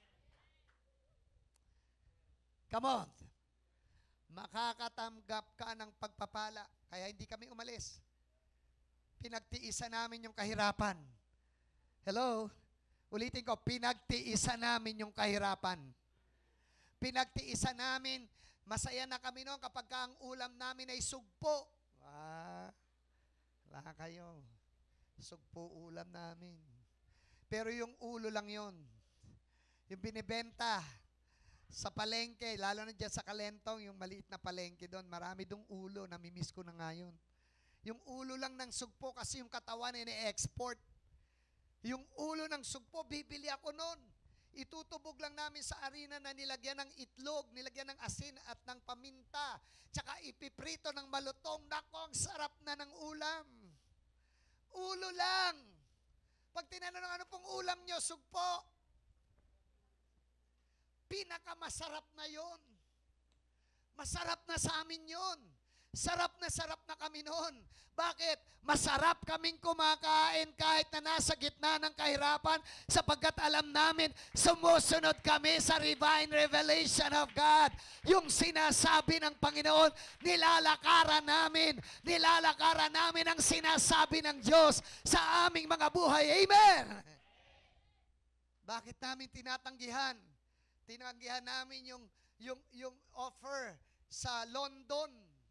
Come on. Makakatanggap ka ng pagpapala. Kaya hindi kami umalis. Pinagtiisan namin yung kahirapan. Hello? Ulitin ko, pinagtiisan namin yung kahirapan. Pinagtiisan namin, masaya na kami noon kapag ang ulam namin ay sugpo. Ah, wala kayo. Sugpo ulam namin. Pero yung ulo lang yon. Yung binibenta sa palengke, lalo na dyan sa Kalentong, yung maliit na palengke doon, marami dong ulo, namimiss ko na ngayon. Yung ulo lang ng sugpo kasi yung katawan ay ni-export. Yung ulo ng sugpo, bibili ako noon. Itutubog lang namin sa arena na nilagyan ng itlog, nilagyan ng asin at ng paminta, tsaka ipiprito ng malutong. Nako, ang sarap na ng ulam. Ulo lang. Pag tinanong ano pong ulam nyo, sugpo. Pinakamasarap na yon. Masarap na sa amin yon. Sarap na sarap na kami noon. Bakit? Masarap kaming kumakain kahit na nasa gitna ng kahirapan sapagkat alam namin sumusunod kami sa divine revelation of God. Yung sinasabi ng Panginoon, nilalakaran namin. Nilalakaran namin ang sinasabi ng Diyos sa aming mga buhay. Amen! Bakit namin tinatanggihan? Tinanggihan namin yung, yung, yung offer sa London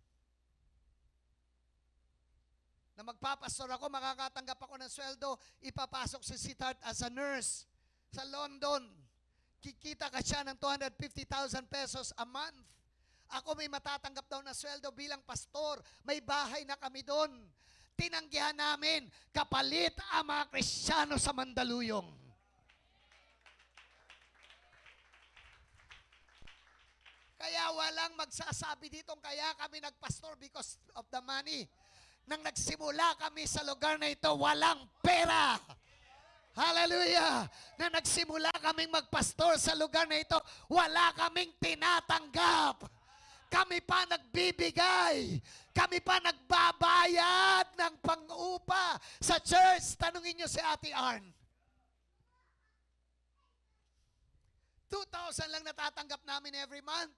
na magpapastor ako, makakatanggap ako ng sweldo, ipapasok si Sittard as a nurse sa London. Kikita ka siya ng two hundred fifty thousand pesos a month. Ako may matatanggap daw na sweldo bilang pastor. May bahay na kami doon. Tinanggihan namin, kapalit ang mga Kristiyano sa Mandaluyong. Kaya walang magsasabi ditong kaya kami nagpastor because of the money. Nang nagsimula kami sa lugar na ito, walang pera. Hallelujah! Nang nagsimula kaming magpastor sa lugar na ito, wala kaming tinatanggap. Kami pa nagbibigay. Kami pa nagbabayad ng pang-upa sa church. Tanungin niyo si Ate Arn. two thousand lang natatanggap namin every month.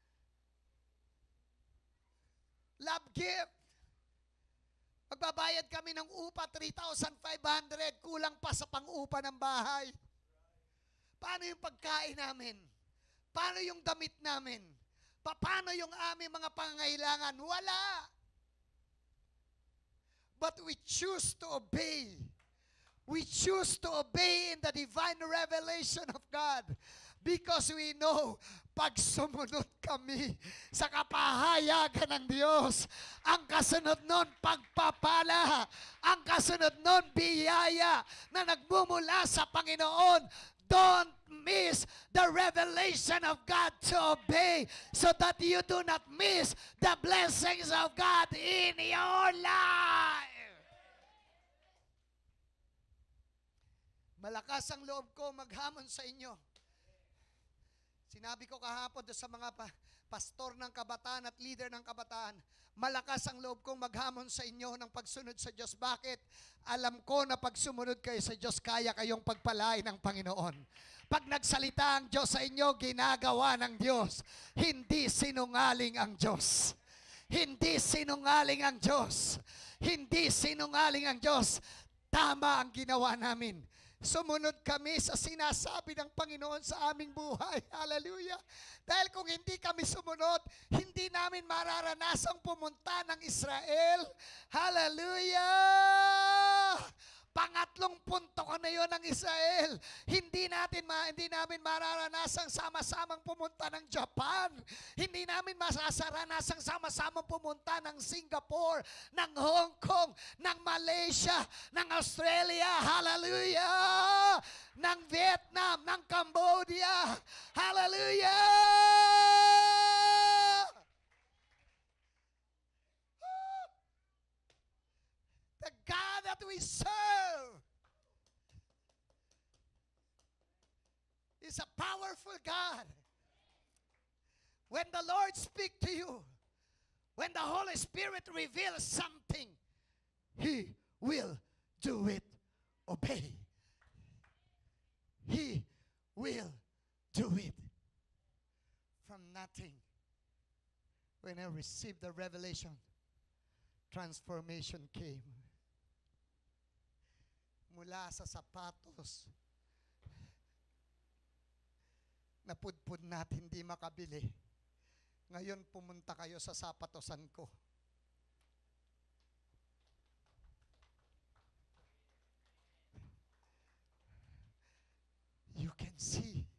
Love gift. Magbabayad kami ng upa, three thousand five hundred. Kulang pa sa pang-upa ng bahay. Paano yung pagkain namin? Paano yung damit namin? Paano yung aming mga pangangailangan? Wala. But we choose to obey. We choose to obey in the divine revelation of God because we know pag sumunod kami sa kapahayagan ng Diyos, ang kasunod nun pagpapala, ang kasunod nun biyaya na nagmumula sa Panginoon. Don't miss the revelation of God to obey so that you do not miss the blessings of God in your life. Malakas ang loob ko maghamon sa inyo. Sinabi ko kahapon doon sa mga pa, pastor ng kabataan at leader ng kabataan, malakas ang loob kong maghamon sa inyo ng pagsunod sa Diyos. Bakit? Alam ko na pag sumunod kayo sa Diyos, kaya kayong pagpalain ng Panginoon. Pag nagsalita ang Diyos sa inyo, ginagawa ng Diyos. Hindi sinungaling ang Diyos. Hindi sinungaling ang Diyos. Hindi sinungaling ang Diyos. Tama ang ginawa namin. Sumunod kami sa sinasabi ng Panginoon sa aming buhay. Hallelujah. Dahil kung hindi kami sumunod, hindi namin mararanasang pumunta ng Israel. Hallelujah. Pangatlong punto ko na yun ng Israel. Hindi natin ma, hindi namin mararanasang sama-samang pumunta ng Japan. Hindi namin masasaranasang sama-samang pumunta ng Singapore, ng Hong Kong, ng Malaysia, ng Australia. Hallelujah! Ng Vietnam, ng Cambodia. Hallelujah! The God that we serve is a powerful God. When the Lord speaks to you, when the Holy Spirit reveals something, He will do it. Obey. He will do it. From nothing, when I received the revelation, transformation came. Mula sa sapatos na pudpud natin hindi makabili. Ngayon pumunta kayo sa sapatosan ko. You can see.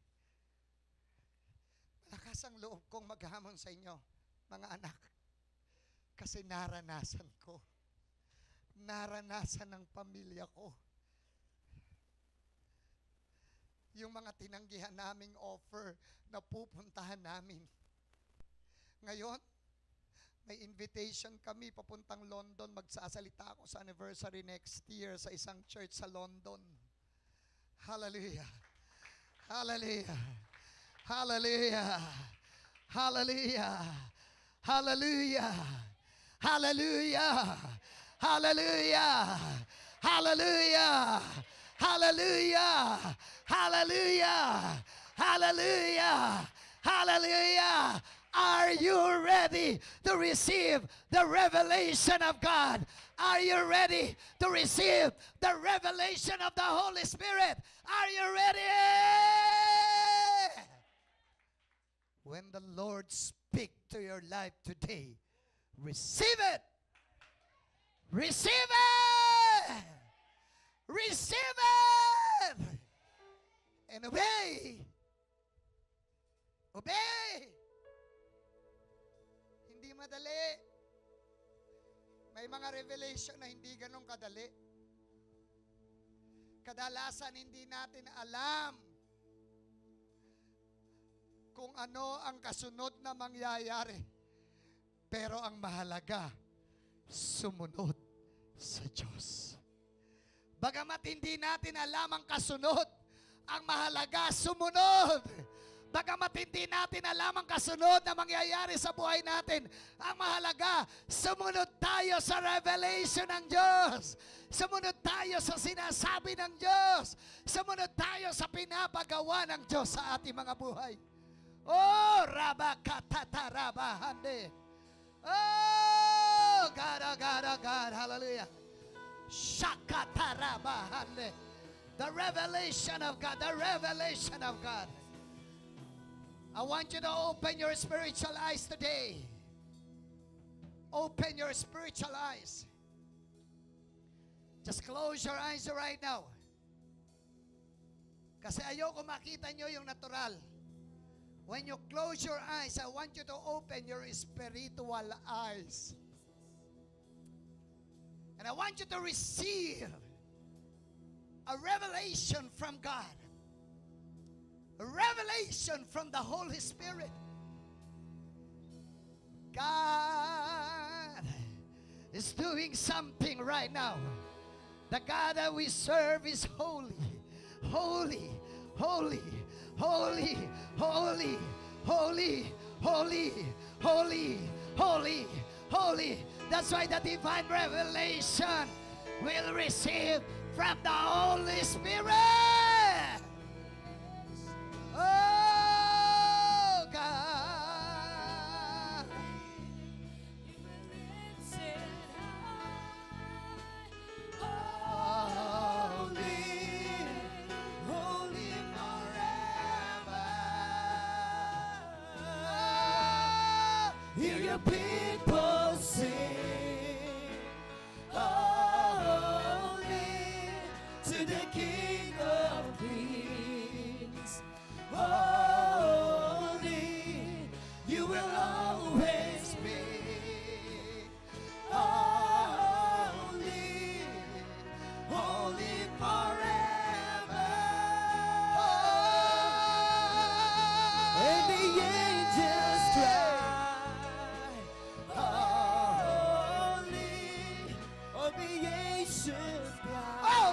Malakas ang loob kong maghamon sa inyo, mga anak. Kasi naranasan ko. Naranasan ng pamilya ko. Yung mga tinanggihan naming offer na pupuntahan namin. Ngayon, may invitation kami papuntang London. Magsasalita ako sa anniversary next year sa isang church sa London. Hallelujah. Hallelujah. Hallelujah. Hallelujah. Hallelujah. Hallelujah. Hallelujah. Hallelujah. Hallelujah. Hallelujah. Hallelujah. Hallelujah. Are you ready to receive the revelation of God? Are you ready to receive the revelation of the Holy Spirit? Are you ready? When the Lord speaks to your life today, receive it. Receive it. Receive it. And obey. Obey. Hindi madali. May mga revelation na hindi ganun kadali. Kadalasan hindi natin alam kung ano ang kasunod na mangyayari. Pero ang mahalaga, sumunod sa Diyos. Bagamat hindi natin alam ang kasunod, ang mahalaga, sumunod. Bagamat hindi natin alam ang kasunod na mangyayari sa buhay natin, ang mahalaga, sumunod tayo sa revelation ng Diyos. Sumunod tayo sa sinasabi ng Diyos. Sumunod tayo sa pinapagawa ng Diyos sa ating mga buhay. Oh, rabakatatarabahande. Oh, God, oh God, oh God, hallelujah. Shakatarabahande. The revelation of God, the revelation of God. I want you to open your spiritual eyes today. Open your spiritual eyes. Just close your eyes right now. Kasi ayoko makita nyo yung natural. When you close your eyes, I want you to open your spiritual eyes. And I want you to receive a revelation from God. A revelation from the Holy Spirit. God is doing something right now. The God that we serve is holy, holy, holy, holy, holy, holy, holy, holy, holy, holy. That's why the divine revelation will receive from the Holy Spirit. Oh God. Hear your people sing, holy to the King of Kings. Holy, you will always be. Holy, holy forever. And the angels cry. Oh,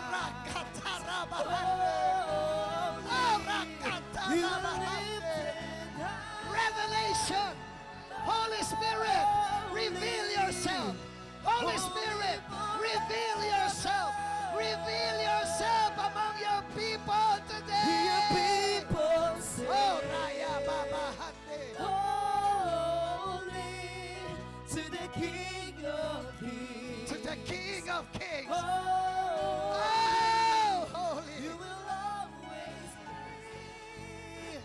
revelation. Holy Spirit, reveal yourself. Holy Spirit, reveal yourself. Reveal yourself among your people today. Your people say, oh, Raya Baba Hande. Holy to the King of Kings. To the King of Kings. Oh, oh holy. You will always be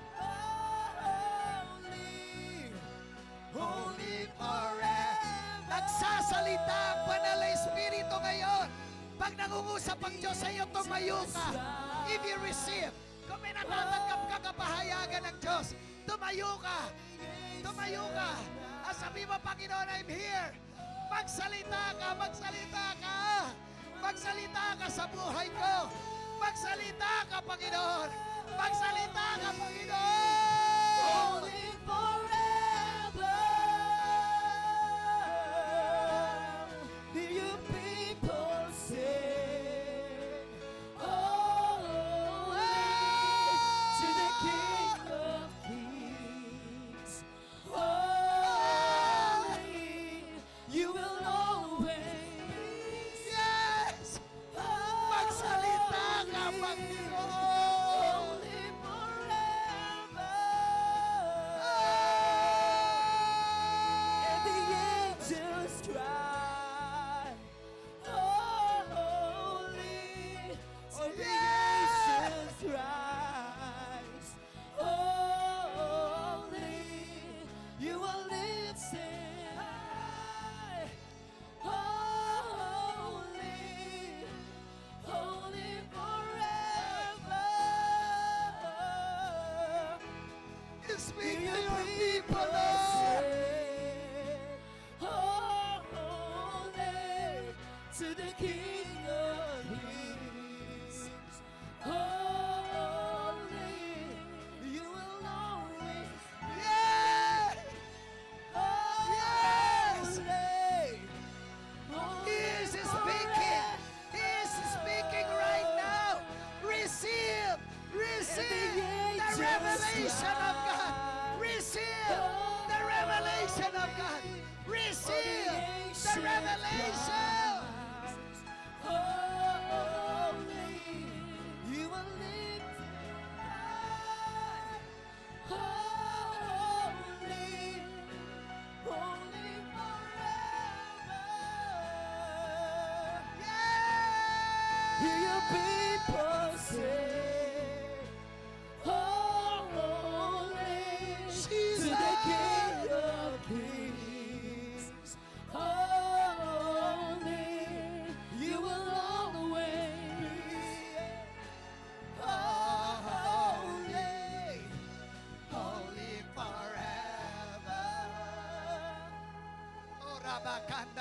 holy, holy forever. Nagsasalita ang banal na Espiritu ngayon. Pag nangungusap ang Diyos sa iyo, tumayo ka. If you receive, kung may natatanggap ka kapahayagan ng Diyos, tumayo ka. Tumayo ka. At sabi mo, Panginoon, I'm here. Magsalita ka, magsalita ka. Magsalita ka sa buhay ko. Magsalita ka, Panginoon. Magsalita ka, Panginoon. Holy forever. Hear your people sing, holy to the King of Kings. Holy, you will always. Yes! Magsalita ka, Panginoon. Holy forever.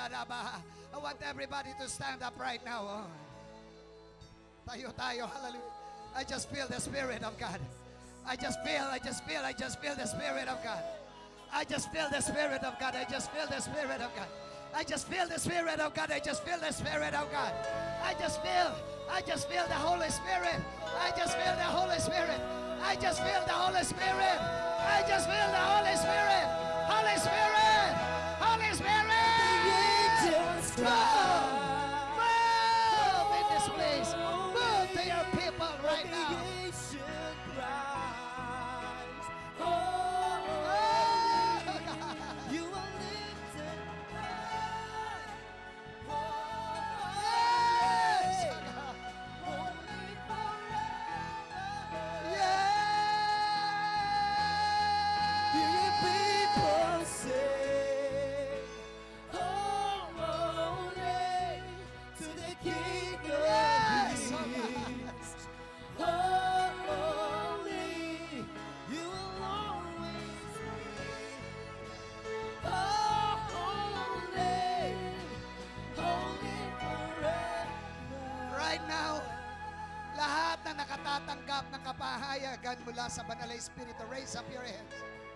Sharaba. I want everybody to stand up right now. Oh. Tayo, tayo. Hallelujah. I just feel the Spirit of God. I just feel, I just feel, I just feel the Spirit of God. I just feel the Spirit of God. I just feel the Spirit of God. I just feel the Spirit of God. I just feel the Spirit of God. I just feel, I just feel the Holy Spirit. I just feel the Holy Spirit. I just feel the Holy Spirit. I just feel the Holy Spirit. Holy Spirit. Holy Spirit. Move. Move in this place. Move to your people right now. Nakatatanggap ng kapahayagan mula sa Banal na Espiritu, raise up your hands.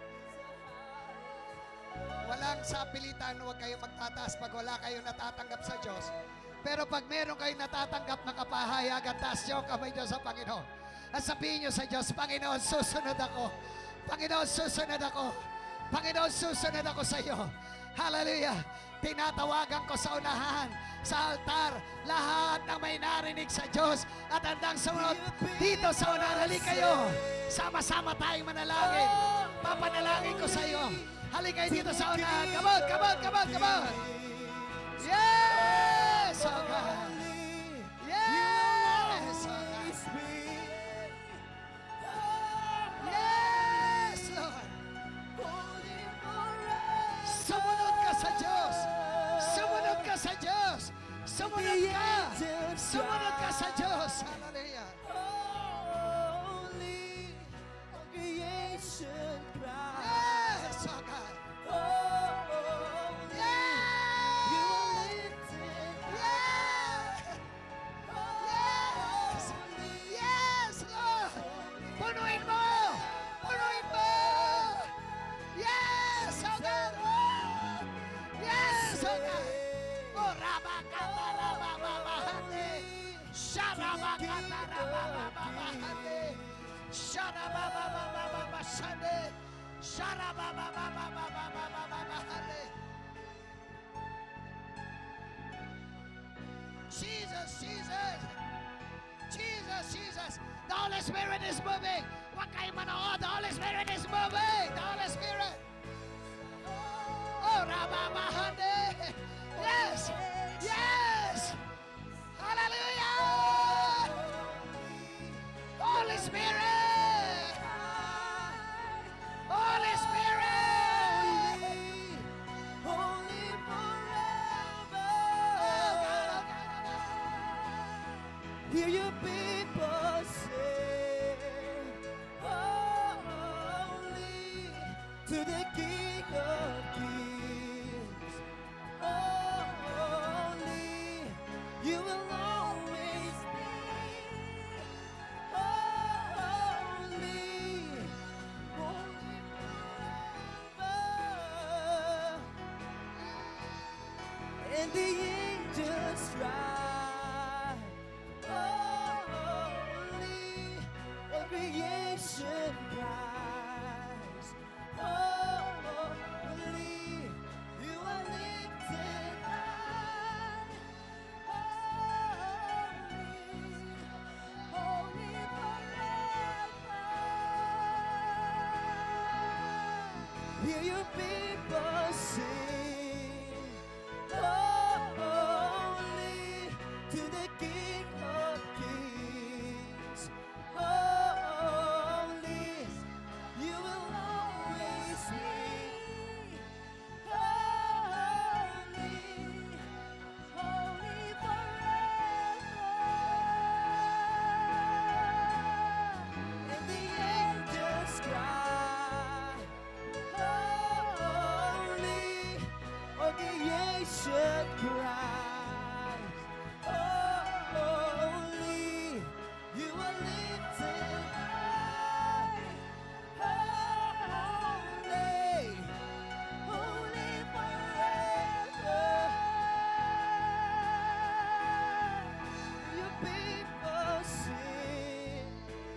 Walang sapilitan, huwag kayong magtataas pag wala kayong natatanggap sa Diyos. Pero pag meron kayong natatanggap ng kapahayagan, taas niyo ang kamay niyo sa Panginoon. At sabihin niyo sa Diyos, Panginoon, susunod ako. Panginoon, susunod ako. Panginoon, susunod ako sa iyo. Hallelujah. Tinatawagan ko sa unahan, sa altar, lahat ng may narinig sa Diyos at handang sumunod dito sa unahan. Halika kayo. Sama-sama tayong manalangin. Papanalangin ko sa iyo. Halika kayo dito sa unahan. Come on, come on, come on, come on. Yes! Oh God. Yes! Oh God. Yes, Lord. Sumunod ka sa Diyos. Sumunod ka sa Diyos. Sumunod ka. Sumunod ka sa Diyos. Hallelujah. Holy creation cry. Yes, oh God. Yes. You are lifted Yes. Yes. Yes, Lord. Punuin mo. Punuin mo. Yes, oh God. Yes, oh God. Oh, Rabakatarabababahate. Sharabakatarabababahate. Sharabababababashade. Sharababababababahate. Jesus, Jesus. Jesus, Jesus. The Holy Spirit is moving. Huwag kayong manood. The Holy Spirit is moving. The Holy Spirit. Oh, Rababahate. Yes. Yes. Hallelujah. Holy Spirit. Holy Spirit. holy forever. Oh, God, oh, God, oh, God. Hear your people sing, holy to the King of Kings. Holy, you will always be. Holy, holy forever. And the angels cry, holy, all creation cries, holy, you are lifted high, holy, holy forever. Hear your people sing, holy to the King of Kings. Holy, you will always be. Holy, holy forever. And the angels cry, holy, lifted high. Holy, holy forever. Your people sing.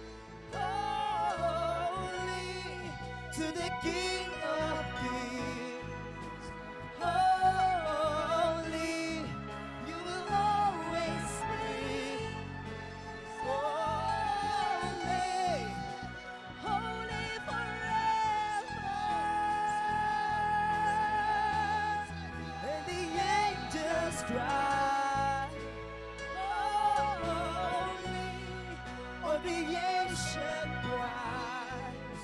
Holy to the King of Kings. Holy, you will always be. Holy, holy forever. And the angels cry. Holy, all creation cries.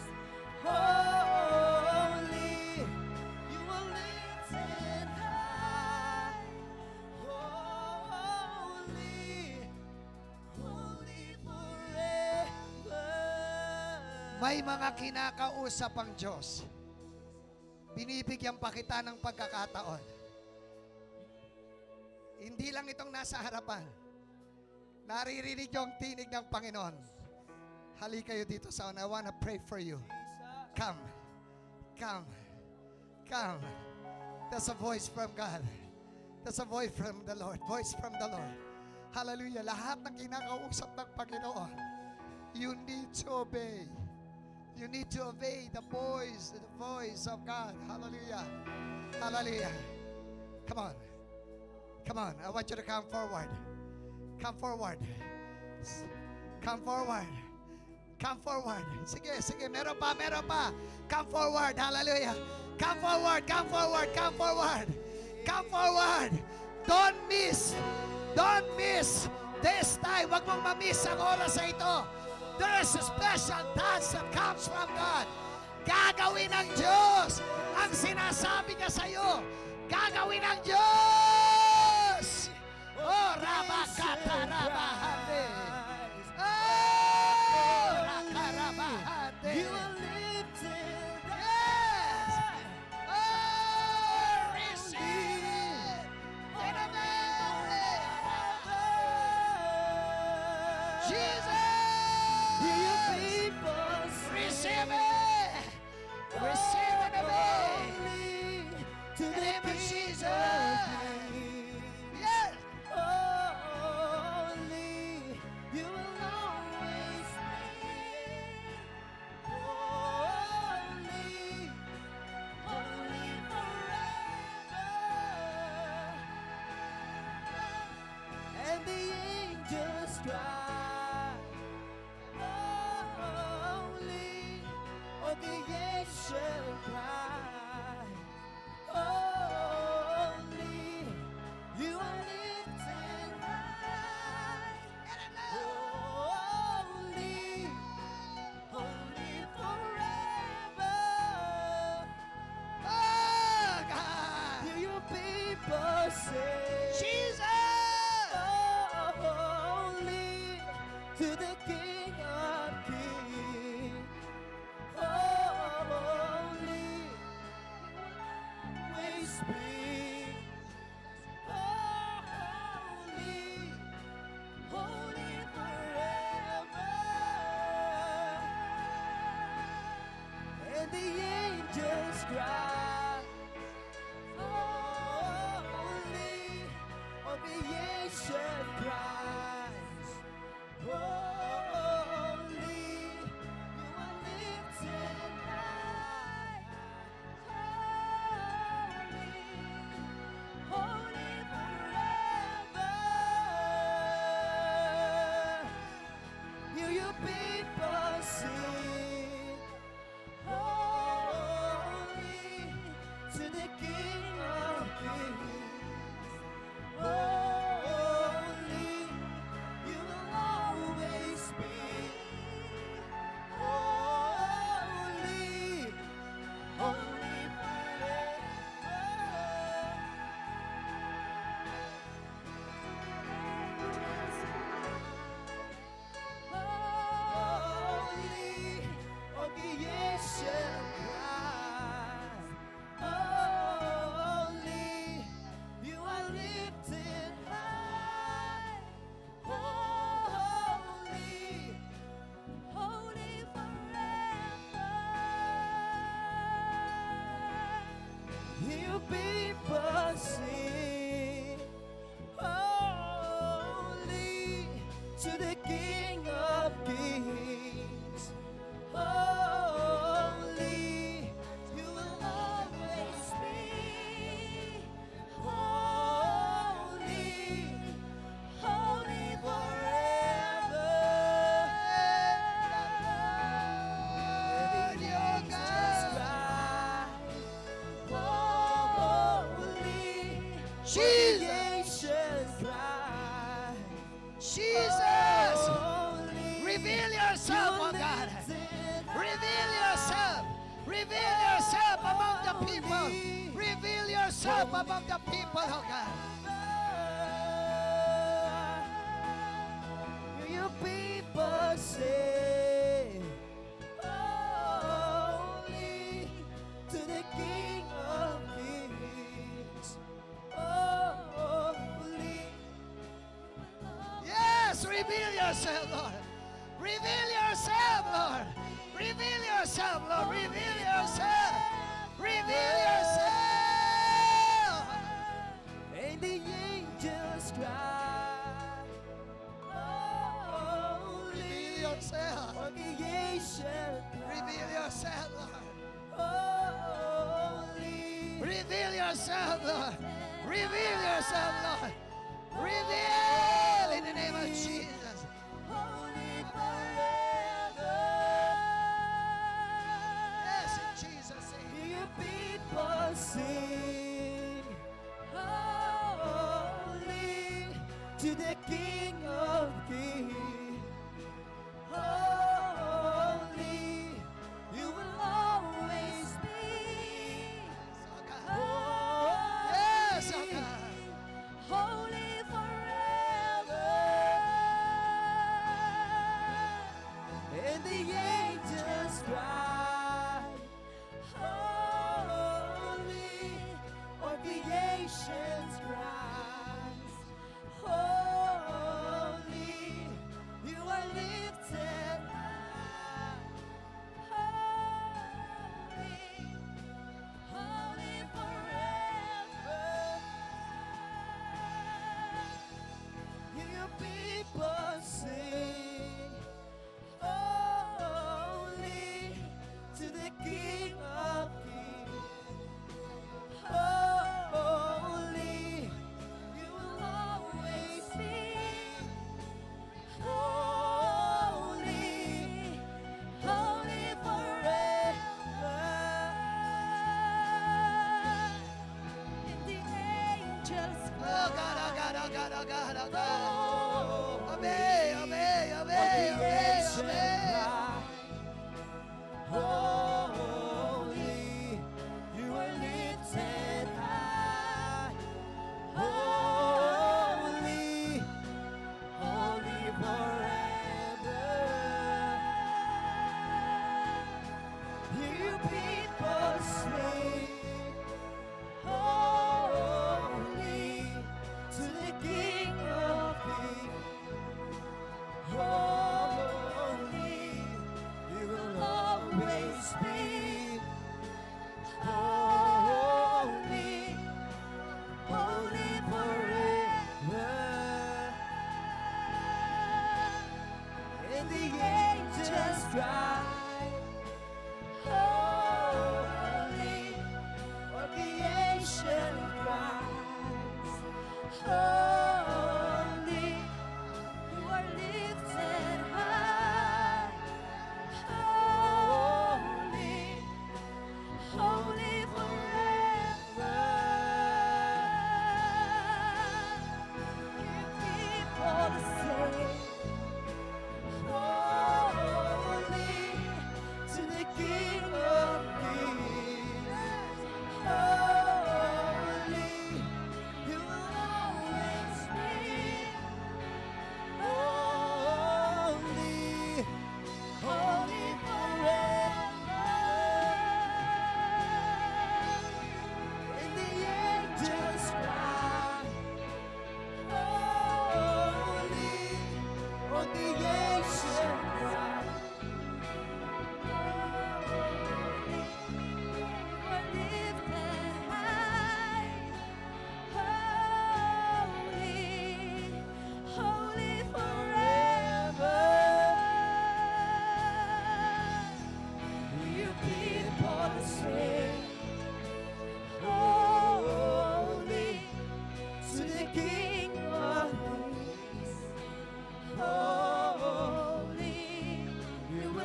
Holy, you are lifted high. Holy, holy forever. May mga kinakausap ang Diyos. Binibigyan pa kita ng pagkakataon. Hindi lang itong nasa harapan. Naririnig yung tinig ng Panginoon. Halika kayo dito sa I wanna pray for you. Come. Come. Come. That's a voice from God. That's a voice from the Lord. Voice from the Lord. Hallelujah. Lahat ng kinakausap ng Panginoon, you need to obey. You need to obey the voice, the voice of God. Hallelujah. Hallelujah. Come on. Come on. I want you to come forward. Come forward. Come forward. Come forward. Sige, sige. Meron pa, meron pa. Come forward. Hallelujah. Come forward. Come forward. Come forward. Come forward. Don't miss. Don't miss this time. Huwag mong ma-miss ang oras na ito. There's a special touch that comes from God. Gagawin ng Diyos ang sinasabi niya sa iyo. Gagawin ng Diyos. Oh, Rabakata Rabahate. Oh, Rakarabahate. You are lifted Yes. high. Oh, receive. In a Jesus. Hear your people Receive it. Receive it of me. to In the the name of King Jesus. of Kings. Yes. Holy, you will always be. Holy, holy forever. And the angels cry. Holy, all creation cry. Holy, you are lifted high. Holy, holy forever. Oh, God. Hear your people say, Jesus. Holy, to the King of Kings. Holy, we speak. Holy, holy forever. And the angels cry. Holy, all creation cries. Holy, you are lifted high. Holy, holy forever. Hear your people sing. Holy, people sing, holy to the King of Kings. Holy, you will always be. Holy, holy forever. And the angels cry, holy, Jesus, cry, Jesus, holy, reveal yourself, oh God. Reveal yourself. Reveal yourself among the people. Reveal yourself among the people, oh God. You people say, holy to the King of Kings. Holy. Yes, reveal yourself, Lord. Reveal yourself, Lord. Reveal yourself, Lord. Reveal yourself. Reveal yourself. And the angels cry, holy. Reveal yourself. All creation cry, Reveal yourself, Lord. holy. Reveal yourself, Lord. Reveal yourself, Lord. Reveal in the name of Jesus. Holy forever. Yes, in Jesus' name. Hear your people sing, holy to the King of Kings. Holy, you will always be. Yes, oh God. Holy forever. And the angels cry, holy, all creation's cries, holy, you are lifted high. Holy, holy forever. Hear your people sing, holy to the King of Kings. Holy, you will always be. Holy, holy forever. And the angels Oh God, oh God, oh God, oh God, oh God. cry, Obey, obey, obey, obey, obey. holy, you are lifted high. Holy, holy forever. Hear your people sing, holy to the King of Kings. Holy, you will always be. Holy, holy forever. And the angels cry, holy, all creation cries, holy, you are lifted high. Holy, holy forever. Hear people say, holy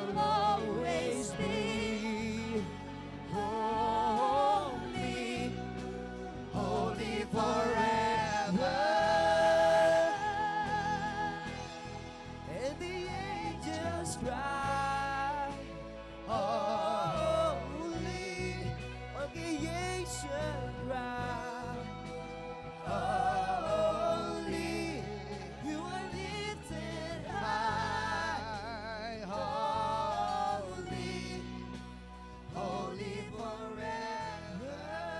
will always be holy, holy forever. And the angels cry, holy, all creation cry, holy, you are lifted high, holy, holy forever.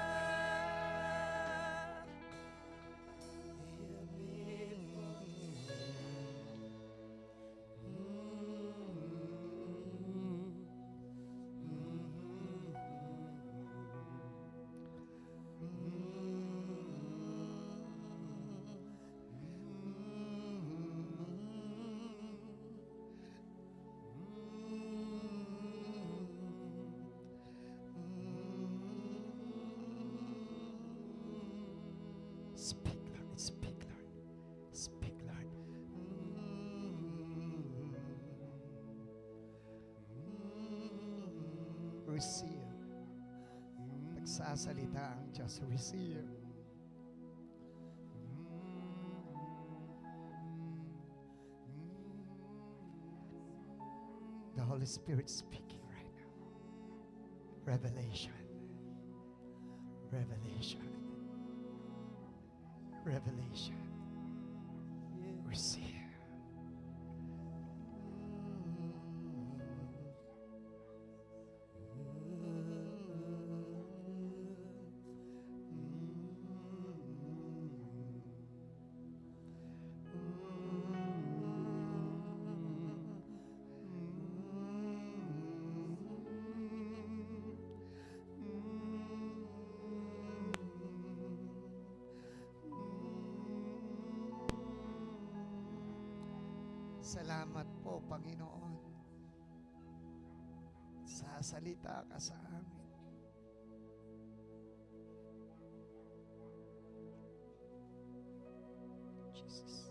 Speak, Lord, speak, Lord, speak, Lord. Receive. Nagsasalita ang Diyos. Receive. The Holy Spirit speaking right now. Revelation. Revelation. Revelation. Receive. Salamat po, Panginoon. Sasalita ka sa amin. Jesus.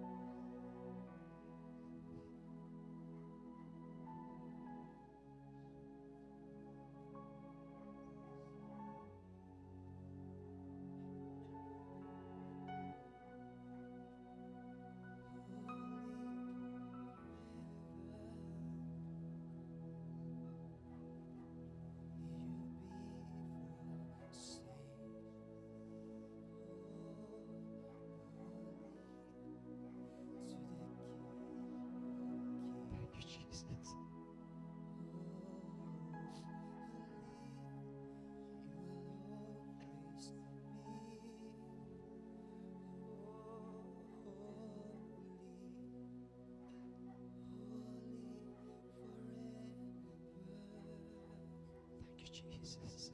Jesus.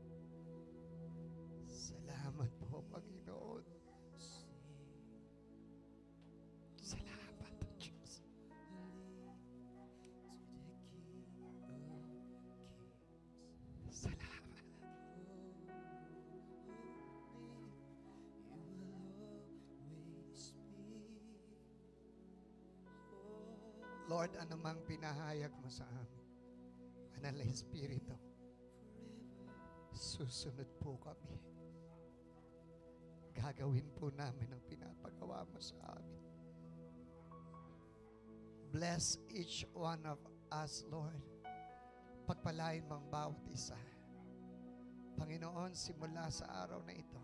Salamat po, Panginoon. Salamat, Diyos. Salamat. Lord, anumang pinahayag mo sa amin, Banal na Espiritu, susunod po kami. Gagawin po namin ang pinapagawa mo sa amin. Bless each one of us, Lord. Pagpalain mo ang bawat isa. Panginoon, simula sa araw na ito,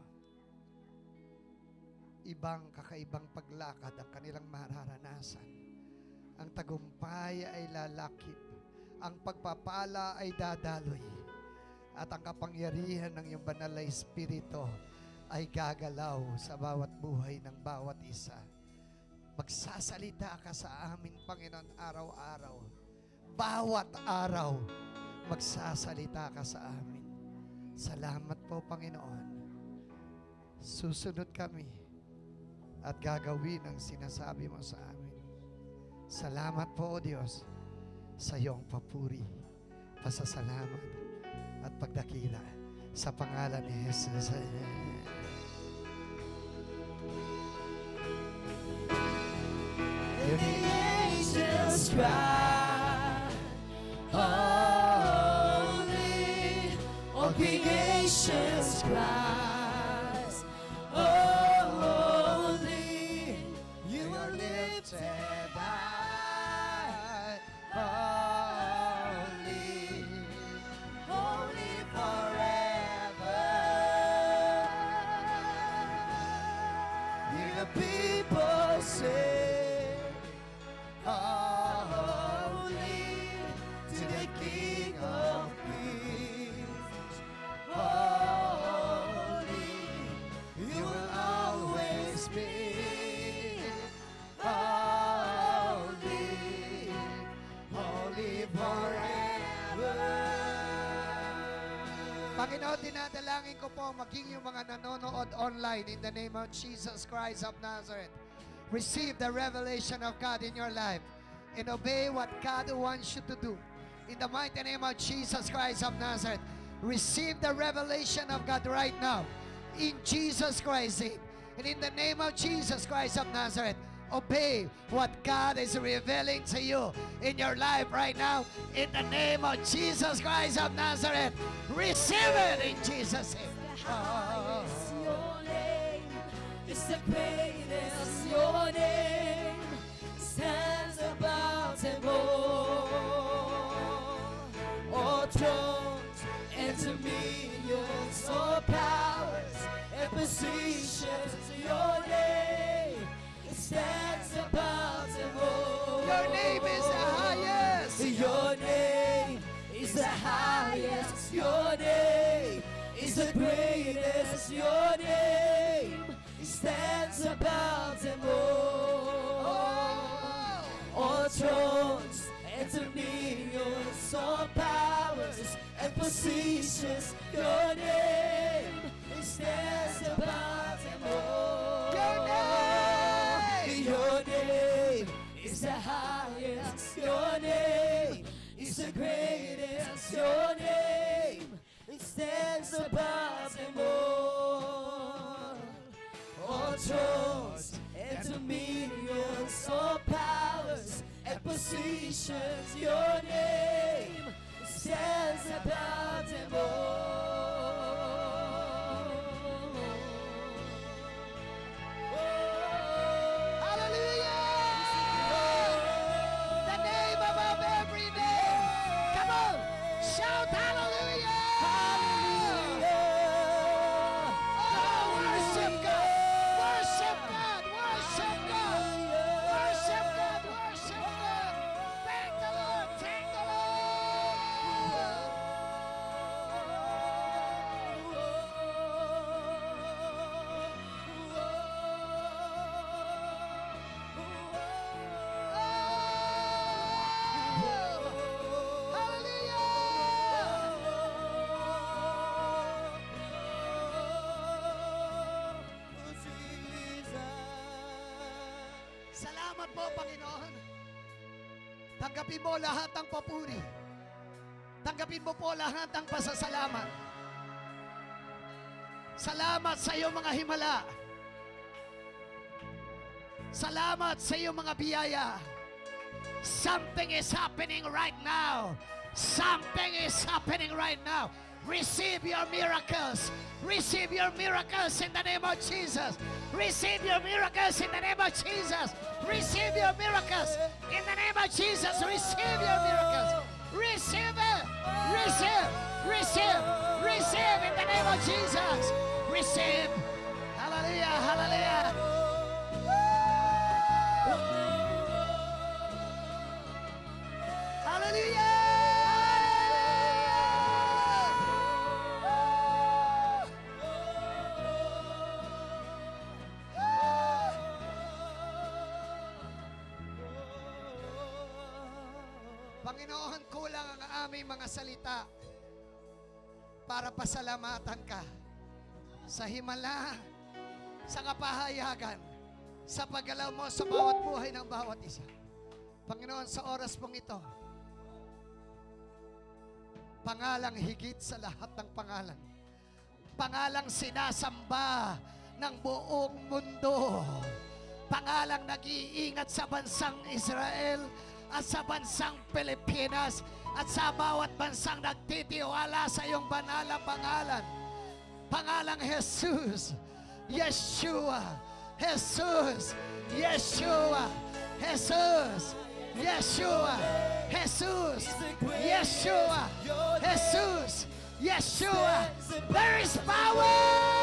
ibang kakaibang paglakad ang kanilang mararanasan. Ang tagumpay ay lalakip. Ang pagpapala ay dadaloy. At ang kapangyarihan ng iyong banal na Espiritu ay gagalaw sa bawat buhay ng bawat isa. Magsasalita ka sa amin, Panginoon, araw-araw. Bawat araw, magsasalita ka sa amin. Salamat po, Panginoon. Susunod kami at gagawin ang sinasabi mo sa amin. Salamat po, O Diyos, sa iyong papuri, pasasalamat at pagdakila sa pangalan ni Jesus. And the angels cry, creation's cries. Holy, you are lifted high. Holy, holy forever. Hear the people sing, holy to the King of Kings. Holy, you will always be. Holy, holy forever. Panginoon, dinadalangin ko po maging yung mga nanonood online in the name of Jesus Christ of Nazareth. Receive the revelation of God in your life and obey what God wants you to do. In the mighty name of Jesus Christ of Nazareth, receive the revelation of God right now. In Jesus Christ's name. And in the name of Jesus Christ of Nazareth, obey what God is revealing to you in your life right now. In the name of Jesus Christ of Nazareth, receive it in Jesus' name. Highest, your name is the greatest. Your name stands above them all. All thrones and dominions, all powers and positions. Your name stands above them all. Your name is the highest. Your name is the highest. Your name is the greatest. Your name stands above them all. All thrones and dominions, all powers and positions. Your name stands above them all. Your name. Your name is the highest. Your name is the greatest. Your name it stands above them all. All thrones and dominions, all powers and positions. Your name stands above them all. Hallelujah! The name above every name. Come on, shout hallelujah! Oh, worship God! Worship God! Worship God! Worship God! Worship God! Thank the Lord! Thank the Lord! Salamat po, Panginoon. Tanggapin mo lahat ng papuri. Tanggapin mo po lahat ng pasasalamat. Salamat sa iyong mga himala. Salamat sa iyong mga biyaya. Something is happening right now. Something is happening right now. Receive your miracles. Receive your miracles in the name of Jesus. Receive your miracles in the name of Jesus. Receive your miracles in the name of Jesus. Receive your miracles. Receive it. Receive. Receive. Receive in the name of Jesus. Receive. Hallelujah. Hallelujah. Panginoon, kulang ang aming mga salita para pasalamatan ka sa himala, sa kapahayagan, sa paggalaw mo sa bawat buhay ng bawat isa. Panginoon, sa oras pong ito, pangalang higit sa lahat ng pangalan, pangalang sinasamba ng buong mundo, pangalang nag-iingat sa bansang Israel at sa bansang Pilipinas, at sa bawat bansang nagtitiwala sa iyong banal na pangalan. Pangalang Jesus, Yeshua, Jesus, Yeshua, Jesus, Yeshua, Jesus, Yeshua, Jesus, Yeshua. There is power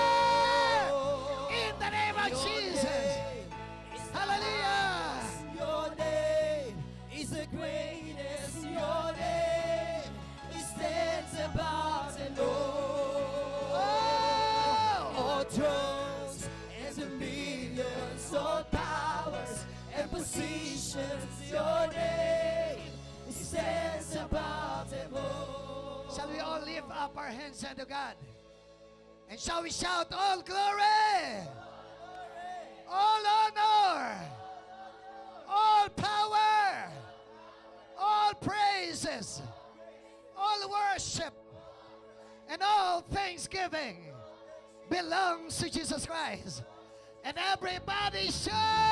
in the name of Jesus. Hallelujah. Your name is the greatest. Your name it stands above and all. All thrones and dominions, all powers and positions. Your name it stands above them all. Shall we all lift up our hands unto God? And shall we shout, all glory, all honor, all power, all praises, all worship, and all thanksgiving belongs to Jesus Christ. And everybody shout,